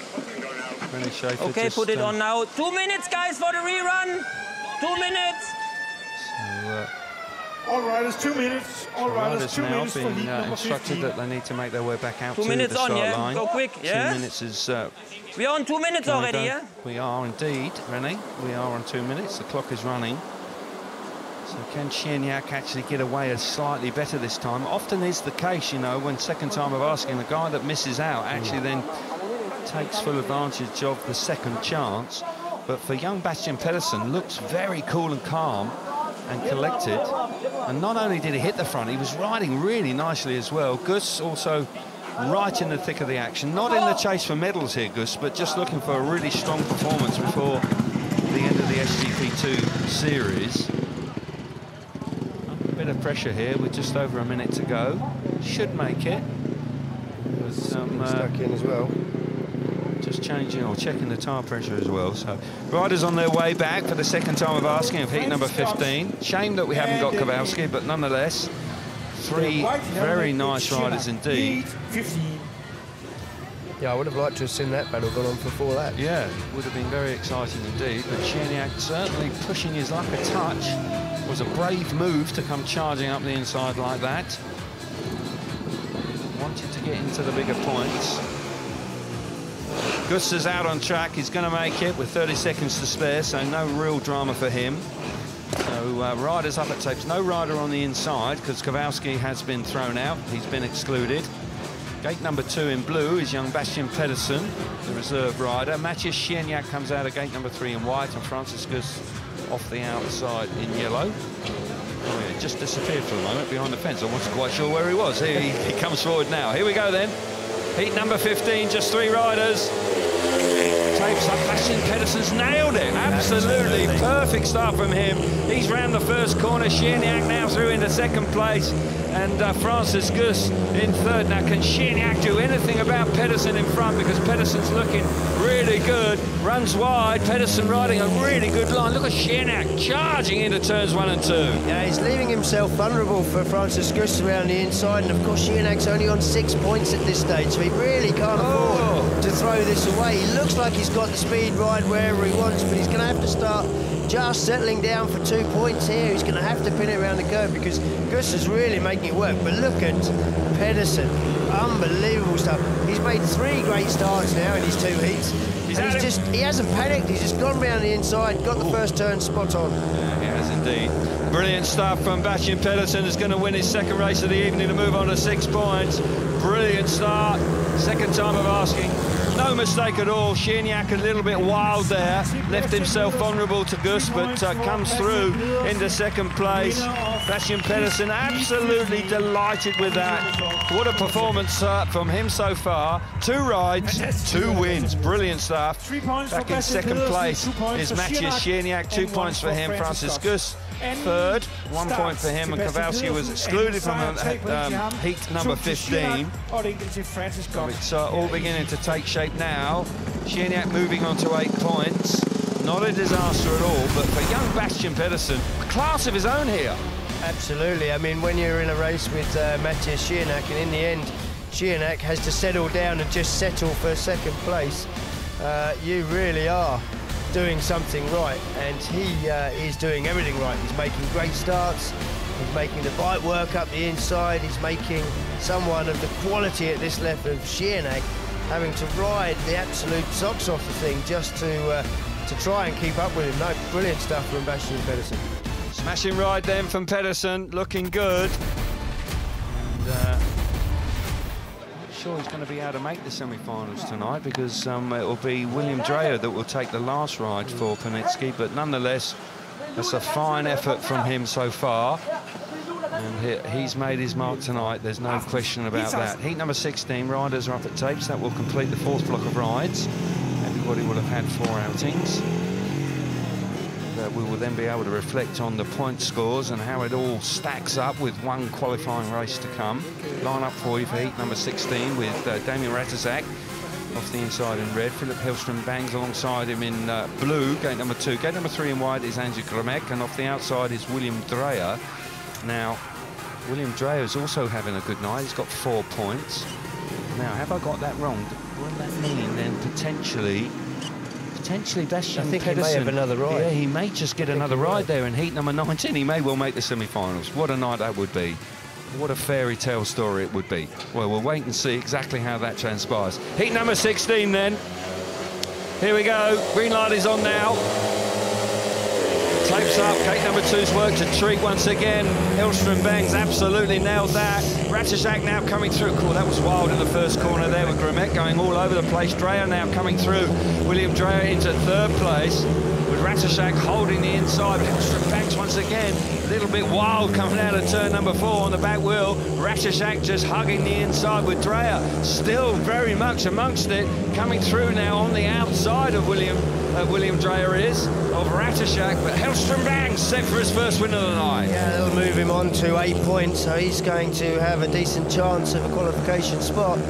okay, just, put it um, on now. Two minutes, guys, for the rerun. Two minutes. So, uh, all riders, two minutes. All riders, two now minutes for heat uh, number instructed fifteen. that they need to make their way back out two to minutes the start on, yeah? line. Go quick, yeah? Two minutes is... Uh, we are on two minutes already, yeah? We are indeed, Rennie. We are on two minutes. The clock is running. So can Szczeniak actually get away slightly better this time? Often is the case, you know, when second time of asking, the guy that misses out actually then takes full advantage of the second chance. But for young Bastian Pedersen, looks very cool and calm and collected. And not only did he hit the front, he was riding really nicely as well. Gus also right in the thick of the action. Not in the chase for medals here, Gus, but just looking for a really strong performance before the end of the S G P two series. A bit of pressure here with just over a minute to go. Should make it. Some, uh, stuck in as well. Just changing or checking the tyre pressure as well. So riders on their way back for the second time of asking of heat number fifteen. Shame that we haven't got Kowalski, but nonetheless, three very nice riders indeed. Yeah, I would have liked to have seen that battle gone on for four laps. Yeah, it would have been very exciting indeed. But Cierniak certainly pushing his luck a touch. Was a brave move to come charging up the inside like that. Wanted to get into the bigger points. Gus is out on track. He's going to make it with thirty seconds to spare, so no real drama for him. So uh, riders up at tapes. No rider on the inside because Kowalski has been thrown out. He's been excluded. Gate number two in blue is young Bastian Pedersen, the reserve rider. Matthias Cierniak comes out of gate number three in white, and Francis Gus off the outside in yellow. Oh, yeah, just disappeared for a moment behind the fence. I wasn't quite sure where he was. Here he, he comes forward now. Here we go then. Heat number fifteen, just three riders. Tapes up. Bastian Pedersen's nailed it. Absolutely perfect start from him. He's round the first corner. Cierniak now through into second place. And uh, Francis Gus in third. Now, can Cierniak do anything about Pedersen in front? Because Pedersen's looking really good. Runs wide. Pedersen riding a really good line. Look at Cierniak charging into turns one and two. Yeah, he's leaving himself vulnerable for Francis Gus around the inside. And, of course, Cierniak's only on six points at this stage, so he really can't afford oh. to throw this away. He looks like he's got the speed right wherever he wants, but he's going to have to start just settling down for two points here. He's going to have to pin it around the curve because Gus is really making it work. But look at Pedersen, unbelievable stuff. He's made three great starts now in his two heats. He's, and he's just, he hasn't panicked. He's just gone round the inside, got the Ooh. first turn spot on. Yeah, he has indeed. Brilliant stuff from Bastian Pedersen, who's going to win his second race of the evening to move on to six points. Brilliant start. Second time of asking. No mistake at all. Cierniak a little bit wild there, left himself vulnerable to Gus, but uh, comes through into second place. Bastian Pedersen absolutely delighted with that. What a performance uh, from him so far. Two rides, two wins. Brilliant stuff. Back in second place is Matthias Cierniak. Two points for him. Francis Gus third, one point for him, and Kowalski was excluded from um, heat number fifteen. It's uh, all beginning to take shape now. Cierniak moving on to eight points. Not a disaster at all, but for young Bastian Pedersen, a class of his own here. Absolutely. I mean, when you're in a race with uh, Matthias Cierniak, and in the end, Cierniak has to settle down and just settle for second place, uh, you really are doing something right, and he uh, is doing everything right. He's making great starts, he's making the bike work up the inside, he's making someone of the quality at this level of Cierniak having to ride the absolute socks off the thing just to uh, to try and keep up with him. No, brilliant stuff from Bastian Pedersen. Smashing ride then from Pedersen, looking good. And, uh, sure he's going to be able to make the semi-finals tonight because um, it will be William Dreyer that will take the last ride for Panetsky, but nonetheless that's a fine effort from him so far, and he, he's made his mark tonight. There's no question about that. Heat number sixteen, riders are up at tapes. That will complete the fourth block of rides. Everybody will have had four outings. Uh, we will then be able to reflect on the point scores and how it all stacks up with one qualifying race to come. Line up for you for heat number sixteen with uh, Damien Ratazak off the inside in red. Philip Hellstrom bangs alongside him in uh, blue, gate number two. Gate number three in white is Andrew Gramek, and off the outside is William Dreyer. Now, William Dreyer is also having a good night. He's got four points. Now, have I got that wrong? Will that mean then potentially... Potentially Bastian I think Pedersen, he may have another ride. Yeah, he may just get another ride there in heat number nineteen. He may well make the semi-finals. What a night that would be. What a fairy tale story it would be. Well, we'll wait and see exactly how that transpires. Heat number sixteen then. Here we go. Green light is on now. Tapes up, gate number two's worked a treat once again. Hellstrom Bangs absolutely nailed that. Ratajczak now coming through. Cool, that was wild in the first corner there with Gramek going all over the place. Dreyer now coming through. William Dreyer into third place with Ratajczak holding the inside. Hellstrom Bangs once again, a little bit wild coming out of turn number four on the back wheel. Ratajczak just hugging the inside with Dreyer. Still very much amongst it. Coming through now on the outside of William uh, William Dreyer is, of Ratajczak, but Hellstrom Bangs set for his first win of the night. Yeah, they'll move him on to eight points, so he's going to have a decent chance of a qualification spot.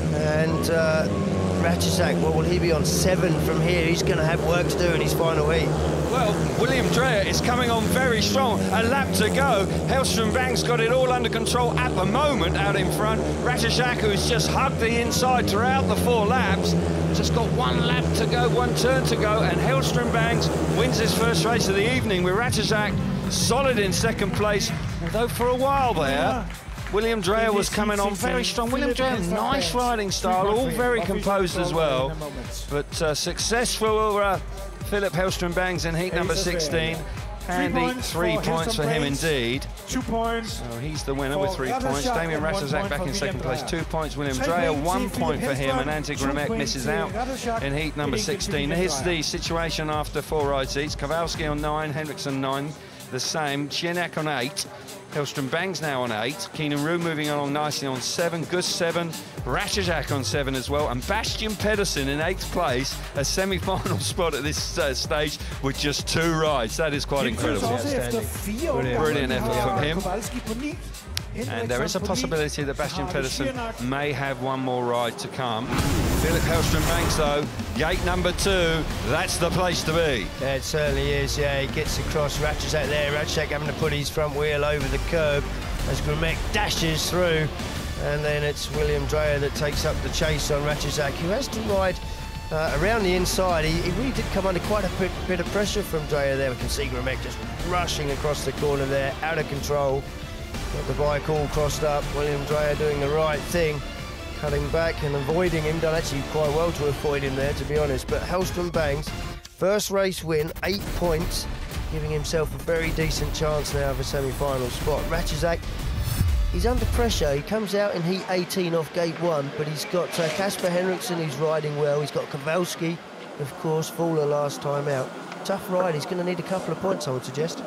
And uh, Ratajczak, well, will he be on seven from here? He's going to have work to do in his final heat. Well, William Dreyer is coming on very strong. A lap to go. Hellstrom Bangs got it all under control at the moment out in front. Ratajczak, who's just hugged the inside throughout the four laps, just got one lap to go, one turn to go, and Hellstrom Bangs wins his first race of the evening with Ratajczak solid in second place, although for a while there, William Dreyer was coming on very strong. William Dreyer, nice riding style, all very composed as well. But uh, successful uh, Philip Hellstrom Bangs in heat number sixteen. Handy three points for him indeed. Two points. So he's the winner with three points. Damien Ratajczak back in second place, two points. William Dreyer, one point for him, and Antti Gramek misses out in heat number sixteen. Here's the situation after four ride seats. Kowalski on nine, Henriksen nine, the same. Cierniak on eight. Hellstrom Bangs now on eight. Keenan Roux moving along nicely on seven. Gus seven. Ratajczak on seven as well. And Bastian Pedersen in eighth place. A semi-final spot at this uh, stage with just two rides. That is quite incredible. Brilliant. Brilliant effort from him. And there is a possibility that Bastian Pedersen may have one more ride to come. Philip Hellstrom Bangs, though, gate number two, that's the place to be. Yeah, it certainly is. Yeah, he gets across Ratajczak there. Ratajczak having to put his front wheel over the curb as Gramek dashes through. And then it's William Dreyer that takes up the chase on Ratajczak, who has to ride uh, around the inside. He, he really did come under quite a bit, bit of pressure from Dreyer there. We can see Gramek just rushing across the corner there, out of control. Got the bike all crossed up. William Dreyer doing the right thing, cutting back and avoiding him. Done actually quite well to avoid him there, to be honest. But Hellstrom Bangs, first race win, eight points, giving himself a very decent chance now of a semi-final spot. Ratajczak, he's under pressure. He comes out in heat eighteen off gate one, but he's got uh, Kasper Henriksen, who's riding well. He's got Kowalski, of course, Fowler last time out. Tough ride. He's going to need a couple of points, I would suggest.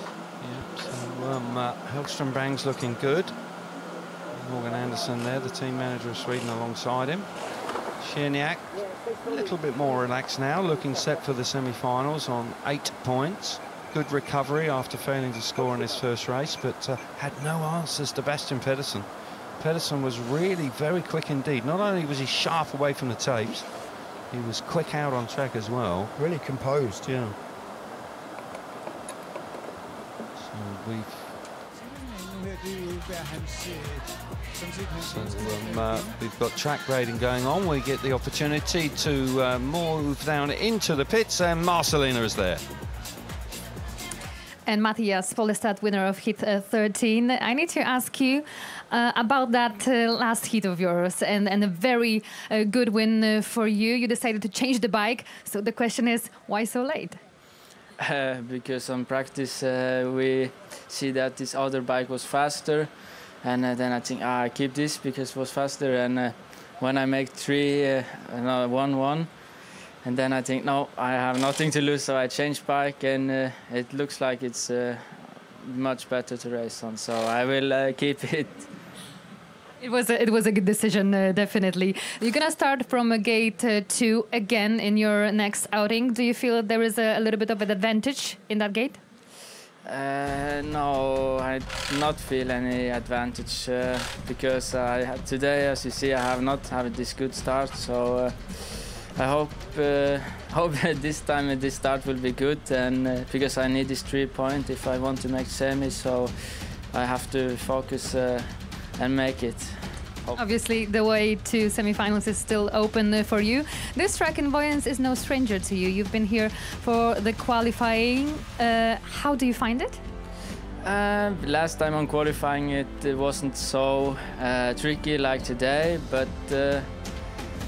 Um, uh, Hellstrom Bangs looking good. Morgan Anderson there, the team manager of Sweden, alongside him. Cierniak, a little bit more relaxed now, looking set for the semi-finals on eight points. Good recovery after failing to score in his first race, but uh, had no answers to Bastian Pedersen. Pedersen was really very quick indeed. Not only was he sharp away from the tapes, he was quick out on track as well. Really composed. Yeah. We've so, um, uh, we've got track grading going on. We get the opportunity to uh, move down into the pits, and Marcelina is there. And Matthias Follestad, winner of heat uh, thirteen. I need to ask you uh, about that uh, last heat of yours, and, and a very uh, good win uh, for you. You decided to change the bike. So the question is, why so late? Uh, because on practice uh, we see that this other bike was faster, and uh, then I think ah, I keep this because it was faster. And uh, when I make three, uh, no, one one, and then I think no, I have nothing to lose, so I change bike, and uh, it looks like it's uh, much better to race on. So I will uh, keep it. It was a, it was a good decision, uh, definitely. You're gonna start from a gate uh, two again in your next outing. Do you feel there is a, a little bit of an advantage in that gate? Uh, no, I not feel any advantage uh, because I had today, as you see, I have not had this good start. So uh, I hope uh, hope this time this start will be good, and uh, because I need this three point if I want to make semi, so I have to focus. Uh, and make it. Obviously, the way to semi-finals is still open uh, for you. This track in Voyens is no stranger to you. You've been here for the qualifying. Uh, how do you find it? Uh, last time on qualifying, it, it wasn't so uh, tricky like today, but uh,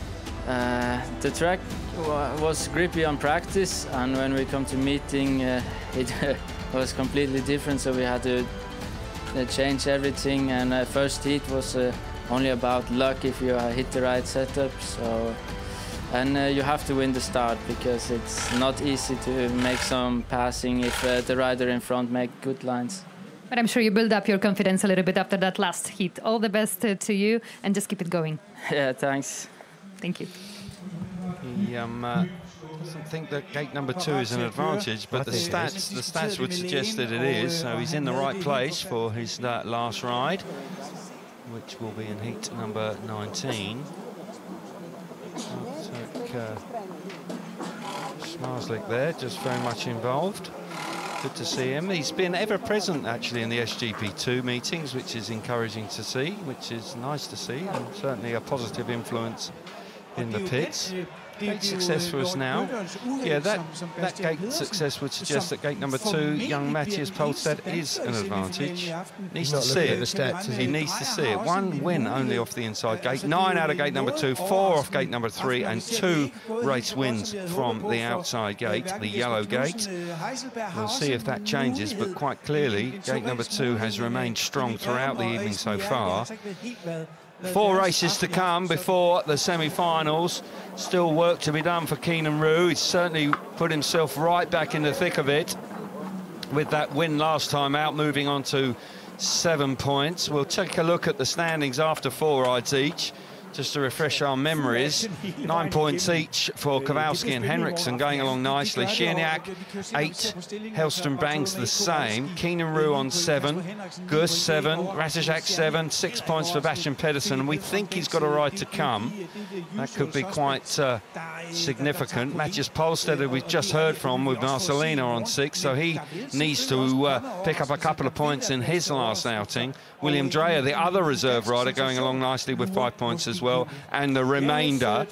Uh, the track was grippy on practice, and when we come to meeting, uh, it was completely different. So we had to uh, change everything. And uh, first heat was uh, only about luck if you uh, hit the right setup. So, and uh, you have to win the start because it's not easy to make some passing if uh, the rider in front make good lines. But I'm sure you build up your confidence a little bit after that last heat. All the best uh, to you, and just keep it going. Yeah, thanks. Thank you. He um, uh, doesn't think that gate number two is an advantage, but the stats the stats would suggest that it is. So he's in the right place for his uh, last ride, which will be in heat number nineteen. Take uh, Zmarzlik there, just very much involved. Good to see him. He's been ever present actually in the S G P two meetings, which is encouraging to see, which is nice to see, and certainly a positive influence in the pits. Gate success for us now. Yeah, that, that gate success would suggest that gate number two, young Matthias Polstedt, is an advantage. Needs to see it. Stats, he needs to see it. One win only off the inside gate, nine out of gate number two, four off gate number three, and two race wins from the outside gate, the yellow gate. We'll see if that changes, but quite clearly, gate number two has remained strong throughout the evening so far. Four races to come before the semi-finals. Still work to be done for Keenan Roo. He's certainly put himself right back in the thick of it with that win last time out, moving on to seven points. We'll take a look at the standings after four rides each, just to refresh our memories. Nine points each for Kowalski and Henriksen, going along nicely. Cierniak, eight. Hellstrom Bangs the same. Keenan Roo on seven. Gus, seven. Rasijak, seven. Six points for Bastian Pedersen. And we think he's got a ride to come. That could be quite uh, significant. Matthias Polstedt, who we've just heard from, with Marcelino on six, so he needs to uh, pick up a couple of points in his last outing. William Dreyer, the other reserve rider, going along nicely with five points as well, and the remainder.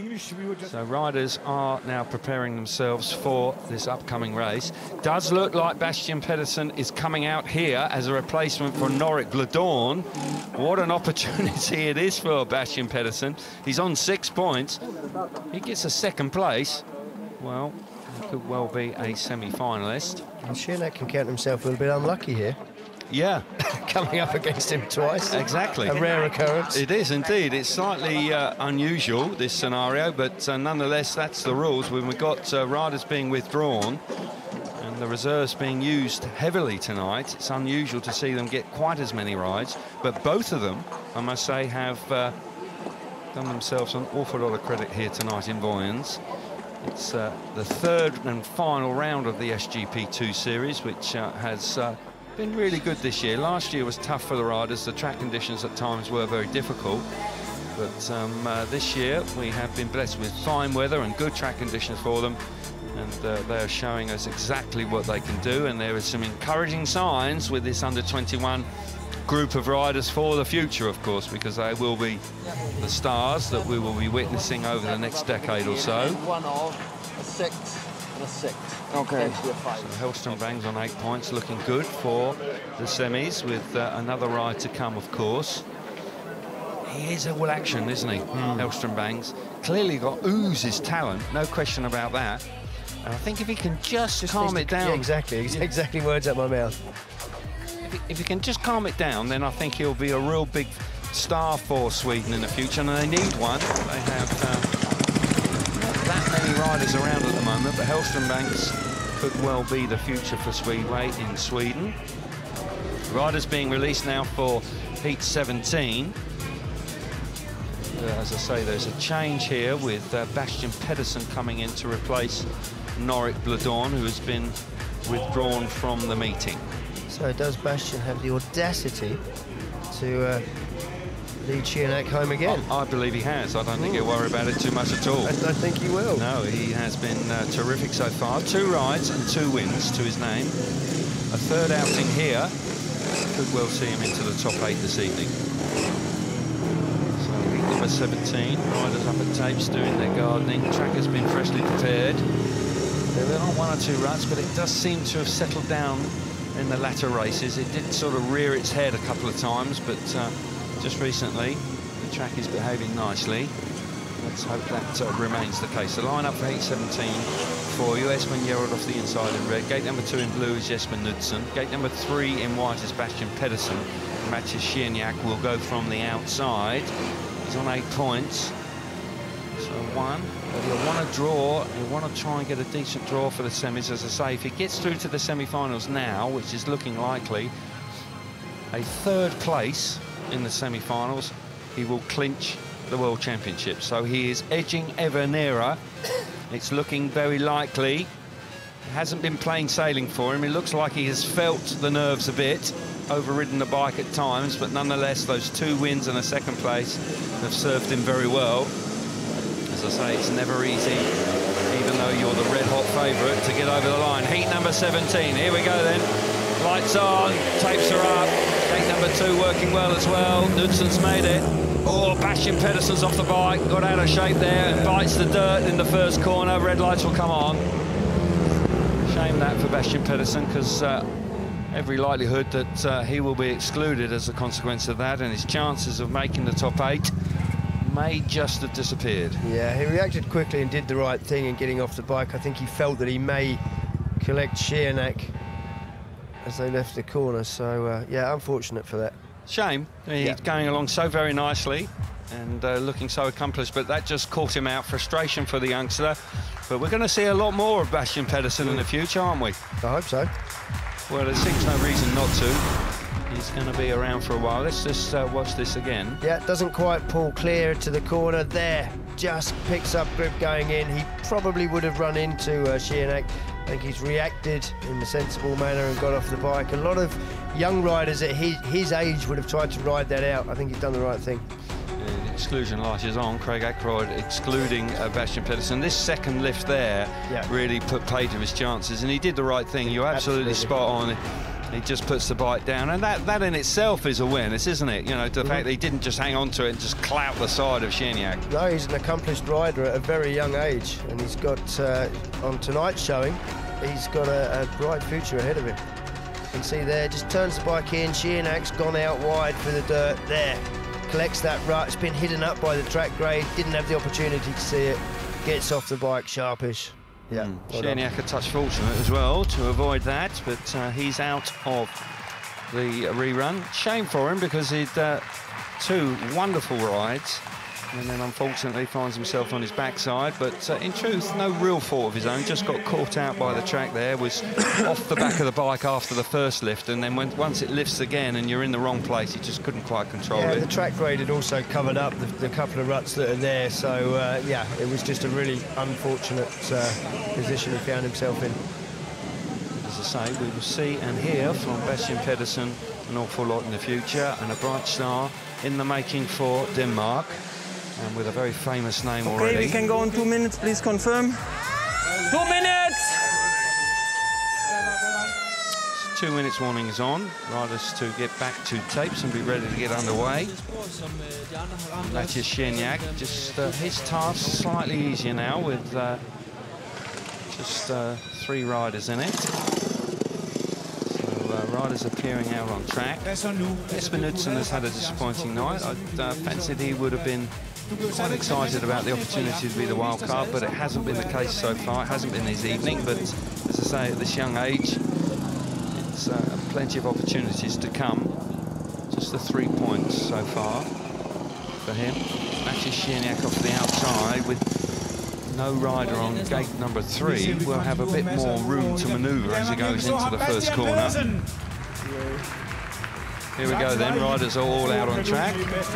So riders are now preparing themselves for this upcoming race. Does look like Bastian Pedersen is coming out here as a replacement for Norik Bladorn. What an opportunity it is for Bastian Pedersen. He's on six points. He gets a second place. Well, he could well be a semi-finalist. And Cierniak can count himself a little bit unlucky here. Yeah. Coming up against him twice. Exactly. A rare occurrence. It is indeed. It's slightly uh, unusual, this scenario, but uh, nonetheless, that's the rules. When we've got uh, riders being withdrawn and the reserves being used heavily tonight, it's unusual to see them get quite as many rides. But both of them, I must say, have uh, done themselves an awful lot of credit here tonight in Voyens. It's uh, the third and final round of the S G P two series, which uh, has uh, been really good this year. Last year was tough for the riders. The track conditions at times were very difficult. But um, uh, this year we have been blessed with fine weather and good track conditions for them. And uh, they are showing us exactly what they can do. And there are some encouraging signs with this under twenty-one group of riders for the future, of course, because they will be the stars that we will be witnessing over the next decade or so. One off, a six, and a six. Okay. So Hellstrom Bangs on eight points, looking good for the semis, with uh, another ride to come, of course. He is all action, isn't he, mm. Hellstrom Bangs? Clearly got oozes talent, no question about that. And I think if he can just, just calm it down... Yeah, exactly, exactly words out my mouth. If he, if he can just calm it down, then I think he'll be a real big star for Sweden in the future, and they need one. They have... Uh, that many riders around at the moment, but Hellstrom Bangs could well be the future for Speedway in Sweden. Riders being released now for heat seventeen. Uh, as I say, there's a change here with uh, Bastian Pedersen coming in to replace Norik Bladorn, who has been withdrawn from the meeting. So does Bastian have the audacity to uh, lead Cierniak home again? I, I believe he has. I don't think he'll worry about it too much at all. I don't think he will. No, he has been uh, terrific so far. Two rides and two wins to his name. A third outing here. Could well see him into the top eight this evening. So week number seventeen, riders up at Tapes doing their gardening. The track has been freshly prepared. There are one or two ruts, but it does seem to have settled down in the latter races. It did sort of rear its head a couple of times, but uh, just recently the track is behaving nicely. let's hope that uh, remains the case. The lineup for heat seventeen for you, Espen Jerrod off the inside in red. Gate number two in blue is Jesper Knudsen. Gate number three in white is Bastian Pedersen. Matthias Gierniak will go from the outside. He's on eight points. So one, but he'll want to draw, he'll want to try and get a decent draw for the semis. As I say, if he gets through to the semi-finals now, which is looking likely, a third place in the semi-finals, he will clinch the World Championship. So he is edging ever nearer. It's looking very likely. It hasn't been plain sailing for him. It looks like he has felt the nerves a bit, overridden the bike at times, but nonetheless, those two wins and a second place have served him very well. As I say, it's never easy, even though you're the red-hot favourite, to get over the line. Heat number seventeen. Here we go then. Lights on, tapes are up. Gate number two working well as well. Knudsen's made it. Oh, Bastian Pedersen's off the bike, got out of shape there and bites the dirt in the first corner. Red lights will come on. Shame that for Bastian Pedersen, because uh, every likelihood that uh, he will be excluded as a consequence of that, and his chances of making the top eight may just have disappeared. Yeah, he reacted quickly and did the right thing in getting off the bike. I think he felt that he may collect Gierniak as they left the corner, so uh, yeah, unfortunate for that. Shame. He's yeah. going along so very nicely and uh, looking so accomplished, but that just caught him out. Frustration for the youngster. But we're going to see a lot more of Bastian Pedersen in the future, aren't we? I hope so. Well, there seems no reason not to. He's going to be around for a while. Let's just uh, watch this again. Yeah, doesn't quite pull clear to the corner there. Just picks up grip going in. He probably would have run into uh, Gierniak. I think he's reacted in a sensible manner and got off the bike. A lot of young riders at his, his age would have tried to ride that out. I think he's done the right thing. Yeah, the exclusion light is on. Craig Ackroyd excluding uh, Bastian Pedersen. This second lift there yeah. really put pay to his chances, and he did the right thing. You're absolutely, absolutely. spot on. He just puts the bike down, and that, that in itself is a win, isn't it? You know, the mm-hmm. fact that he didn't just hang on to it and just clout the side of Gierniak. No, he's an accomplished rider at a very young age, and he's got, uh, on tonight's showing, he's got a, a bright future ahead of him. You can see there, just turns the bike in. Gierniak's gone out wide for the dirt there. Collects that rut. It's been hidden up by the track grade. Didn't have the opportunity to see it. Gets off the bike sharpish. Yeah. Mm. Well Gierniak a touch fortunate as well to avoid that, but uh, he's out of the rerun. Shame for him, because he'd uh, two wonderful rides, and then unfortunately finds himself on his backside. But uh, in truth, no real fault of his own. Just got caught out by the track there. Was off the back of the bike after the first lift, and then when, once it lifts again and you're in the wrong place, he just couldn't quite control yeah, it. The track grade had also covered up the, the couple of ruts that are there. So uh, yeah, it was just a really unfortunate uh, position he found himself in. As I say, we will see and hear from Bastian Pedersen an awful lot in the future, and a bright star in the making for Denmark. And with a very famous name okay, already. Okay, we can go in two minutes, please confirm. Two minutes! Two minutes warning is on. Riders to get back to tapes and be ready to get underway. Matthias Gierniak, just uh, his task slightly easier now with uh, just uh, three riders in it. So uh, riders appearing out on track. Jesper Knudsen has had a disappointing night. I uh, fancied he would have been quite excited about the opportunity to be the wild card, but it hasn't been the case so far. It hasn't been his evening, but as I say, at this young age, it's uh, plenty of opportunities to come. Just the three points so far for him. Matthias Gierniak off the outside with no rider on gate number three. Will have a bit more room to manoeuvre as he goes into the first corner. Here we go then, riders are all out on track.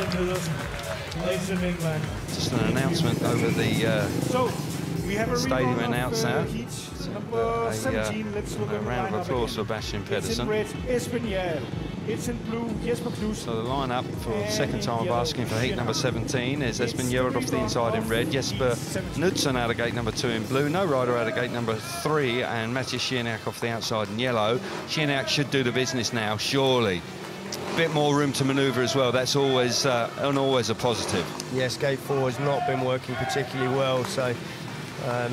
Just an announcement over the uh, stadium announcer. Uh, a, uh, a round of applause for Bastian Pedersen. It's in blue, Jesper Knudsen. So the lineup for the second time of asking for heat number seventeen is Espen Jerrod off the inside in red, Jesper Knudsen out of gate number two in blue, no rider out of gate number three, and Matthias Gierniak off the outside in yellow. Gierniak should do the business now, surely. A bit more room to manoeuvre as well. That's always uh, and always a positive. Yes, gate four has not been working particularly well, so um,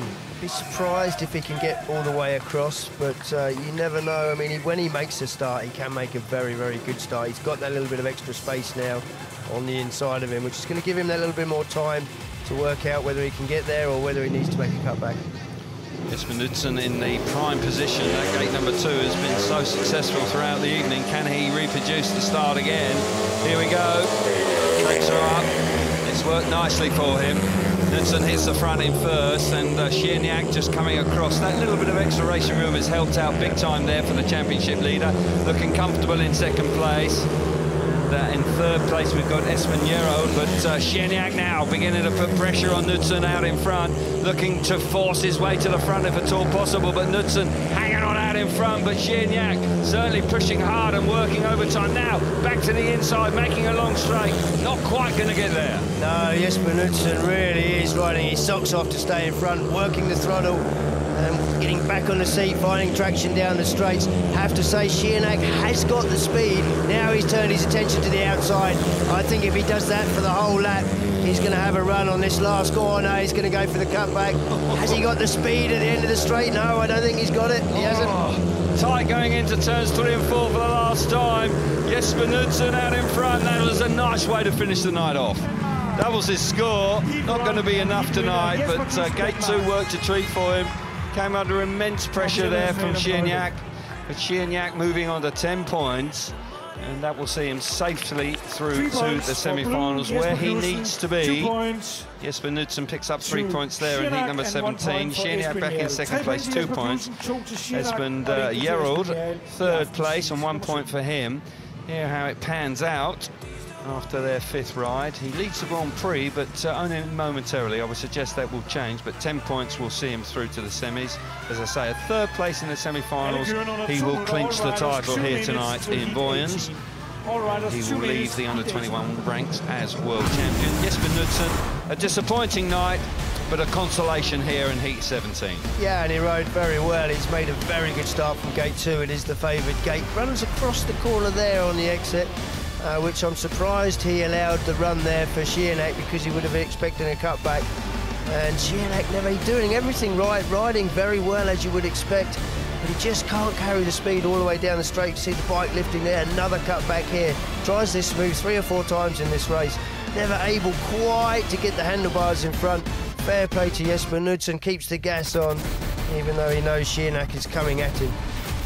be surprised if he can get all the way across, but uh, you never know. I mean, he, when he makes a start, he can make a very, very good start. He's got that little bit of extra space now on the inside of him, which is going to give him that little bit more time to work out whether he can get there or whether he needs to make a cutback. Jesper Knudsen in the prime position. That gate number two has been so successful throughout the evening. Can he reproduce the start again? Here we go. Tracks are up. It's worked nicely for him. Knudsen hits the front in first, and uh, Cierniak just coming across. That little bit of extra racing room has helped out big time there for the championship leader. Looking comfortable in second place. Uh, in third place we've got Espen Yerold, but uh, Cierniak now beginning to put pressure on Knudsen out in front, looking to force his way to the front if at all possible, but Knudsen hanging on out in front, but Cierniak certainly pushing hard and working overtime now, back to the inside, making a long straight, not quite going to get there. No, Jesper Knudsen really is riding his socks off to stay in front, working the throttle, and getting back on the seat, finding traction down the straights. Have to say, Cierniak has got the speed. Now he's turned his attention to the outside. I think if he does that for the whole lap, he's going to have a run on this last corner. He's going to go for the cutback. Has he got the speed at the end of the straight? No, I don't think he's got it. He hasn't. Oh, tight going into turns three and four for the last time. Jesper Knudsen out in front. That was a nice way to finish the night off. Doubles his score. Not going to be enough tonight, but uh, gate two worked a treat for him. Came under immense pressure there from Cierniak, but Cierniak moving on to ten points, and that will see him safely through to the semi-finals where he needs to be. Jesper Knudsen picks up three points there in heat number seventeen. Cierniak back in second place, two points. Espen uh, Yerold, third place, and one point for him. Here how it pans out after their fifth ride. He leads the Grand Prix, but uh, only momentarily. I would suggest that will change, but ten points will see him through to the semis. As I say, a third place in the semi-finals. He will clinch the title here tonight in Voyens. He will leave the under twenty-one ranks as world champion. Jesper Knudsen, a disappointing night, but a consolation here in heat seventeen. Yeah, and he rode very well. He's made a very good start from gate two. It is the favoured gate. Runs across the corner there on the exit. Uh, which I'm surprised he allowed the run there for Cierniak, because he would have been expecting a cutback. And Cierniak never doing everything right, riding very well as you would expect, but he just can't carry the speed all the way down the straight. See the bike lifting there, another cutback here. Tries this move three or four times in this race, never able quite to get the handlebars in front. Fair play to Jesper Knudsen, keeps the gas on, even though he knows Cierniak is coming at him.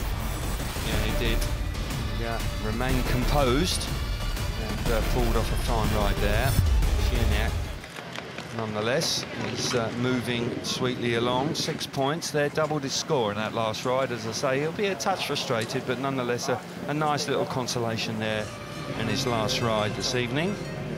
Yeah, he did. Yeah, remain composed. Uh, pulled off a fine ride there. Cierniak, nonetheless, is uh, moving sweetly along. Six points there, doubled his score in that last ride. As I say, he'll be a touch frustrated, but nonetheless a, a nice little consolation there in his last ride this evening.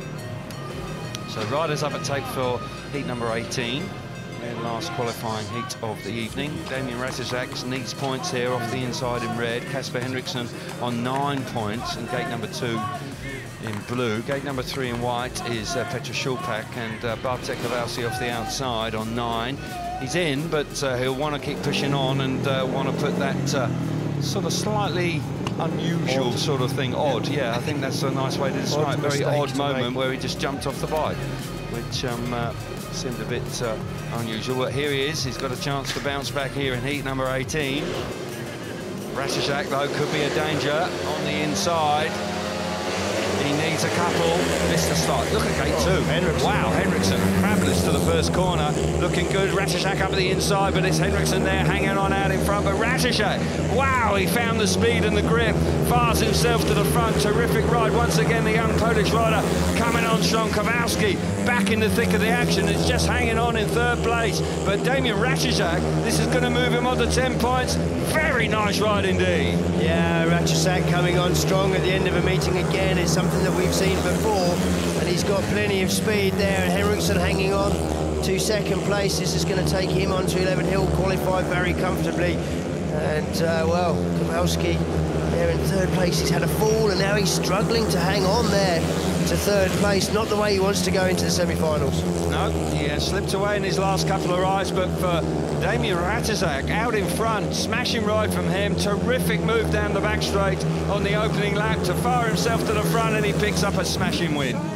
So riders up at tape for heat number eighteen, their last qualifying heat of the evening. Damien Ratizak needs points here off the inside in red. Kasper Henriksson on nine points in gate number two in blue. Gate number three in white is uh, Petra Schulpak, and uh, Bartek Kowalski off the outside on nine. He's in, but uh, he'll want to keep pushing on and uh, want to put that uh, sort of slightly unusual odd. sort of thing. Odd, yeah, I think that's a nice way to describe it. Very odd moment where he just jumped off the bike, which um, uh, seemed a bit uh, unusual. But here he is. He's got a chance to bounce back here in heat number eighteen. Ratizak, though, could be a danger on the inside. He needs a couple. Missed the start. Look at gate two. Oh, Henriksson. Wow, Henriksson. Fabulous to the first corner. Looking good. Ratizak up at the inside, but it's Henriksson there hanging on out in front. But Ratizak, wow, he found the speed and the grip. Fires himself to the front. Terrific ride. Once again, the young Polish rider coming on strong. Kowalski back in the thick of the action. It's just hanging on in third place. But Damien Ratizak, this is going to move him on to ten points. Very nice ride indeed. Yeah, Ratizak coming on strong at the end of a meeting again. It's something that we've seen before, and he's got plenty of speed there, and Henriksson hanging on to second place. This is going to take him on to eleven. He'll qualify very comfortably, and uh, well, Kowalski there in third place. He's had a fall, and now he's struggling to hang on there to third place. Not the way he wants to go into the semi-finals. No, he has slipped away in his last couple of rides, but for Damien Ratizak out in front, smashing ride from him, terrific move down the back straight on the opening lap to fire himself to the front, and he picks up a smashing win.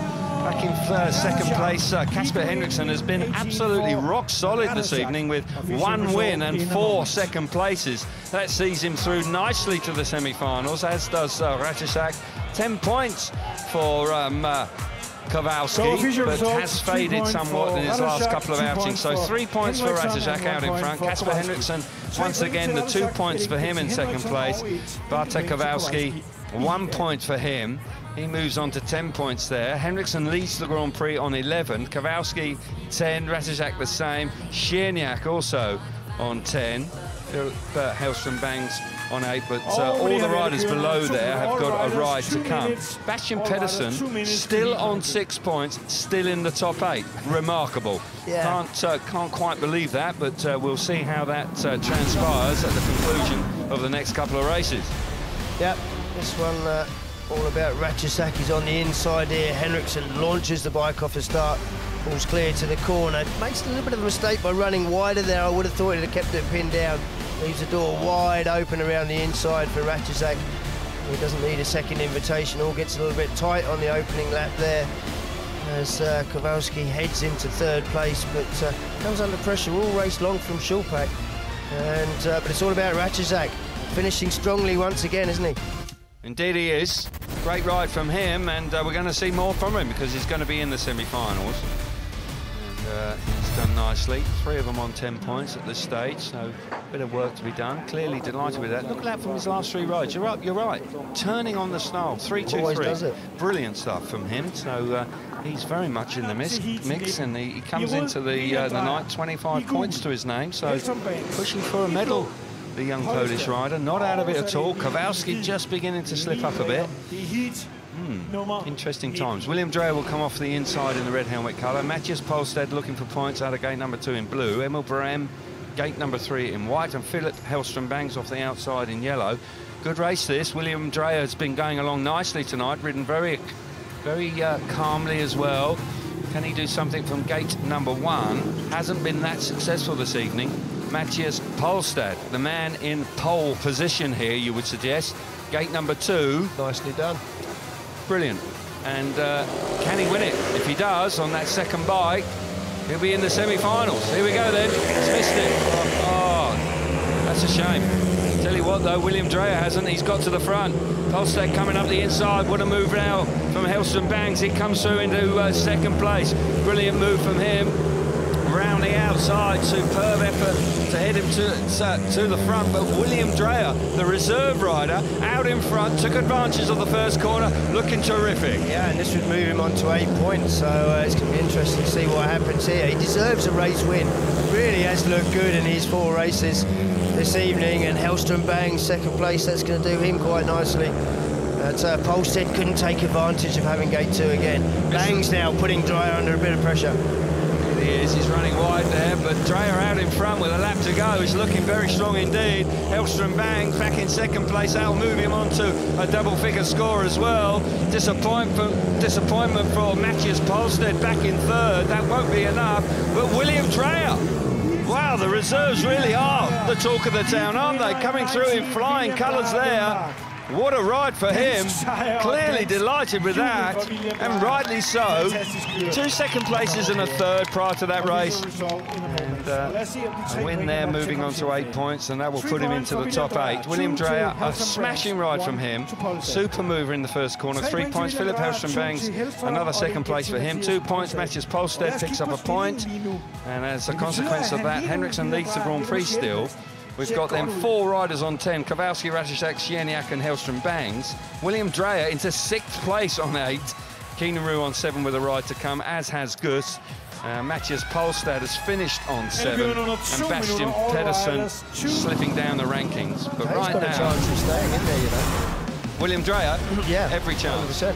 Back in uh, second place, uh, Kasper Henriksen has been absolutely rock solid this evening with one win and four second places. That sees him through nicely to the semi-finals, as does uh, Ratajczak. Ten points for um, uh, Kowalski, but has faded somewhat in his last couple of outings. So three points for Ratajczak out in front. Kasper Henriksen, once again, the two points for him in second place. Bartek Kowalski, one point for him. He moves on to ten points there. Henriksen leads the Grand Prix on eleven. Kowalski, ten. Ratajczak the same. Sierniak also on ten. Bert Hellström Bangs on eight, but uh, all the riders below there have got a ride to come. Bastian Pedersen still on six points, still in the top eight. Remarkable. Yeah. Can't uh, can't quite believe that, but uh, we'll see how that uh, transpires at the conclusion of the next couple of races. Yep, this one uh, all about Ratajczak. He's on the inside here. Henriksen launches the bike off the start. Ball's clear to the corner. Makes a little bit of a mistake by running wider there. I would have thought he'd have kept it pinned down. Leaves the door wide open around the inside for Ratajczak. He doesn't need a second invitation. All gets a little bit tight on the opening lap there as uh, Kowalski heads into third place, but uh, comes under pressure all race long from Schulpack. And uh, but it's all about Ratajczak finishing strongly once again, isn't he? Indeed he is. Great ride from him, and uh, we're going to see more from him because he's going to be in the semi-finals. And uh, he's done nicely. Three of them on ten points at this stage, so a bit of work to be done. Clearly delighted with that. Look at that from his last three rides. You're right, you're right. Turning on the snarl, three two Always three. does it. Brilliant stuff from him. So uh, he's very much in the mix, mix and he, he comes into the, uh, the night twenty-five points to his name, so pushing for a medal. The young Polish rider, not out of it at all. Kowalski just beginning to slip up a bit. Hmm. Interesting times. William Dreyer will come off the inside in the red helmet colour. Matthias Polstead looking for points out of gate number two in blue. Emil Brem, gate number three in white. And Philip Hellström Bangs off the outside in yellow. Good race this. William Dreyer has been going along nicely tonight, ridden very, very uh, calmly as well. Can he do something from gate number one? Hasn't been that successful this evening. Matthias Polstad, the man in pole position here, you would suggest. Gate number two. Nicely done. Brilliant. And uh, can he win it? If he does, on that second bike, he'll be in the semi-finals. Here we go then. He's missed it. Oh, that's a shame. Tell you what, though, William Dreyer hasn't. He's got to the front. Polstad coming up the inside. What a move now from Hellström Bangs. He comes through into uh, second place. Brilliant move from him. Round the outside, superb effort to head him to, uh, to the front, but William Dreyer, the reserve rider, out in front, took advantage of the first corner, looking terrific. Yeah, and this would move him on to eight points, so uh, it's going to be interesting to see what happens here. He deserves a race win. Really has looked good in his four races this evening, and Hellström Bangs, second place, that's going to do him quite nicely. But uh, Polstead couldn't take advantage of having gate two again. Bangs now putting Dreyer under a bit of pressure. He is, he's running wide there, but Dreyer out in front with a lap to go. He's looking very strong indeed. Hellström Bangs back in second place. That'll move him on to a double-figure score as well. Disappointment, disappointment for Matthias Polstead back in third. That won't be enough. But William Dreyer, wow, the reserves really are the talk of the town, aren't they? Coming through in flying colours there. What a ride for him. Clearly delighted with that, and rightly so. Two second places and a third prior to that race. And uh, a win there, moving on to eight points, and that will put him into the top eight. William Dreyer, a smashing ride from him. Super mover in the first corner, three points. Philip Hellström Bangs, another second place for him. Two points. Matthias Polstead picks up a point. And as a consequence of that, Henriksen leads the Grand Prix still. We've got them four riders on ten, Kowalski, Ratajczak, Sierniak and Hellström Bangs. William Dreyer into sixth place on eight. Keenan Roux on seven with a ride to come, as has Gus. Uh, Matthias Polstad has finished on seven, and Bastian Pedersen slipping down the rankings. But He's right got now, a chance of staying in there, you know. William Dreyer, yeah, every chance. one hundred percent.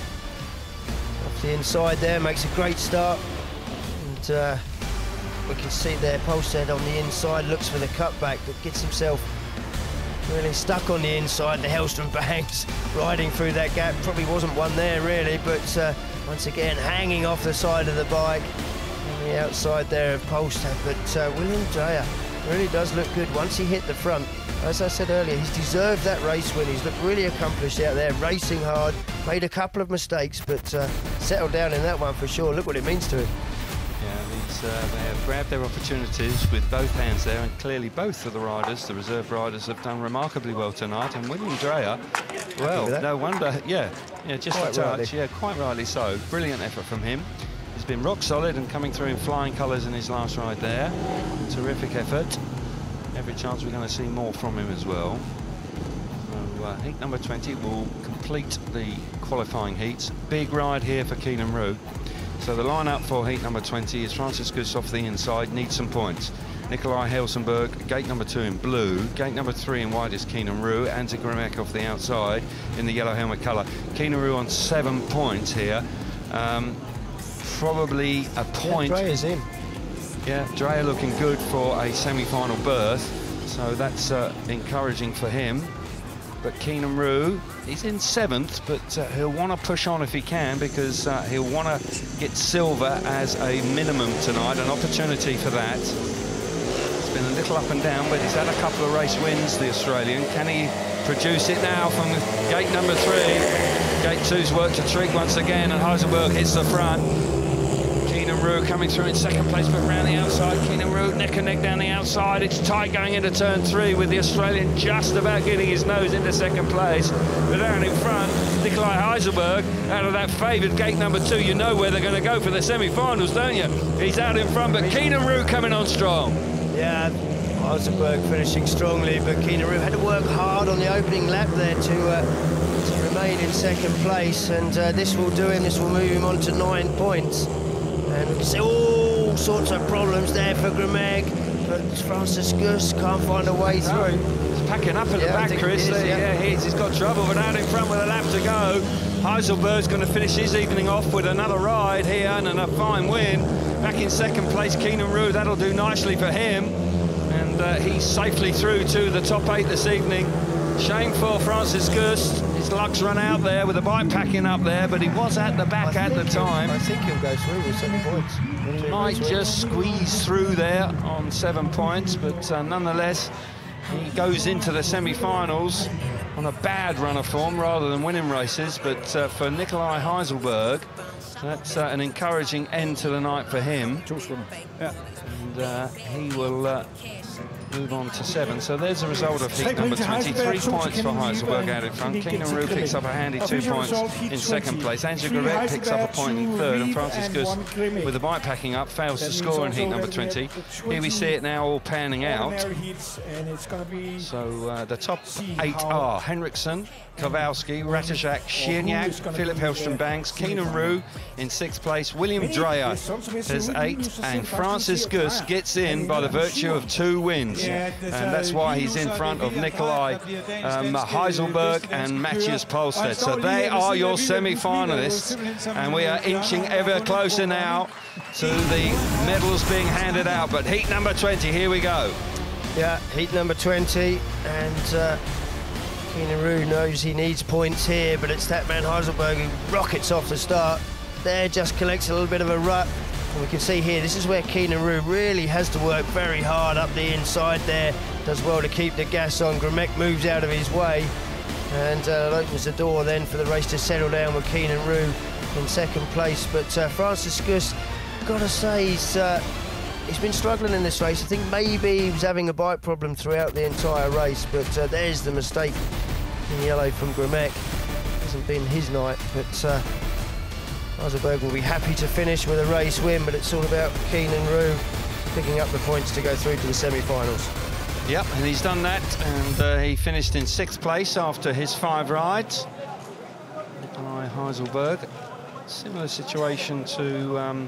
Off the inside there, makes a great start. And uh, we can see there, Polstead on the inside, looks for the cutback, but gets himself really stuck on the inside. The Hellström Bangs riding through that gap. Probably wasn't one there, really, but uh, once again, hanging off the side of the bike. On the outside there of Polstead, but uh, William Dreyer really does look good. Once he hit the front, as I said earlier, he's deserved that race win. He's looked really accomplished out there, racing hard, made a couple of mistakes, but uh, settled down in that one for sure. Look what it means to him. Yeah, these, uh, they have grabbed their opportunities with both hands there, and clearly both of the riders, the reserve riders, have done remarkably well tonight. And William Dreyer, well, no wonder, yeah, yeah, just Quite a touch, rightly. yeah, quite rightly so. Brilliant effort from him. He's been rock solid and coming through in flying colours in his last ride there. Terrific effort. Every chance we're going to see more from him as well. So uh, heat number twenty will complete the qualifying heats. Big ride here for Keenan Roux. So the lineup for heat number twenty is Francis Gus off the inside, needs some points. Nikolai Helsenberg, gate number two in blue. Gate number three in white is Keenan Roux. Anze Grimek off the outside in the yellow helmet colour. Keenan Roux on seven points here. Um, probably a point. Yeah, Dreyer's in. Yeah, Dreyer looking good for a semi-final berth. So that's uh, encouraging for him. But Keenan Roux, he's in seventh, but uh, he'll want to push on if he can, because uh, he'll want to get silver as a minimum tonight, an opportunity for that. It's been a little up and down, but he's had a couple of race wins, the Australian. Can he produce it now from gate number three? Gate two's worked a trick once again, and Heiselberg hits the front. Keenan Roux coming through in second place, but round the outside. Keenan Roux neck and neck down the outside. It's tight going into turn three, with the Australian just about getting his nose into second place. But down in front, Nikolai Heiselberg out of that favoured gate number two. You know where they're going to go for the semi-finals, don't you? He's out in front, but Keenan Roux coming on strong. Yeah, Heiselberg finishing strongly, but Keenan Roux had to work hard on the opening lap there to, uh, to remain in second place, and uh, this will do him. This will move him on to nine points. And we can see all sorts of problems there for Grimek, but Francis Gus can't find a way through. He's packing up at Yeah, I the back, think Chris. he is, yeah, yeah. he is. He's got trouble, but out in front with a lap to go. Heiselberg's going to finish his evening off with another ride here and a fine win. Back in second place, Keenan Roux. That'll do nicely for him. And uh, he's safely through to the top eight this evening. Shame for Francis Gus. His luck's run out there with the bike packing up there, but he was at the back at the time. I think he'll go through with seven points. Might just squeeze through there on seven points, but uh, nonetheless, he goes into the semi-finals on a bad run of form rather than winning races. But uh, for Nikolai Heiselberg, that's uh, an encouraging end to the night for him. Yeah. And uh, he will uh, move on to seven. So there's the result of heat number twenty-three points for Heiselberg out in front. Keenan Roux picks up a handy two points in second place. Anze Grimek picks up a point in third, and Francis Gus, with the bike packing up, fails to score in heat number twenty. Here we see it now all panning out. So uh, the top eight are Henriksen, Kowalski, Ratajczak, Sierniak, Philip Hellstrom-Banks, Keenan Roux in sixth place, William Dreyer has eight, and Francis Gus gets in by the virtue of two wins. And that's why he's in front of Nikolai um, Heiselberg and Matthias Polstedt. So they are your semi-finalists, and we are inching ever closer now to the medals being handed out. But heat number twenty, here we go. Yeah, heat number twenty, and uh, Keenan Roux knows he needs points here, but it's that man Heiselberg who rockets off the start. There, just collects a little bit of a rut. And we can see here, this is where Keenan Roux really has to work very hard up the inside there. Does well to keep the gas on. Grimek moves out of his way, and uh, opens the door then for the race to settle down with Keenan Roux in second place. But uh, Francis Gus, gotta say, he's, uh, he's been struggling in this race. I think maybe he was having a bike problem throughout the entire race, but uh, there's the mistake in yellow from Grimek. Hasn't been his night, but uh, Heiselberg will be happy to finish with a race win, but it's all about Keenan Roux picking up the points to go through to the semi-finals. Yep, and he's done that, and uh, he finished in sixth place after his five rides. Nikolai Heiselberg, similar situation to um,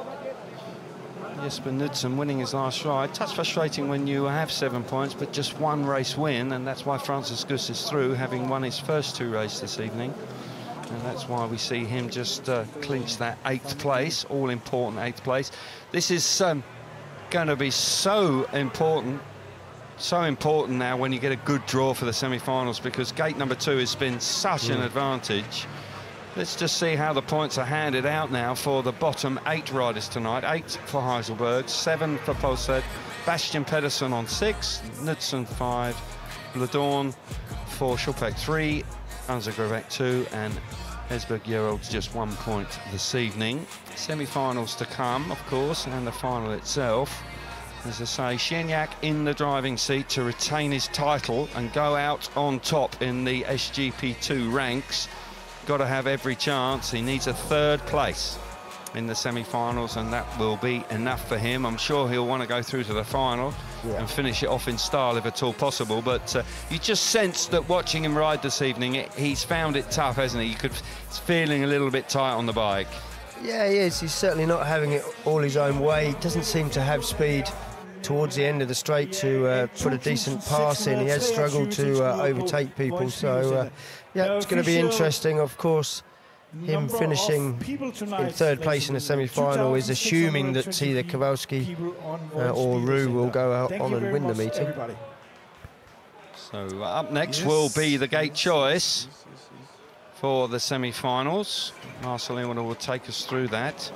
Jesper Knudsen winning his last ride. Touch frustrating when you have seven points, but just one race win, and that's why Francis Gus is through, having won his first two races this evening. And that's why we see him just uh, clinch that eighth place, all-important eighth place. This is um, going to be so important, so important now when you get a good draw for the semi-finals, because gate number two has been such mm. an advantage. Let's just see how the points are handed out now for the bottom eight riders tonight. Eight for Heiselberg, seven for Polstedt, Bastian Pedersen on six, Knudsen five, Bladorn for Schuppeck three, Anzagravek two, and Esberg Gerolds just one point this evening. Semi-finals to come, of course, and the final itself. As I say, Szczeniak in the driving seat to retain his title and go out on top in the S G P two ranks. Got to have every chance. He needs a third place in the semi-finals, and that will be enough for him. I'm sure he'll want to go through to the final yeah. and finish it off in style if at all possible. But uh, you just sense that watching him ride this evening, it, he's found it tough, hasn't he? You could, he's feeling a little bit tight on the bike. Yeah, he is. He's certainly not having it all his own way. He doesn't seem to have speed towards the end of the straight to uh, put a decent pass in. He has struggled to uh, overtake people. So, uh, yeah, it's going to be interesting, of course. Him finishing in third place in the semi-final is assuming that either Kowalski uh, or Roux will go out on and win the meeting. So uh, up next yes. will be the gate choice for the semi-finals. Marcelino will take us through that.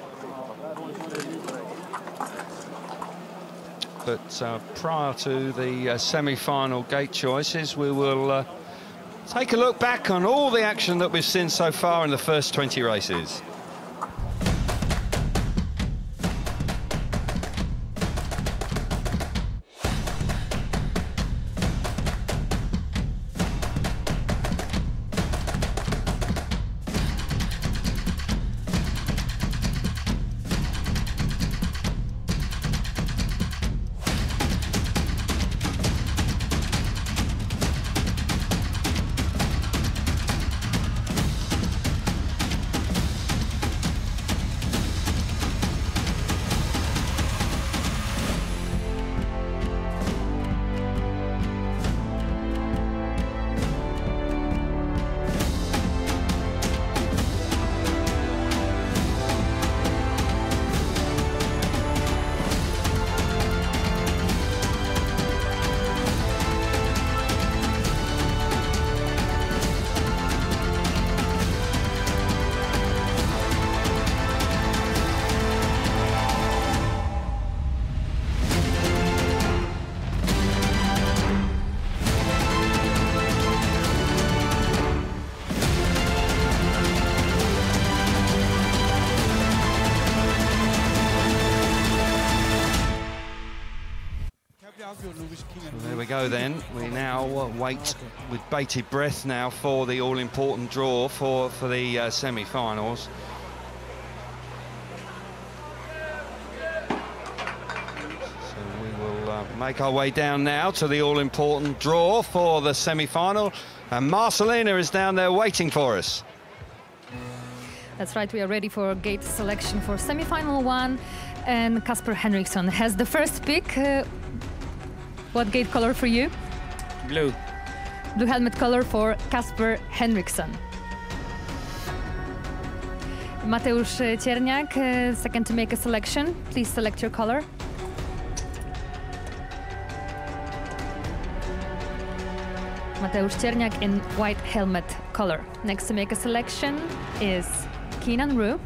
But uh, prior to the uh, semi-final gate choices, we will uh, take a look back on all the action that we've seen so far in the first twenty races. There we go then. We now wait with bated breath now for the all-important draw for, for the uh, semi-finals. So we will uh, make our way down now to the all-important draw for the semi-final. And Marcelino is down there waiting for us. That's right, we are ready for gate selection for semi-final one. And Kasper Henriksson has the first pick. Uh, What gate color for you? Blue. Blue helmet color for Kasper Henriksson. Mateusz Cierniak, uh, second to make a selection. Please select your color. Mateusz Cierniak in white helmet color. Next to make a selection is Keenan Roux.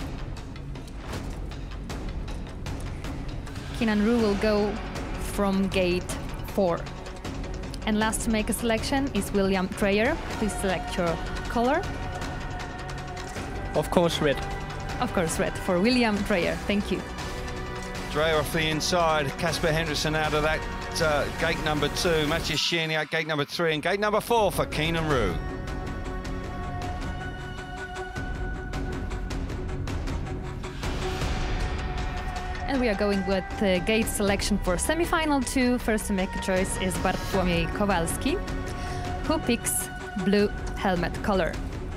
Keenan Roux will go from gate four. And last to make a selection is William Dreyer. Please select your color. Of course, red. Of course, red for William Dreyer. Thank you. Dreyer off the inside. Kasper Henriksson out of that uh, gate number two. Maciej Szczeniak, gate number three, and gate number four for Keenan Roux. And we are going with the gate selection for semi-final two. First to make a choice is Bartłomiej Kowalski, who picks blue helmet color.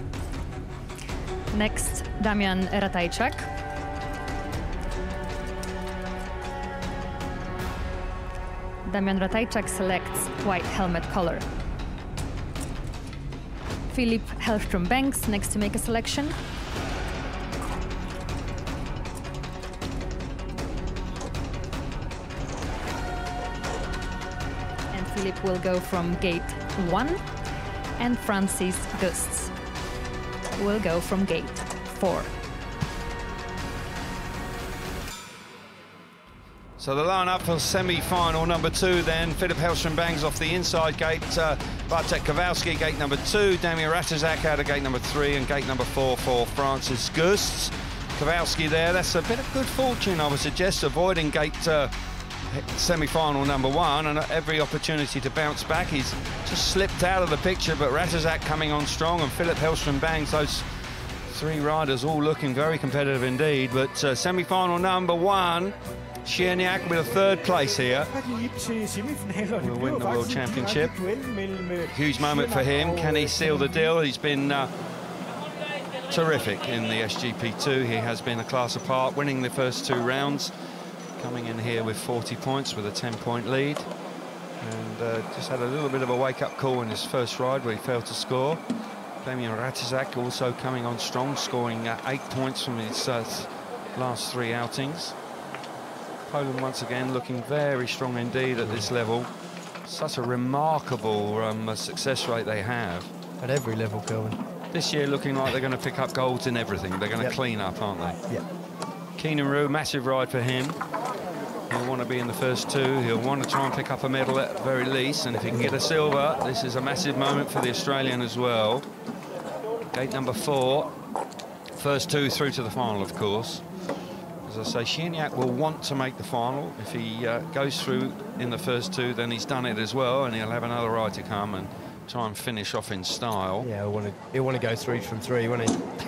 Next, Damian Ratajczak. Damian Ratajczak selects white helmet color. Filip Hellström-Banks next to make a selection. Filip will go from gate one, and Francis Gusts will go from gate four. So the line-up for semi-final number two then, Filip Helstrom-Bangs off the inside gate, uh, Bartek Kowalski gate number two, Damir Ratizak out of gate number three, and gate number four for Francis Gust. Kowalski there, that's a bit of good fortune, I would suggest, avoiding gate uh, semi-final number one, and every opportunity to bounce back. He's just slipped out of the picture, but Ratizak coming on strong, and Filip Helstrom-Bangs, those three riders all looking very competitive indeed. But uh, semi-final number one, Sierniak with a third place here. Will win the World Championship. Huge moment for him. Can he seal the deal? He's been uh, terrific in the S G P two. He has been a class apart, winning the first two rounds, coming in here with forty points with a ten point lead. And uh, just had a little bit of a wake-up call in his first ride where he failed to score. Damir Ratizak also coming on strong, scoring uh, eight points from his uh, last three outings. Poland once again looking very strong indeed at this level. Such a remarkable um, success rate they have. At every level, Kelvin. This year looking like they're going to pick up golds in everything. They're going to yep. clean up, aren't they? Yeah. Keenan Roux, massive ride for him. He'll want to be in the first two. He'll want to try and pick up a medal at the very least. And if he can get a silver, this is a massive moment for the Australian as well. Gate number four. First two through to the final, of course. As I say, Sierniak will want to make the final. If he uh, goes through in the first two, then he's done it as well, and he'll have another ride to come and try and finish off in style. Yeah, he'll want to, he'll want to go three from three, won't he?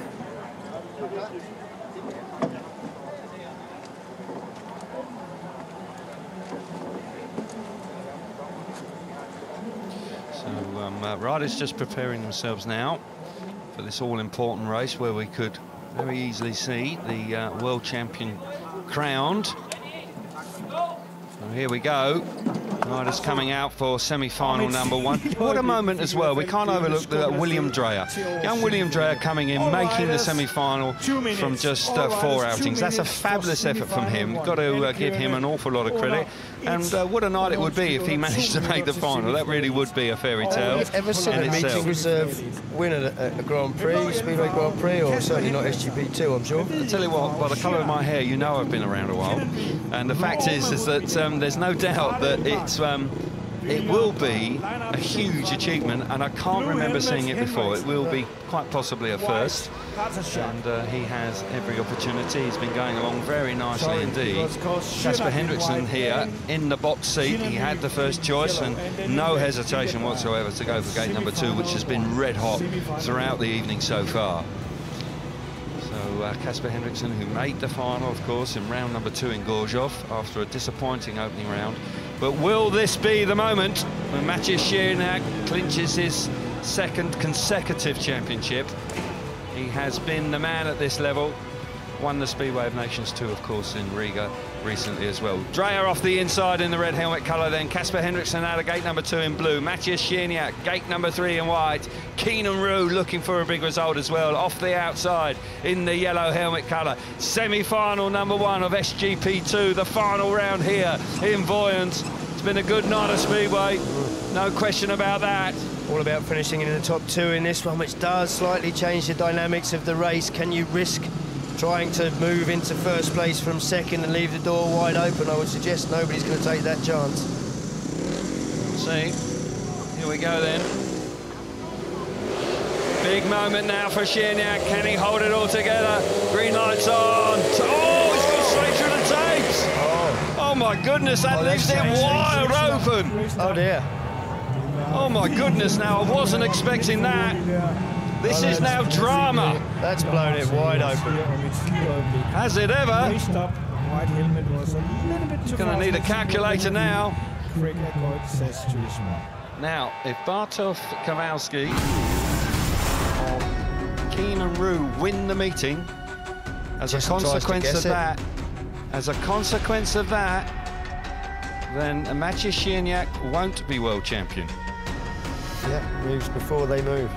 So um, uh, riders just preparing themselves now for this all-important race where we could very easily see the uh, world champion crowned. So here we go. Riders coming out for semi-final number one. What a moment as well. We can't overlook the uh, William Dreyer. Young William Dreyer coming in, making the semi-final from just uh, four outings. That's a fabulous effort from him. We've got to uh, give him an awful lot of credit. And uh, what a night it would be if he managed to make the final. That really would be a fairy tale. Ever seen a meeting reserve win at a, a Grand Prix, Speedway Grand Prix, or certainly not S G P two, I'm sure? I'll tell you what, by the colour of my hair, you know I've been around a while. And the fact is, is that um, there's no doubt that it's um, it will be a huge achievement, and I can't remember seeing it before. It will be quite possibly a first, and uh, he has every opportunity. He's been going along very nicely indeed. Casper Hendrickson here in the box seat. He had the first choice and no hesitation whatsoever to go for gate number two, which has been red hot throughout the evening so far. So Casper uh, Hendrickson, who made the final, of course, in round number two in Gorzów after a disappointing opening round. But will this be the moment when Maciej Sierniak clinches his second consecutive championship? He has been the man at this level. Won the Speedway of Nations two, of course, in Riga recently as well. Dreyer off the inside in the red helmet colour then. Casper Hendrickson out of gate number two in blue. Maciej Sierniak, gate number three in white. Keenan Roux looking for a big result as well, off the outside in the yellow helmet colour. Semi-final number one of S G P two, the final round here in Voyens. It's been a good night of Speedway, no question about that. All about finishing in the top two in this one, which does slightly change the dynamics of the race. Can you risk trying to move into first place from second and leave the door wide open? I would suggest nobody's going to take that chance. See, here we go then. Big moment now for Sierniak. Can he hold it all together? Green light's on. Oh, he's gone straight through the tapes. Oh, oh my goodness, that oh, leaves it wide open. Oh dear. Oh my goodness, now I wasn't expecting that. This oh, is now drama. That's blown it wide open. Has it ever? Going to need a calculator now. Now, if Bartosz Kowalski or Keenan Roux win the meeting, as Just a consequence of that, as a consequence of that, then Maciej Sierniak won't be world champion. Yeah, moves before they move.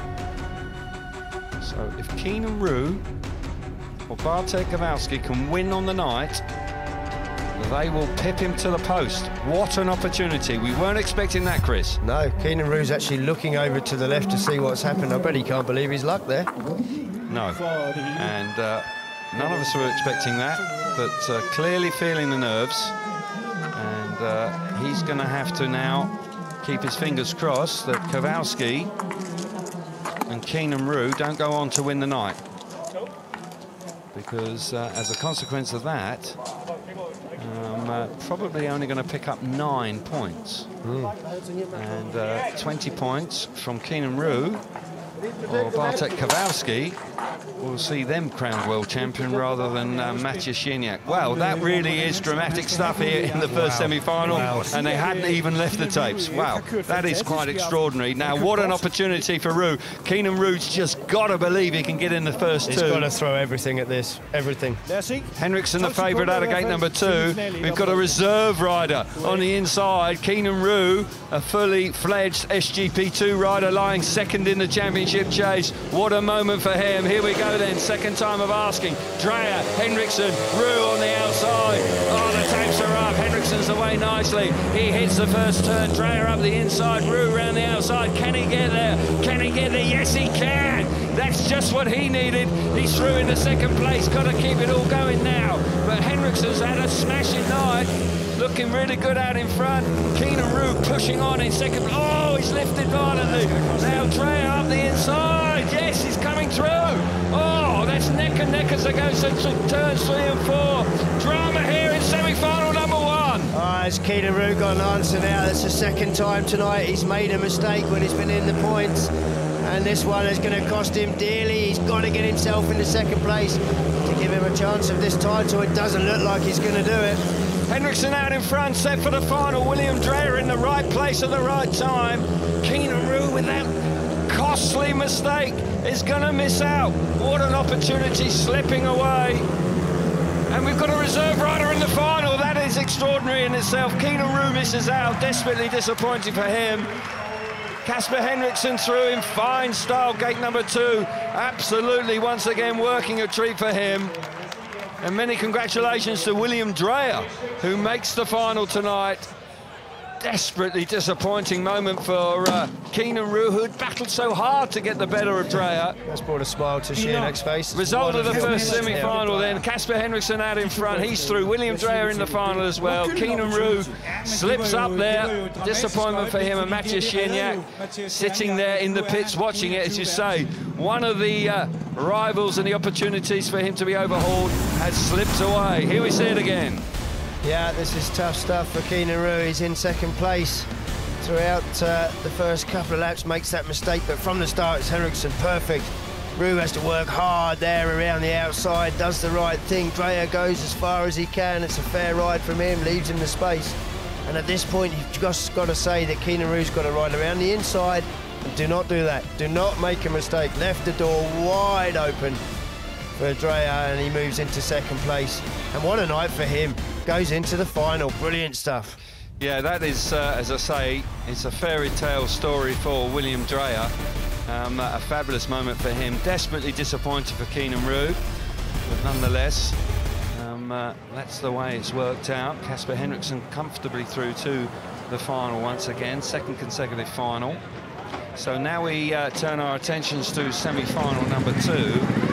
So if Keenan Roux or Bartek Kowalski can win on the night, they will pip him to the post. What an opportunity. We weren't expecting that, Chris. No, Keenan Roux's actually looking over to the left to see what's happened. I bet he can't believe his luck there. No. And uh, none of us were expecting that, but uh, clearly feeling the nerves. And uh, he's going to have to now keep his fingers crossed that Kowalski and Keenan Ryu don't go on to win the night. Because uh, as a consequence of that, um, uh, probably only going to pick up nine points. Mm. And uh, twenty points from Keenan Ryu or Bartek Kowalski will see them crowned world champion rather than uh, Maciej Sieniak. Well, that really is dramatic stuff here in the first wow. semi-final, wow. and they hadn't even left the tapes. Wow, that is quite extraordinary. Now, what an opportunity for Ryu. Keenan Ryu's just got to believe he can get in the first He's two. He's got to throw everything at this, everything. Henriksen the favourite out of gate number two. We've got a reserve rider on the inside. Keenan Ryu, a fully fledged S G P two rider, lying second in the championship chase. What a moment for him. Here we go then, second time of asking. Dreyer, Henriksen, Ryu on the outside. Oh, the tapes are up. Henriksen's away nicely. He hits the first turn. Dreyer up the inside, Ryu around the outside. Can he get there? Can he get there? Yes, he can. That's just what he needed. He's through into second place. Got to keep it all going now. But Henriksen's had a smashing night. Looking really good out in front. Keenan Ryu pushing on in second. Oh, he's lifted violently. Now Dreyer up the inside. Yes, he's coming through. Oh, that's neck and neck as they go to turns three and four. Drama here in semi-final number one. Oh, has Keenan Ryu got an answer now? That's the second time tonight he's made a mistake when he's been in the points. And this one is going to cost him dearly. He's got to get himself into second place to give him a chance of this title. It doesn't look like he's going to do it. Henriksen out in front, set for the final. William Dreyer in the right place at the right time. Keenan Ryu with that costly mistake is going to miss out. What an opportunity slipping away. And we've got a reserve rider in the final. That is extraordinary in itself. Keenan Ryu misses out, desperately disappointing for him. Kasper Henriksen through in fine style, gate number two. Absolutely, once again, working a treat for him. And many congratulations to William Dreyer, who makes the final tonight. Desperately disappointing moment for uh, Keenan Ryu, who had battled so hard to get the better of Dreyer. That's brought a smile to Sienak's face. Result of the first semi-final then. Kasper Henriksen out in front, he's through. William Dreyer in the final as well. Keenan Ryu slips up there. Disappointment for him, and Maciej Sieniak sitting there in the pits watching it, as you say. One of the uh, rivals and the opportunities for him to be overhauled has slipped away. Here we see it again. Yeah, this is tough stuff for Keenan Ryu. He's in second place throughout uh, the first couple of laps, makes that mistake, but from the start it's Henriksen perfect. Ryu has to work hard there around the outside, does the right thing. Dreyer goes as far as he can. It's a fair ride from him, leaves him the space. And at this point, you've just got to say that Keenan Ryu's got to ride around the inside. And do not do that. Do not make a mistake. Left the door wide open for Dreyer, and he moves into second place. And what a night for him. Goes into the final. Brilliant stuff. Yeah, that is, uh, as I say, it's a fairy tale story for William Dreyer. Um, a fabulous moment for him. Desperately disappointed for Keenan Ryu, but nonetheless, um, uh, that's the way it's worked out. Kasper Henriksen comfortably through to the final once again, second consecutive final. So now we uh, turn our attentions to semi-final number two.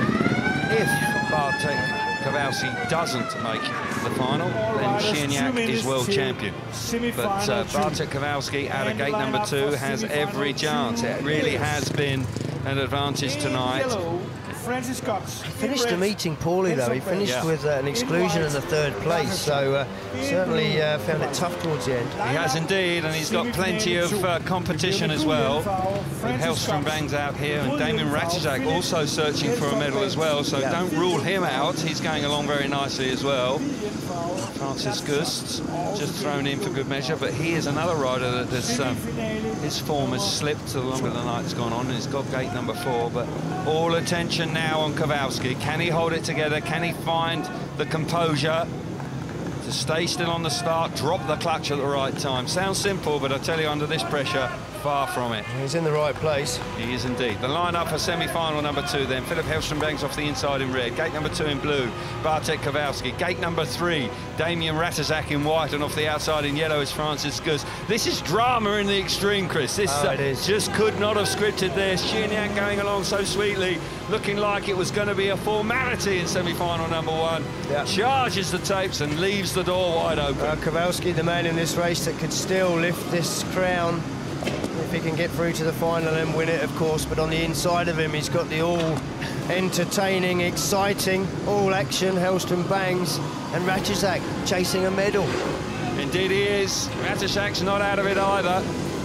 If Bartek Kowalski doesn't make the final, then Sieniak is world champion. But uh, Bartek Kowalski out of gate number two has every chance. It really has been an advantage tonight. Francis Cox. He finished the meeting poorly though. He finished yeah. with uh, an exclusion in the third place, so uh, certainly uh, found it tough towards the end. He has indeed, and he's got plenty of uh, competition as well. With Hellstrom Bangs out here, and Damien Ratajczak also searching for a medal as well, so yeah. don't rule him out. He's going along very nicely as well. Francis Gust just thrown in for good measure, but he is another rider that has, um, his form has slipped the longer the night's gone on, and he's got gate number four, but all attention now on Kowalski. Can he hold it together? Can he find the composure to stay still on the start, drop the clutch at the right time? Sounds simple, but I tell you, under this pressure, Far from it. He's in the right place. He is indeed. The line-up for semi-final number two then. Filip Helstrom-Bangz off the inside in red. Gate number two in blue, Bartek Kowalski. Gate number three, Damian Ratizak in white, and off the outside in yellow is Francis Gus. This is drama in the extreme, Chris. This oh, uh, it is. just could not have scripted this. Chierniak going along so sweetly, looking like it was going to be a formality in semi-final number one. Yeah. Charges the tapes and leaves the door wide open. Uh, Kowalski, the man in this race that could still lift this crown if he can get through to the final and win it, of course. But on the inside of him, he's got the all entertaining, exciting, all action Helstrom-Bangz, and Ratizak chasing a medal. Indeed he is. Ratizak's not out of it either.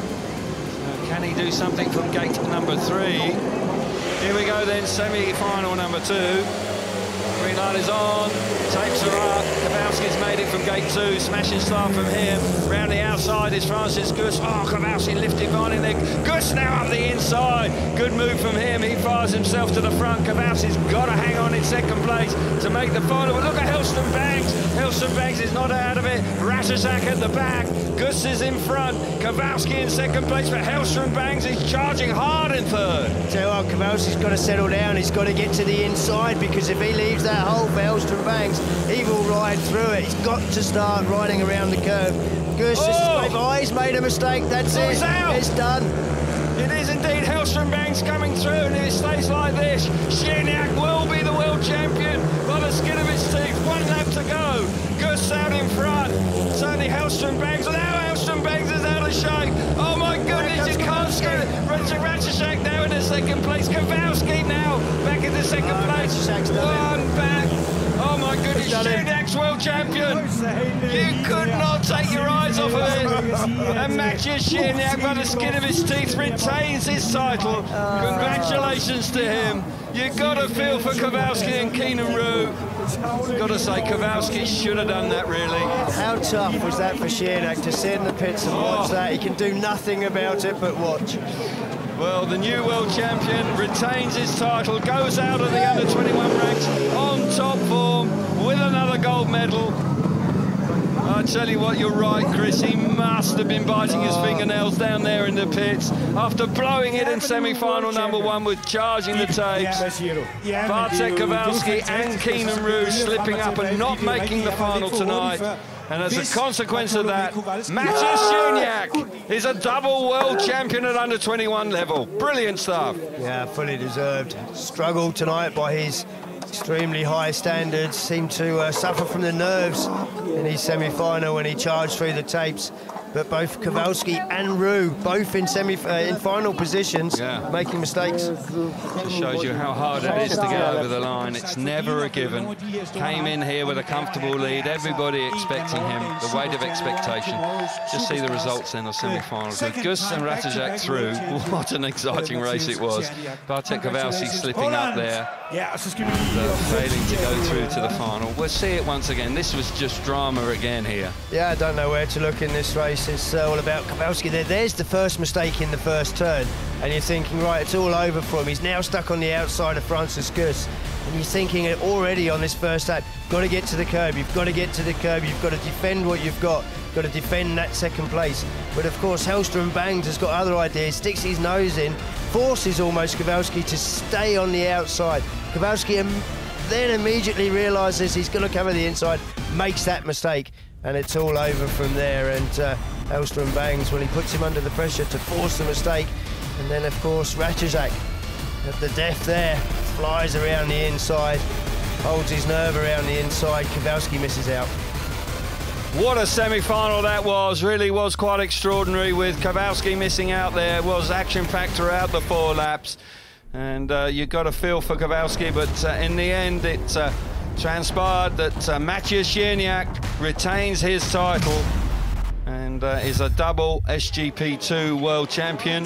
So can he do something from gate number three? Here we go then, semi-final number two. Green light is on, tapes are up, Kowalski's made it from gate two, smashing start from him. Round the outside is Francis Gus. Oh, Kowalski lifted behind him there. Gus now up the inside. Good move from him, he fires himself to the front. Kowalski's got to hang on in second place to make the final. But look at Helstrom-Bangz. Helstrom-Bangz is not out of it. Ratizak at the back, Gus is in front. Kowalski in second place, but Helstrom-Bangz is charging hard in third. Tell you what, Kowalski's got to settle down. He's got to get to the inside, because if he leaves that hole for Helstrom-Bangz, he will ride through it. He's got to start riding around the curve. Gus, oh. this is great. Oh, he's made a mistake. That's oh, it. He's out. It's done. It is indeed Helstrom-Bangz coming through, and if it stays like this, Chierniak will be the world champion by the skin of his teeth. One lap to go. Gus out in front. Certainly Helstrom-Bangz. Now Helstrom-Bangz is out of shape. Oh my goodness, you can't skip it. Ratizak now in the second place. Kowalski now back in the second oh, place. One back. Oh my goodness, Chierniak's world champion. You could not take your eyes off of it. And Maciej Chierniak, by the skin of his teeth, retains his title. Congratulations to him. You've got to feel for Kowalski and Keenan Roux. Got to say, Kowalski should have done that, really. How tough was that for Chierniak to sit in the pits and watch oh. that? He can do nothing about it but watch. Well, the new world champion retains his title, goes out of the under twenty-one ranks on top form with another gold medal. I tell you what, you're right, Chris. He must have been biting his fingernails down there in the pits after blowing it in semi-final number one with charging the tapes. Bartek Kowalski and Keenan Roux slipping up and not making the final tonight. And as a consequence of that, Maciej Chierniak is a double world champion at under twenty-one level. Brilliant stuff. Yeah, fully deserved. Struggled tonight by his extremely high standards. Seemed to uh, suffer from the nerves in his semi-final when he charged through the tapes. But both Kowalski and Roux, both in semi uh, in final positions, yeah. making mistakes. Just shows you how hard it is to get over the line. It's never a given. Came in here with a comfortable lead, everybody expecting him, the weight of expectation. Just see the results in the semi-finals. With Gus and Ratizak through, what an exciting race it was. Bartek Kowalski slipping up there, failing to go through to the final. We'll see it once again. This was just drama again here. Yeah, I don't know where to look in this race. It's uh, all about Kowalski. There, there's the first mistake in the first turn, and you're thinking, right, it's all over for him. He's now stuck on the outside of Francis Gus, and you're thinking already on this first lap, got to get to the curb, you've got to get to the curb, you've got to defend what you've got, you've got to defend that second place. But of course, Helstrom-Bangz has got other ideas, sticks his nose in, forces almost Kowalski to stay on the outside. Kowalski im- then immediately realises he's going to cover the inside, makes that mistake, and it's all over from there. And uh, Helstrom-Bangz, well, he puts him under the pressure to force the mistake. And then, of course, Ratizak at the death there, flies around the inside, holds his nerve around the inside. Kowalski misses out. What a semi-final that was. Really was quite extraordinary, with Kowalski missing out there. It was action-packed throughout the four laps. And uh, you've got to feel for Kowalski, but uh, in the end, it uh, transpired that uh, Maciej Chierniak retains his title and uh, is a double S G P two world champion.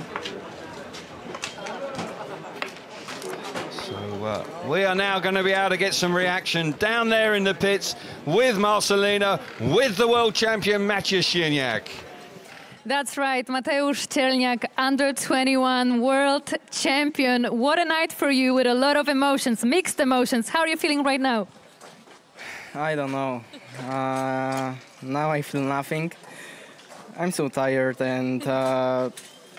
So uh, we are now going to be able to get some reaction down there in the pits with Marcelina, with the world champion Maciej Chierniak. That's right, Mateusz Chierniak, under twenty-one world champion. What a night for you, with a lot of emotions, mixed emotions. How are you feeling right now? I don't know. Uh, now I feel nothing. I'm so tired, and uh,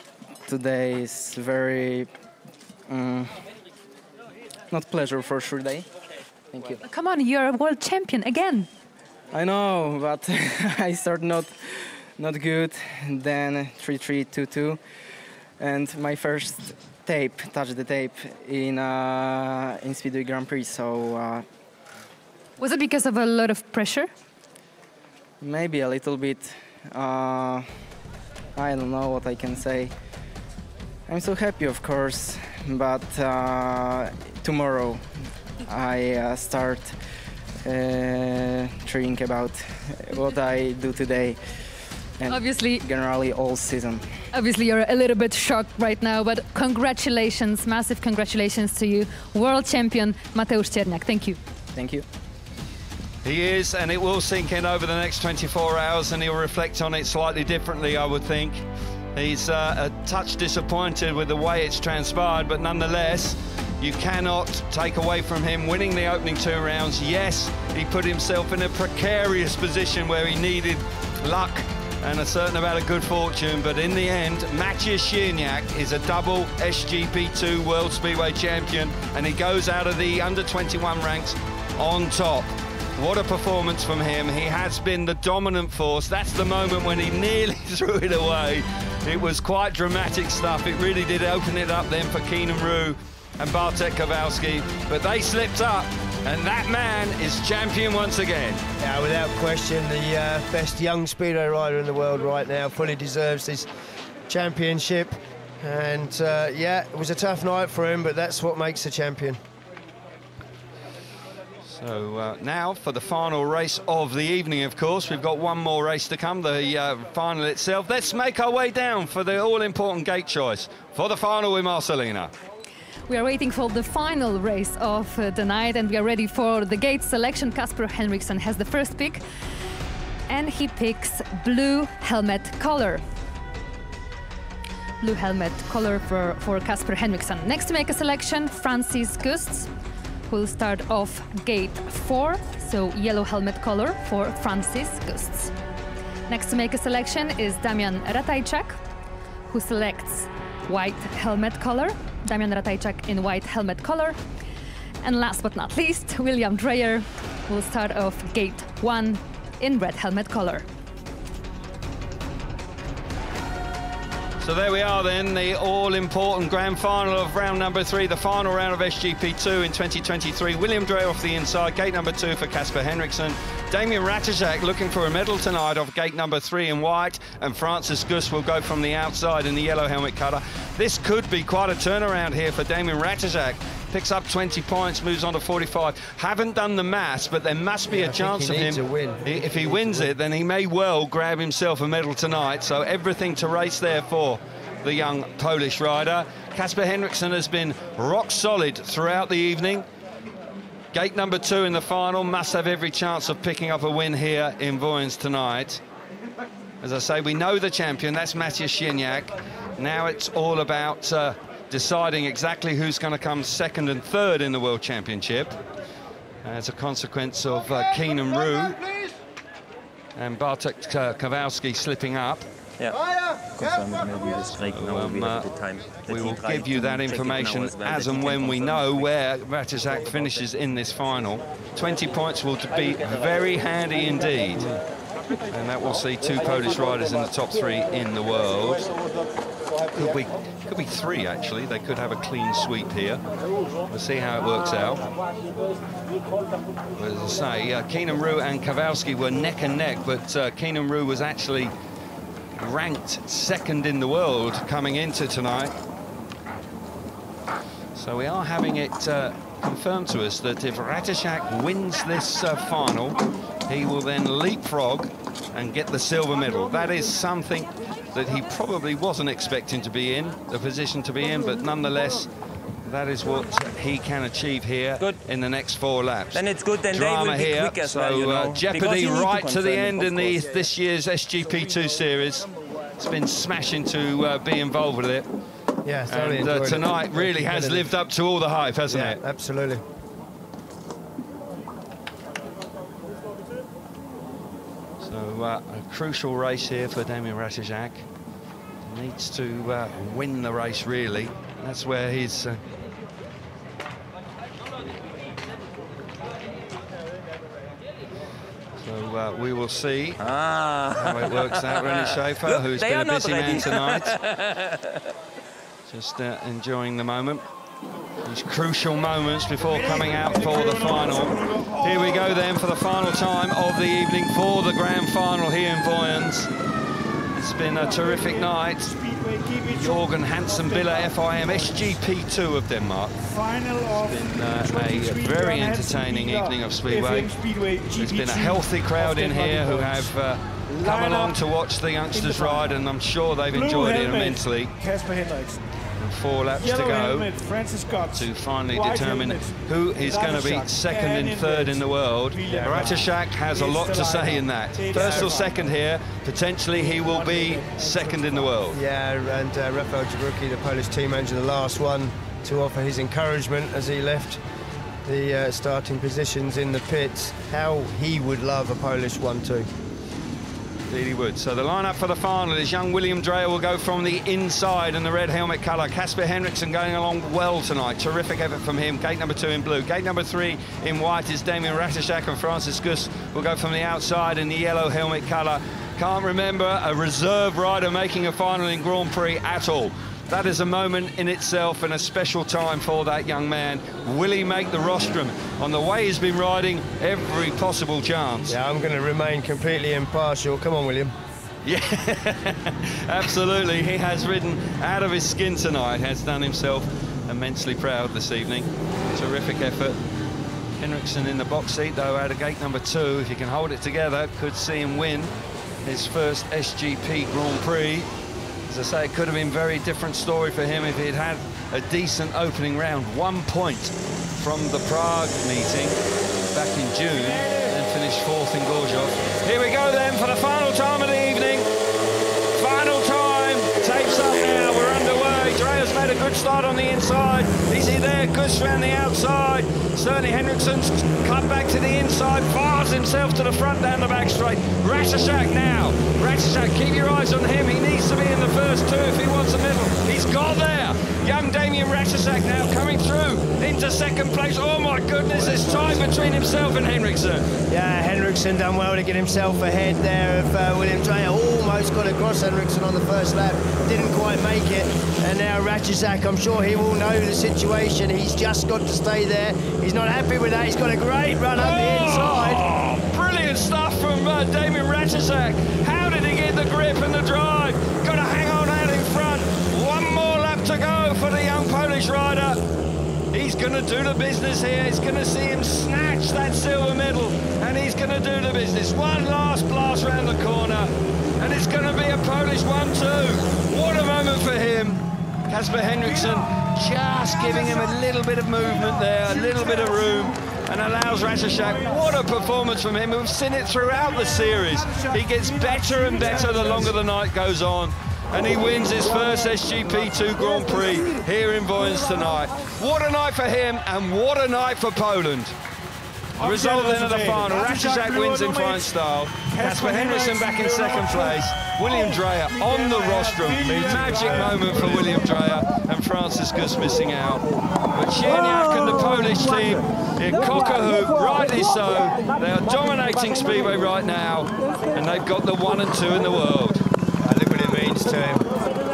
today is very um, not pleasure for sure day. Thank you. Come on, you're a world champion again. I know, but I start not not good. Then three three two two, and my first tape touched the tape in uh, in Speedway Grand Prix. So uh, was it because of a lot of pressure? Maybe a little bit. Uh, I don't know what I can say. I'm so happy, of course, but uh, tomorrow I uh, start uh, think about what I do today. And obviously, generally all season. Obviously, you're a little bit shocked right now, but congratulations, massive congratulations to you, world champion Mateusz Cierniak. Thank you. Thank you. He is, and it will sink in over the next twenty-four hours, and he'll reflect on it slightly differently, I would think. He's uh, a touch disappointed with the way it's transpired, but nonetheless, you cannot take away from him winning the opening two rounds. Yes, he put himself in a precarious position where he needed luck and a certain amount of good fortune, but in the end, Mateusz Cierniak is a double S G P two World Speedway champion, and he goes out of the under twenty-one ranks on top. What a performance from him. He has been the dominant force. That's the moment when he nearly threw it away. It was quite dramatic stuff. It really did open it up then for Keenan Roo and Bartek Kowalski, but they slipped up, and that man is champion once again. Yeah, without question, the uh, best young speedway rider in the world right now, fully deserves this championship. And uh, yeah, it was a tough night for him, but that's what makes a champion. So uh, now for the final race of the evening, of course, we've got one more race to come, the uh, final itself. Let's make our way down for the all-important gate choice for the final with Marcelina. We are waiting for the final race of uh, the night, and we are ready for the gate selection. Kasper Henriksson has the first pick, and he picks blue helmet color. Blue helmet color for, for Kasper Henriksson. Next to make a selection, Francis Gust, who will start off gate four, so yellow helmet color for Francis Gust. Next to make a selection is Damian Ratajczak, who selects white helmet color. Damian Ratajczak in white helmet color. And last but not least, William Dreyer will start off gate one in red helmet color. So there we are then, the all-important grand final of round number three, the final round of S G P two in twenty twenty-three. William Dreyer off the inside, gate number two for Kasper Henriksson. Damian Ratajczak looking for a medal tonight off gate number three in white, and Francis Gust will go from the outside in the yellow helmet cutter. This could be quite a turnaround here for Damian Ratajczak. Picks up twenty points, moves on to forty-five. Haven't done the maths, but there must be yeah, a I chance think he of needs him. a win. If he, he wins it, then he may well grab himself a medal tonight. So everything to race there for the young Polish rider. Kasper Henriksson has been rock solid throughout the evening. Gate number two in the final, must have every chance of picking up a win here in Voyens tonight. As I say, we know the champion, that's Mateusz Cierniak. Now it's all about uh, deciding exactly who's going to come second and third in the World Championship as a consequence of uh, Keenan Roo and Bartek uh, Kowalski slipping up. Yeah. So, um, uh, we will give you that information as and when we know where Ratajczak finishes in this final. twenty points will be very handy indeed. And that will see two Polish riders in the top three in the world. Could be, could be three, actually. They could have a clean sweep here. We'll see how it works out. As I say, uh, Keenan Roo and Kowalski were neck and neck, but uh, Keenan Roo was actually ranked second in the world coming into tonight. So we are having it uh, confirmed to us that if Ratajczak wins this uh, final, he will then leapfrog and get the silver medal. That is something that he probably wasn't expecting to be in, the position to be in, but nonetheless, that is what he can achieve here good. in the next four laps. Then it's good, then Drama they will be here, quick as so well, you know, uh, jeopardy right to, to the end it, in the this year's S G P two series. It's been smashing to uh, be involved with it. Yeah, and uh, tonight it. really has lived up to all the hype, hasn't yeah, it? Absolutely. So uh, a crucial race here for Damian Ratajczak. needs to uh, win the race, really. That's where he's... Uh, so uh, we will see ah. how it works out. Rennie Schaefer, who's been a busy man tonight. Just uh, enjoying the moment. These crucial moments before coming out for the final. Here we go then for the final time of the evening for the grand final here in Voyens. It's been a terrific night. Jorgen Hansen Bille F I M S G P two of Denmark. It's been uh, a very entertaining evening of Speedway. There's been a healthy crowd in here who have uh, come along to watch the youngsters ride, and I'm sure they've enjoyed it immensely. Four laps to go to finally determine who is going to be second and third in the world. Ratajczak has a lot to say in that. First or second here, potentially he will be second in the world. Yeah, and uh, Rafał Jabrocki, the Polish team manager, the last one to offer his encouragement as he left the uh, starting positions in the pits. How he would love a Polish one two. Indeed he would. So the lineup for the final is young William Dreyer will go from the inside in the red helmet colour. Kasper Henriksen going along well tonight. Terrific effort from him. Gate number two in blue. Gate number three in white is Damien Ratajczak, and Francis Gus will go from the outside in the yellow helmet colour. Can't remember a reserve rider making a final in Grand Prix at all. That is a moment in itself and a special time for that young man. Will he make the rostrum? On the way he's been riding, every possible chance. Yeah, I'm going to remain completely impartial. Come on, William. Yeah, absolutely. He has ridden out of his skin tonight, has done himself immensely proud this evening. Terrific effort. Henriksen in the box seat, though, out of gate number two. If he can hold it together, could see him win his first S G P Grand Prix. As I say, it could have been a very different story for him if he'd had a decent opening round. One point from the Prague meeting back in June and finished fourth in Gorzów. Here we go then for the final time of the evening. Final time, tapes up now, we're underway. Dreyer's made a good start on the inside. Is he there? Gus round the outside. Certainly Henriksen's cut back to the inside, fires himself to the front down the back straight. Ratajczak now. Ratajczak, keep your eyes on him. He needs to be in the first two if he wants a medal. He's got there. Young Damien Ratajczak now coming through into second place. Oh my goodness, it's tied between himself and Henriksen. Yeah, Henriksen done well to get himself ahead there of uh, William Dreyer. Almost got across Henriksen on the first lap, didn't quite make it. And now Ratajczak, I'm sure he will know the situation. He's just got to stay there. He's not happy with that. He's got a great run up oh, the inside. Brilliant stuff from uh, Damien Ratajczak. How did he get the grip and the drive? Got to hang on out in front. One more lap to go for the young Polish rider. He's going to do the business here. He's going to see him snatch that silver medal, and he's going to do the business. One last blast round the corner, and it's going to be a Polish one two. What a moment for him. Kasper Henriksen just giving him a little bit of movement there, a little bit of room, and allows Ratajczak. What a performance from him. We've seen it throughout the series. He gets better and better the longer the night goes on, and he wins his first S G P two Grand Prix here in Voyens tonight. What a night for him, and what a night for Poland. The result then of the final, Ratajczak wins in fine style. Kasper Henriksen back in second place. William Dreyer on the rostrum. Magic moment for William Dreyer, and Francis Gus missing out. But Czerniak and the Polish team in cock-a-hoop, rightly so. They are dominating Speedway right now, and they've got the one and two in the world. Look what it means to him.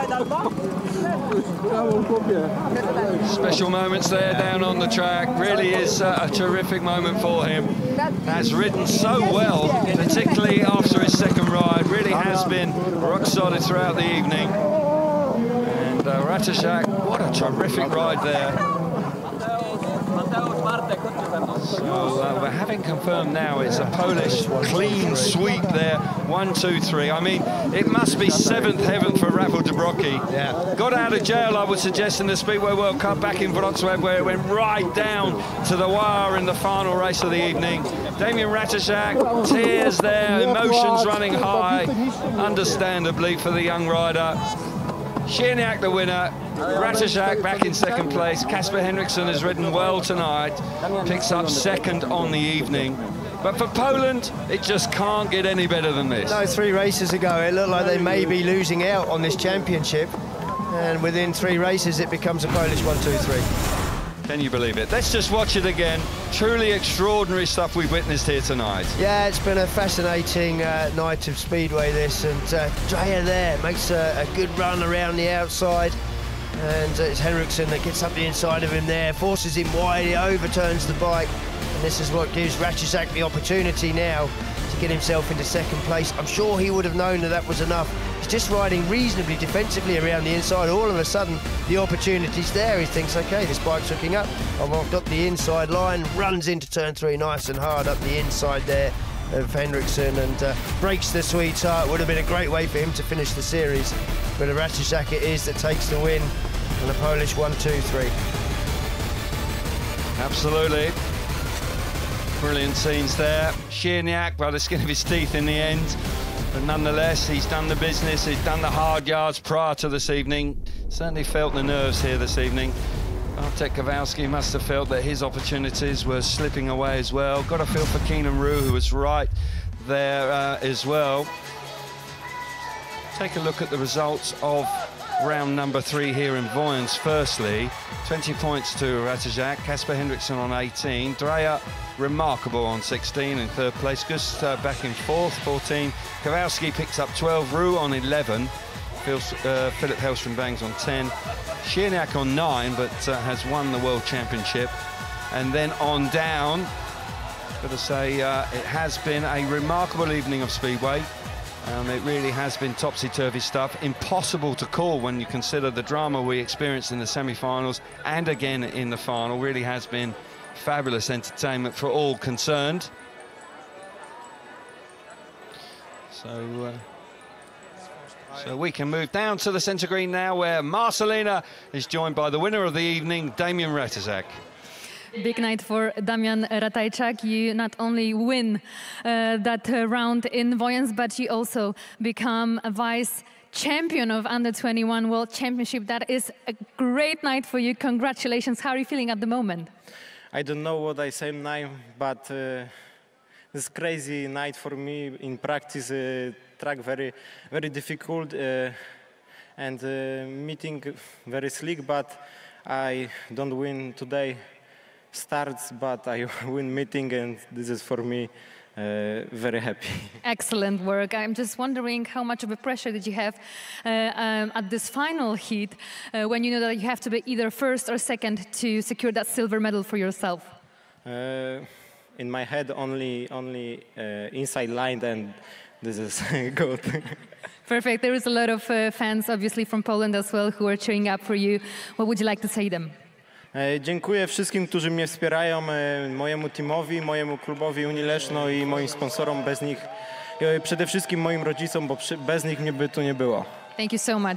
Special moments there down on the track. Really is uh, a terrific moment for him. Has ridden so well, particularly after his second ride. Really has been rock solid throughout the evening. And uh, Ratajczak, what a terrific ride there. So uh, we're having confirmed now it's a Polish clean sweep there. One, two, three. I mean, it must be seventh heaven for Rafał Jabrocki. Yeah. Got out of jail, I would suggest, in the Speedway World Cup back in Wrocław, where it went right down to the wire in the final race of the evening. Damien Ratajczak, tears there, emotions running high, understandably for the young rider. Czerniak the winner, Ratajczak back in second place. Kasper Henriksen has ridden well tonight, picks up second on the evening. But for Poland, it just can't get any better than this. No, three races ago, it looked like they may be losing out on this championship. And within three races, it becomes a Polish one, two, three. Can you believe it? Let's just watch it again. Truly extraordinary stuff we've witnessed here tonight. Yeah, it's been a fascinating uh, night of Speedway, this. And uh, Dreyer there makes a, a good run around the outside. And uh, it's Henriksen that gets up the inside of him there, forces him wide, he overturns the bike. And this is what gives Ratajczak the opportunity now to get himself into second place. I'm sure he would have known that that was enough. He's just riding reasonably defensively around the inside. All of a sudden, the opportunity's there. He thinks, OK, this bike's hooking up. I've got the inside line, runs into turn three nice and hard up the inside there of Henriksen and uh, breaks the sweetheart. Would have been a great way for him to finish the series. But a Ratajczak it is that takes the win and a Polish one, two, three. Absolutely. Brilliant scenes there. Cierniak by the skin of his teeth in the end. But nonetheless, he's done the business, he's done the hard yards prior to this evening. Certainly felt the nerves here this evening. Bartek Kowalski must have felt that his opportunities were slipping away as well. Got a feel for Keenan Roo, who was right there uh, as well. Take a look at the results of round number three here in Voyens. Firstly, twenty points to Ratajczak, Kasper Henriksen on eighteen, Dreyer remarkable on sixteen in third place, Gust uh, back in fourth, fourteen, Kowalski picks up twelve, Roo on eleven, Phil, uh, Philip Hellstrom-Bangs on ten, Cierniak on nine, but uh, has won the World Championship. And then on down, got to say, uh, it has been a remarkable evening of Speedway. Um, it really has been topsy-turvy stuff, impossible to call when you consider the drama we experienced in the semi-finals and again in the final. Really has been fabulous entertainment for all concerned. So, uh, so we can move down to the centre green now, where Marcelina is joined by the winner of the evening, Damian Ratajczak. Big night for Damian Ratajczak. You not only win uh, that uh, round in Voyens, but you also become a vice champion of under twenty-one World Championship. That is a great night for you. Congratulations. How are you feeling at the moment? I don't know what I say now, but uh, this crazy night for me in practice. Uh, track very, very difficult uh, and uh, meeting very slick, but I don't win today. Starts, but I win meeting, and this is for me uh, very happy. Excellent work. I'm just wondering how much of a pressure did you have uh, um, at this final heat uh, when you know that you have to be either first or second to secure that silver medal for yourself? Uh, in my head, only only uh, inside line, and this is good. Perfect. There is a lot of uh, fans, obviously from Poland as well, who are cheering up for you. What would you like to say to them? Dziękuję wszystkim, którzy mnie wspierają, mojemu teamowi, mojemu klubowi Unii Leszno i moim sponsorom. Bez nich, przede wszystkim moim rodzicom, bo bez nich mnie by tu nie było. Thank you so much.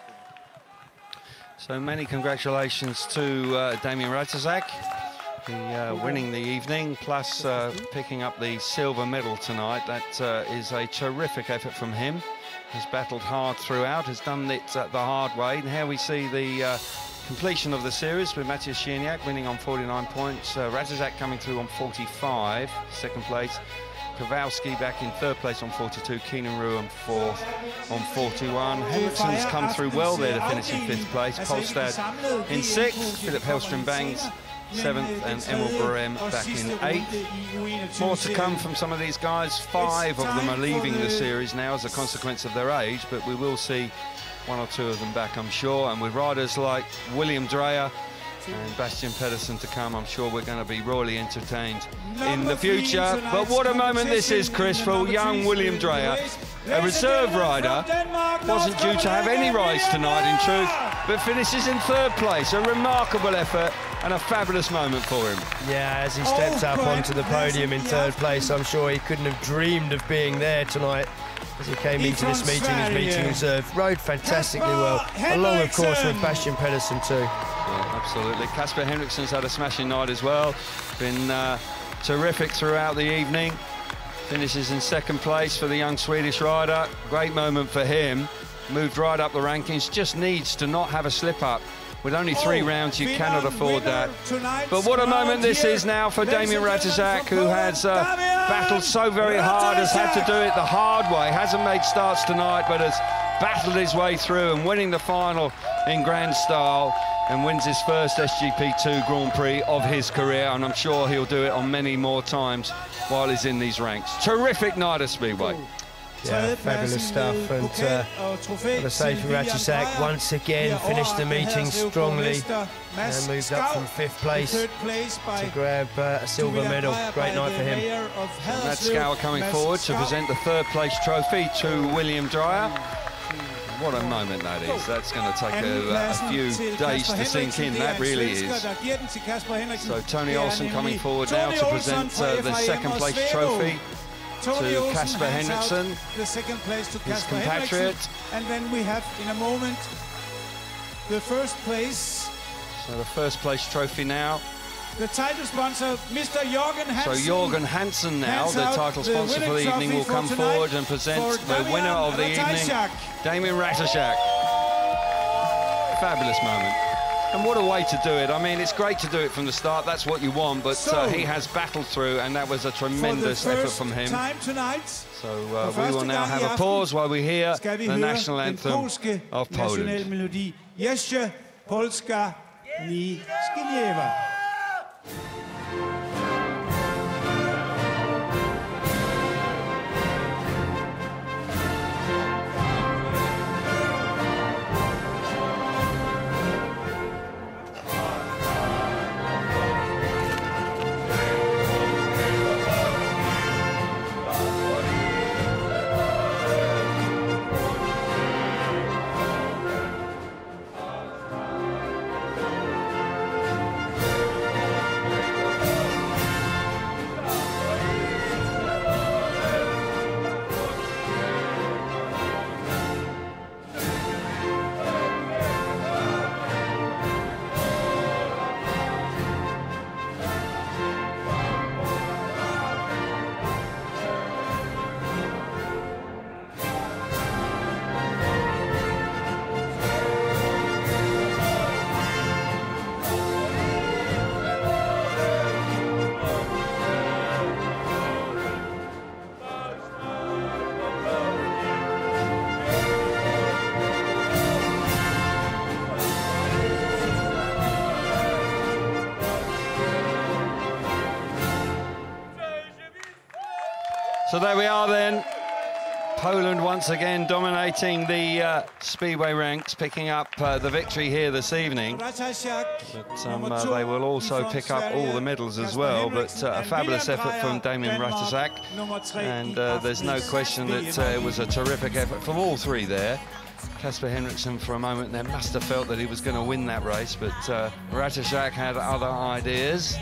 So many congratulations to uh, Damian Ratajczak, the, uh, winning the evening, plus uh, picking up the silver medal tonight. That uh, is a terrific effort from him. Has battled hard throughout, has done it uh, the hard way. And here we see the uh, completion of the series with Matthias Cierniak winning on forty-nine points, uh, Ratajczak coming through on forty-five, second place, Kowalski back in third place on forty-two, Keenan Roo on fourth on forty-one. Henriksen's come through well there to finish in fifth place, Polstad in sixth, Philip Hellstrom-Bangs seventh, and Emil Barem back in eighth. More to come from some of these guys. Five of them are leaving the series now as a consequence of their age, but we will see one or two of them back, I'm sure, and with riders like William Dreyer and Bastian Pedersen to come, I'm sure we're going to be royally entertained in the future. But what a moment this is, Chris, for young William Dreyer, a reserve rider, wasn't due to have any rise tonight in truth, but finishes in third place. A remarkable effort and a fabulous moment for him. Yeah, as he steps up onto the podium in third place, I'm sure he couldn't have dreamed of being there tonight. As he came into this meeting as meeting reserve, rode fantastically well, along of course with Bastian Pedersen too. Yeah, absolutely. Kasper Henriksen's had a smashing night as well, been uh, terrific throughout the evening. Finishes in second place for the young Swedish rider. Great moment for him, moved right up the rankings, just needs to not have a slip up. With only three oh, rounds, you cannot afford that. But what a moment this is now for Damian Ratajczak, who has uh, battled so very hard, has had to do it the hard way, hasn't made starts tonight, but has battled his way through and winning the final in grand style, and wins his first S G P two Grand Prix of his career, and I'm sure he'll do it on many more times while he's in these ranks. Terrific night of Speedway. Yeah, fabulous stuff, and uh, what a say for Ratajczak, once again finished the meeting strongly and moved up from fifth place to grab uh, a silver medal. Great night for him. Matt Scour coming forward to present the third place trophy to William Dreyer. What a moment that is. That's going to take a, a few days to sink in, that really is. So Tony Olsen coming forward now to present uh, the second place trophy to Kasper Henriksen, the second place to his Kasper compatriot. And then we have in a moment the first place. So the first place trophy now. The title sponsor, Mister Jorgen Hansen. So Jorgen Hansen now, the title sponsor for the evening, will come forward and present the winner of the evening, Damien Ratajczak. Fabulous moment. And what a way to do it. I mean, it's great to do it from the start, that's what you want, but so, uh, he has battled through, and that was a tremendous effort from him. Time tonight, so uh, we will now have a pause while we hear the national anthem of Poland. Melodi. Jeszcze Polska nie zginiewa. So there we are then. Poland once again dominating the uh, Speedway ranks, picking up uh, the victory here this evening. But um, uh, they will also pick up all the medals as well. But uh, a fabulous effort from Damien Ratajczak. And uh, there's no question that uh, it was a terrific effort from all three there. Kasper Henriksen for a moment there must have felt that he was going to win that race, but uh, Ratajczak had other ideas.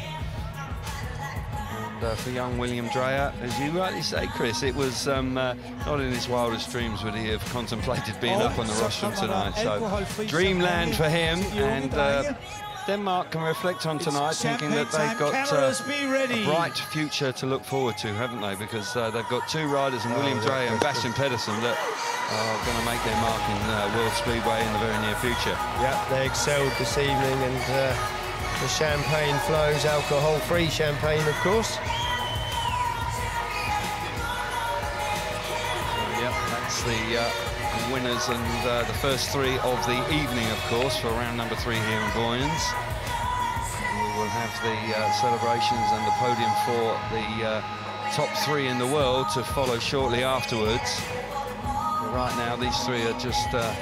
Uh, for young William Dreyer, as you rightly say, Chris, it was um, uh, not in his wildest dreams would he have contemplated being up on the rostrum tonight. So, dreamland for him, and uh, Denmark can reflect on tonight, thinking that they've got uh, a bright future to look forward to, haven't they? Because uh, they've got two riders in William Dreyer and Bastian Pedersen that are going to make their mark in uh, World Speedway in the very near future. Yeah, they excelled this evening, and uh, the champagne flows, alcohol-free champagne, of course. So, yeah, that's the uh, winners and uh, the first three of the evening, of course, for round number three here in Boyens. We will have the uh, celebrations and the podium for the uh, top three in the world to follow shortly afterwards. But right now, these three are just uh,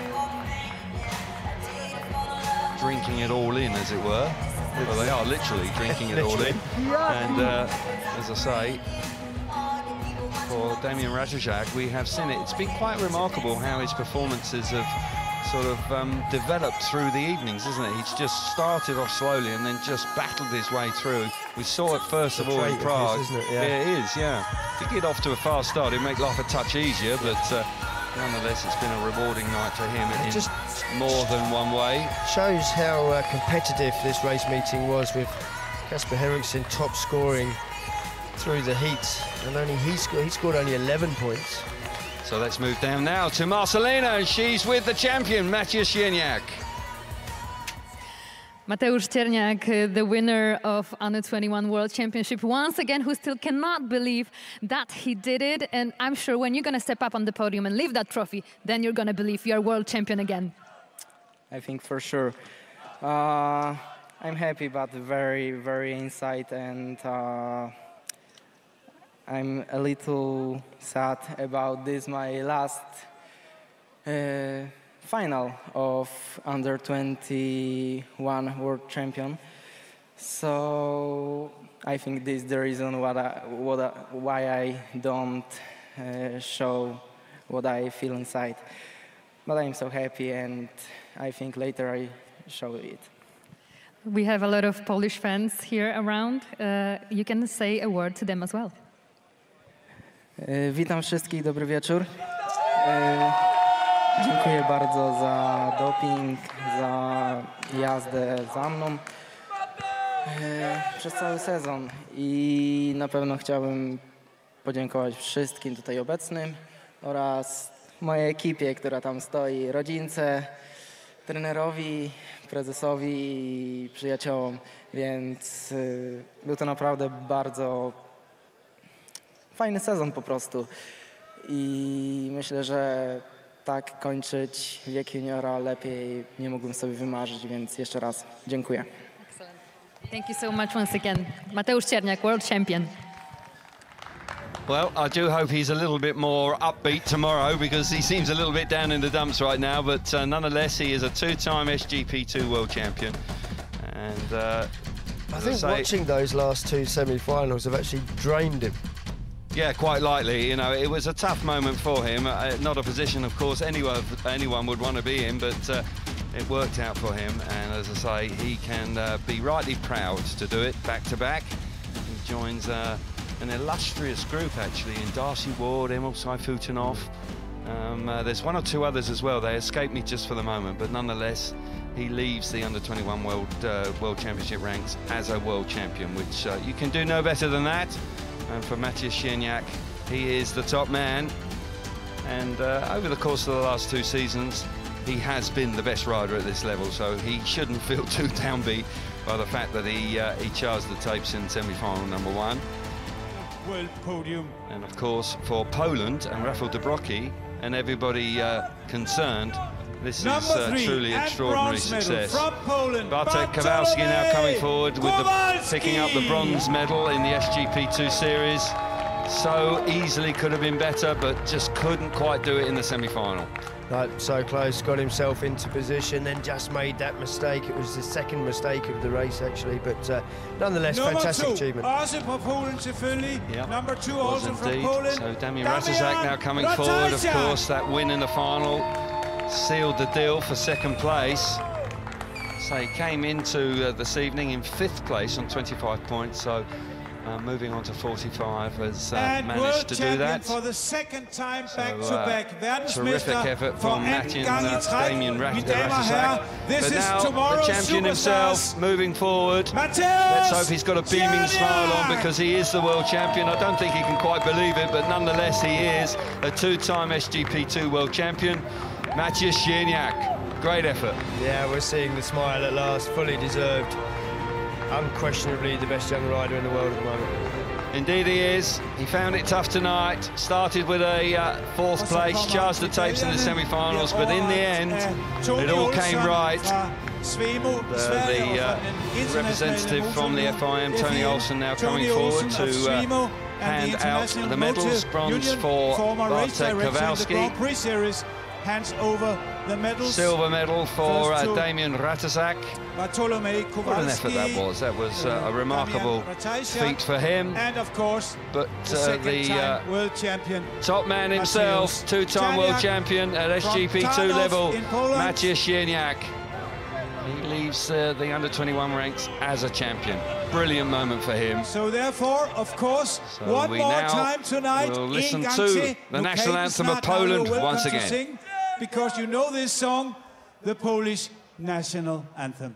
drinking it all in, as it were. Well, they are literally drinking it all in. And uh, as I say, for Damien Ratajczak, we have seen it. It's been quite remarkable how his performances have sort of um, developed through the evenings, isn't it? He's just started off slowly and then just battled his way through. We saw it first of all in Prague. Isn't it? Yeah. yeah, it is, yeah. If you get off to a fast start, it'd make life a touch easier, but uh, nonetheless, it's been a rewarding night for him in just more than one way. Shows how uh, competitive this race meeting was, with Kasper Henriksen top scoring through the heats, and only he scored, he scored only eleven points. So let's move down now to Marcelina, and she's with the champion, Matthias Gierniak. Mateusz Czerniak, uh, the winner of Under twenty-one World Championship, once again, who still cannot believe that he did it. And I'm sure when you're going to step up on the podium and leave that trophy, then you're going to believe you're world champion again. I think for sure. Uh, I'm happy, but very, very inside, and uh, I'm a little sad about this, my last uh, final of Under twenty-one World Champion. So I think this is the reason what I, what I, why I don't uh, show what I feel inside. But I'm so happy, and I think later I show it. We have a lot of Polish fans here around. Uh, you can say a word to them as well. E, witam wszystkich, dobry wieczór. E, dziękuję bardzo za doping, za jazdę za mną e, przez cały sezon. I na pewno chciałbym podziękować wszystkim tutaj obecnym oraz mojej ekipie, która tam stoi, rodzince, trenerowi, prezesowi i przyjaciołom, więc y, był to naprawdę bardzo fajny sezon po prostu i myślę, że tak kończyć wiek juniora lepiej nie mógłbym sobie wymarzyć, więc jeszcze raz dziękuję. Thank you so much once again. Mateusz Czerniak, world champion. Well, I do hope he's a little bit more upbeat tomorrow because he seems a little bit down in the dumps right now, but uh, nonetheless, he is a two-time S G P two world champion. And uh, I think I say, watching those last two semi-finals have actually drained him. Yeah, quite likely. You know, it was a tough moment for him. Uh, not a position, of course, anyone anyone would want to be in, but uh, it worked out for him. And as I say, he can uh, be rightly proud to do it back to back. He joins uh, an illustrious group, actually, in Darcy Ward, Emil Sayfutdinov. Um, uh, there's one or two others as well. They escape me just for the moment, but nonetheless, he leaves the under twenty-one World uh, World Championship ranks as a world champion, which uh, you can do no better than that. And for Mateusz Czerniak, he is the top man. And uh, over the course of the last two seasons, he has been the best rider at this level, so he shouldn't feel too downbeat by the fact that he uh, he charged the tapes in semi-final number one. World podium. And of course, for Poland and Rafał Dobrocki and everybody uh, concerned, this Number is uh, three, truly extraordinary success. From Poland, Bartek Kowalski now coming forward with the, picking up the bronze Kowalski. medal in the S G P two series. So easily could have been better, but just couldn't quite do it in the semi-final. Like, so close, got himself into position, then just made that mistake. It was the second mistake of the race, actually, but uh, nonetheless, Number fantastic two, achievement. Also for Poland, selvfølgelig. Yep. Number two, Was also indeed. from Poland. So Damian Damian Ratizak now coming forward, of Ratizak. course. That win in the final sealed the deal for second place. So he came into uh, this evening in fifth place on twenty-five points, so uh, moving on to forty-five has uh, and managed world to do champion that. for the second time So, back to uh, back. terrific effort from Matthew uh, Damian Ratizak. This But is now the tomorrow's champion superstars. himself moving forward. Mateusz Let's hope he's got a beaming smile on Czerniak. because he is the world champion. I don't think he can quite believe it, but nonetheless he is a two-time S G P two world champion. Mateusz Czerniak, great effort. Yeah, we're seeing the smile at last, fully deserved. Unquestionably the best young rider in the world at the moment. Indeed he is. He found it tough tonight. Started with a uh, fourth place, charged the tapes in the semi-finals, but in the end, it all came right. The, the uh, representative from the F I M, Tony Olsen, now coming forward to uh, hand out the medals. Bronze for Bartek Kowalski. Hands over the medals. Silver medal for uh, to Damian Ratizak. Bartolomei Kowalski. What an effort that was. That was uh, a remarkable feat for him. And of course, but the, uh, the uh, world champion, top man himself, two-time world champion at S G P two level, Mateusz Czerniak. He leaves uh, the under twenty-one ranks as a champion. Brilliant moment for him. So therefore, of course, so one we more now time tonight. We'll listen in to the national anthem of Poland once again. Sing, because you know this song, the Polish national anthem.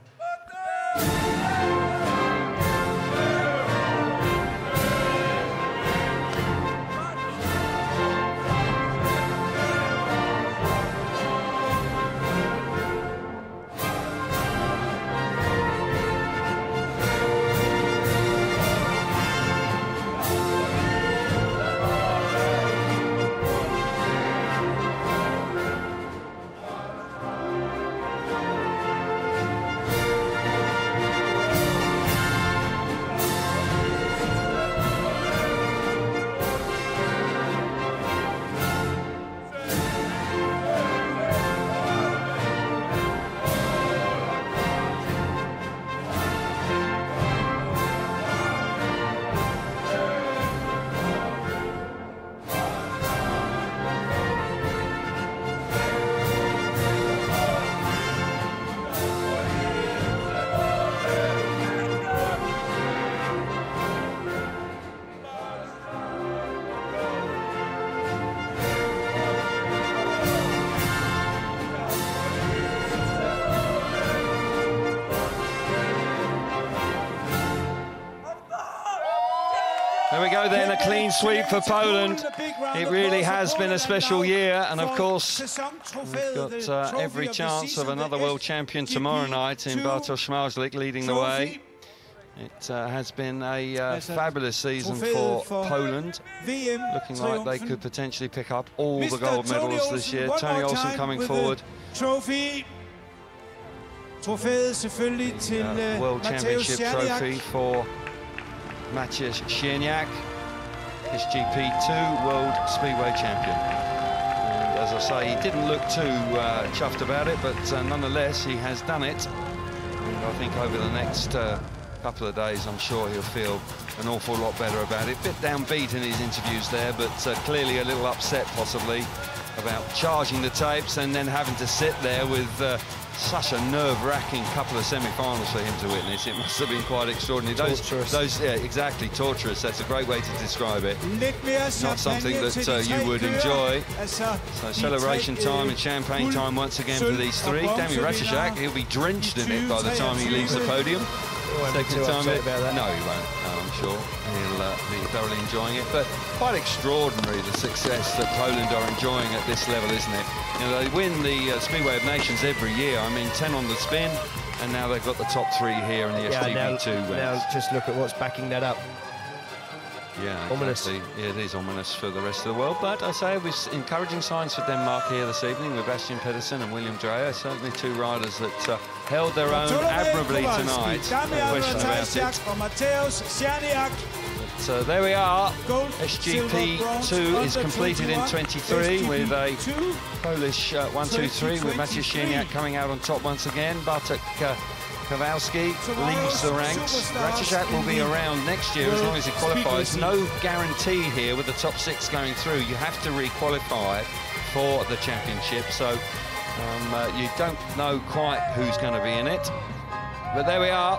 go then, a clean sweep for Poland. It really has been a special year, and of course, we've got uh, every chance of another world champion tomorrow night in Bartosz Marzlik leading the way. It uh, has been a uh, fabulous season for Poland, looking like they could potentially pick up all the gold medals this year. Tony Olsen coming forward. Trophy. Trofæet selvfølgelig til uh, World Championship trophy for Maciej Szczerniak, S G P two World Speedway champion. And as I say, he didn't look too uh, chuffed about it, but uh, nonetheless, he has done it. And I think over the next uh, couple of days, I'm sure he'll feel an awful lot better about it. Bit downbeat in his interviews there, but uh, clearly a little upset possibly about charging the tapes and then having to sit there with uh, such a nerve-wracking couple of semi-finals for him to witness. It must have been quite extraordinary. Those, torturous. those, yeah, exactly, torturous. That's a great way to describe it. Not something that uh, you would enjoy. So celebration time and champagne time once again for these three. Dami Ratizak, he'll be drenched in it by the time he leaves the podium. Second time it, about that. No, he won't. No, I'm sure he'll uh, be thoroughly enjoying it. But quite extraordinary the success that Poland are enjoying at this level, isn't it? You know, they win the uh, Speedway of Nations every year. I mean, ten on the spin, and now they've got the top three here in the yeah, S G P two. Now, now just look at what's backing that up. Yeah, ominous. Exactly. Yeah, it is ominous for the rest of the world. But I say it was encouraging signs for Denmark here this evening with Bastian Pedersen and William Dreyer. Certainly two riders that uh, held their own admirably tonight. No question about it. But uh, there we are. S G P two is completed in twenty-three with a Polish uh, one two three with Maciej Szczerniak coming out on top once again. Bartek uh, Kowalski leaves the ranks. Ratizak will be around next year as long as he qualifies. No guarantee here with the top six going through. You have to re-qualify for the championship, so um, uh, you don't know quite who's going to be in it. But there we are.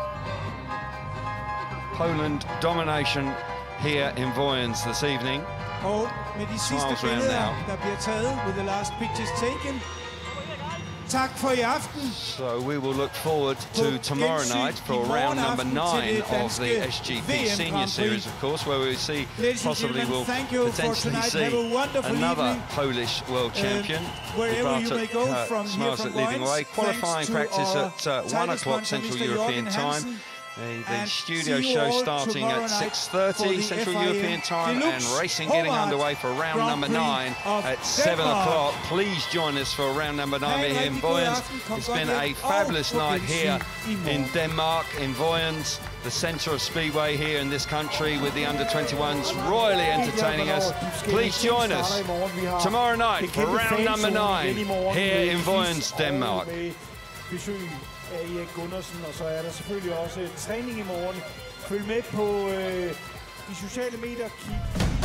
Poland domination here in Vojens this evening. Og med de sidste billeder, der bliver taget with the last pictures taken. Tak for i aften. So we will look forward to tomorrow night for round number nine of the S G P Senior Series, of course, where we see possibly will potentially see another Polish world champion. Bartosz Marzlik leading away. Qualifying practice at uh, one o'clock Central European time. The, the studio show starting at six thirty Central European time, and racing getting underway for round number nine at seven o'clock. Please join us for round number nine here in Vojens. It's been a fabulous night here in Denmark, in Vojens, the centre of Speedway here in this country, with the under twenty-ones royally entertaining us. Please join us tomorrow night for round number nine here in Vojens, Denmark. af Erik Gundersen, og så er der selvfølgelig også træning i morgen. Følg med på øh, de sociale medier. Kig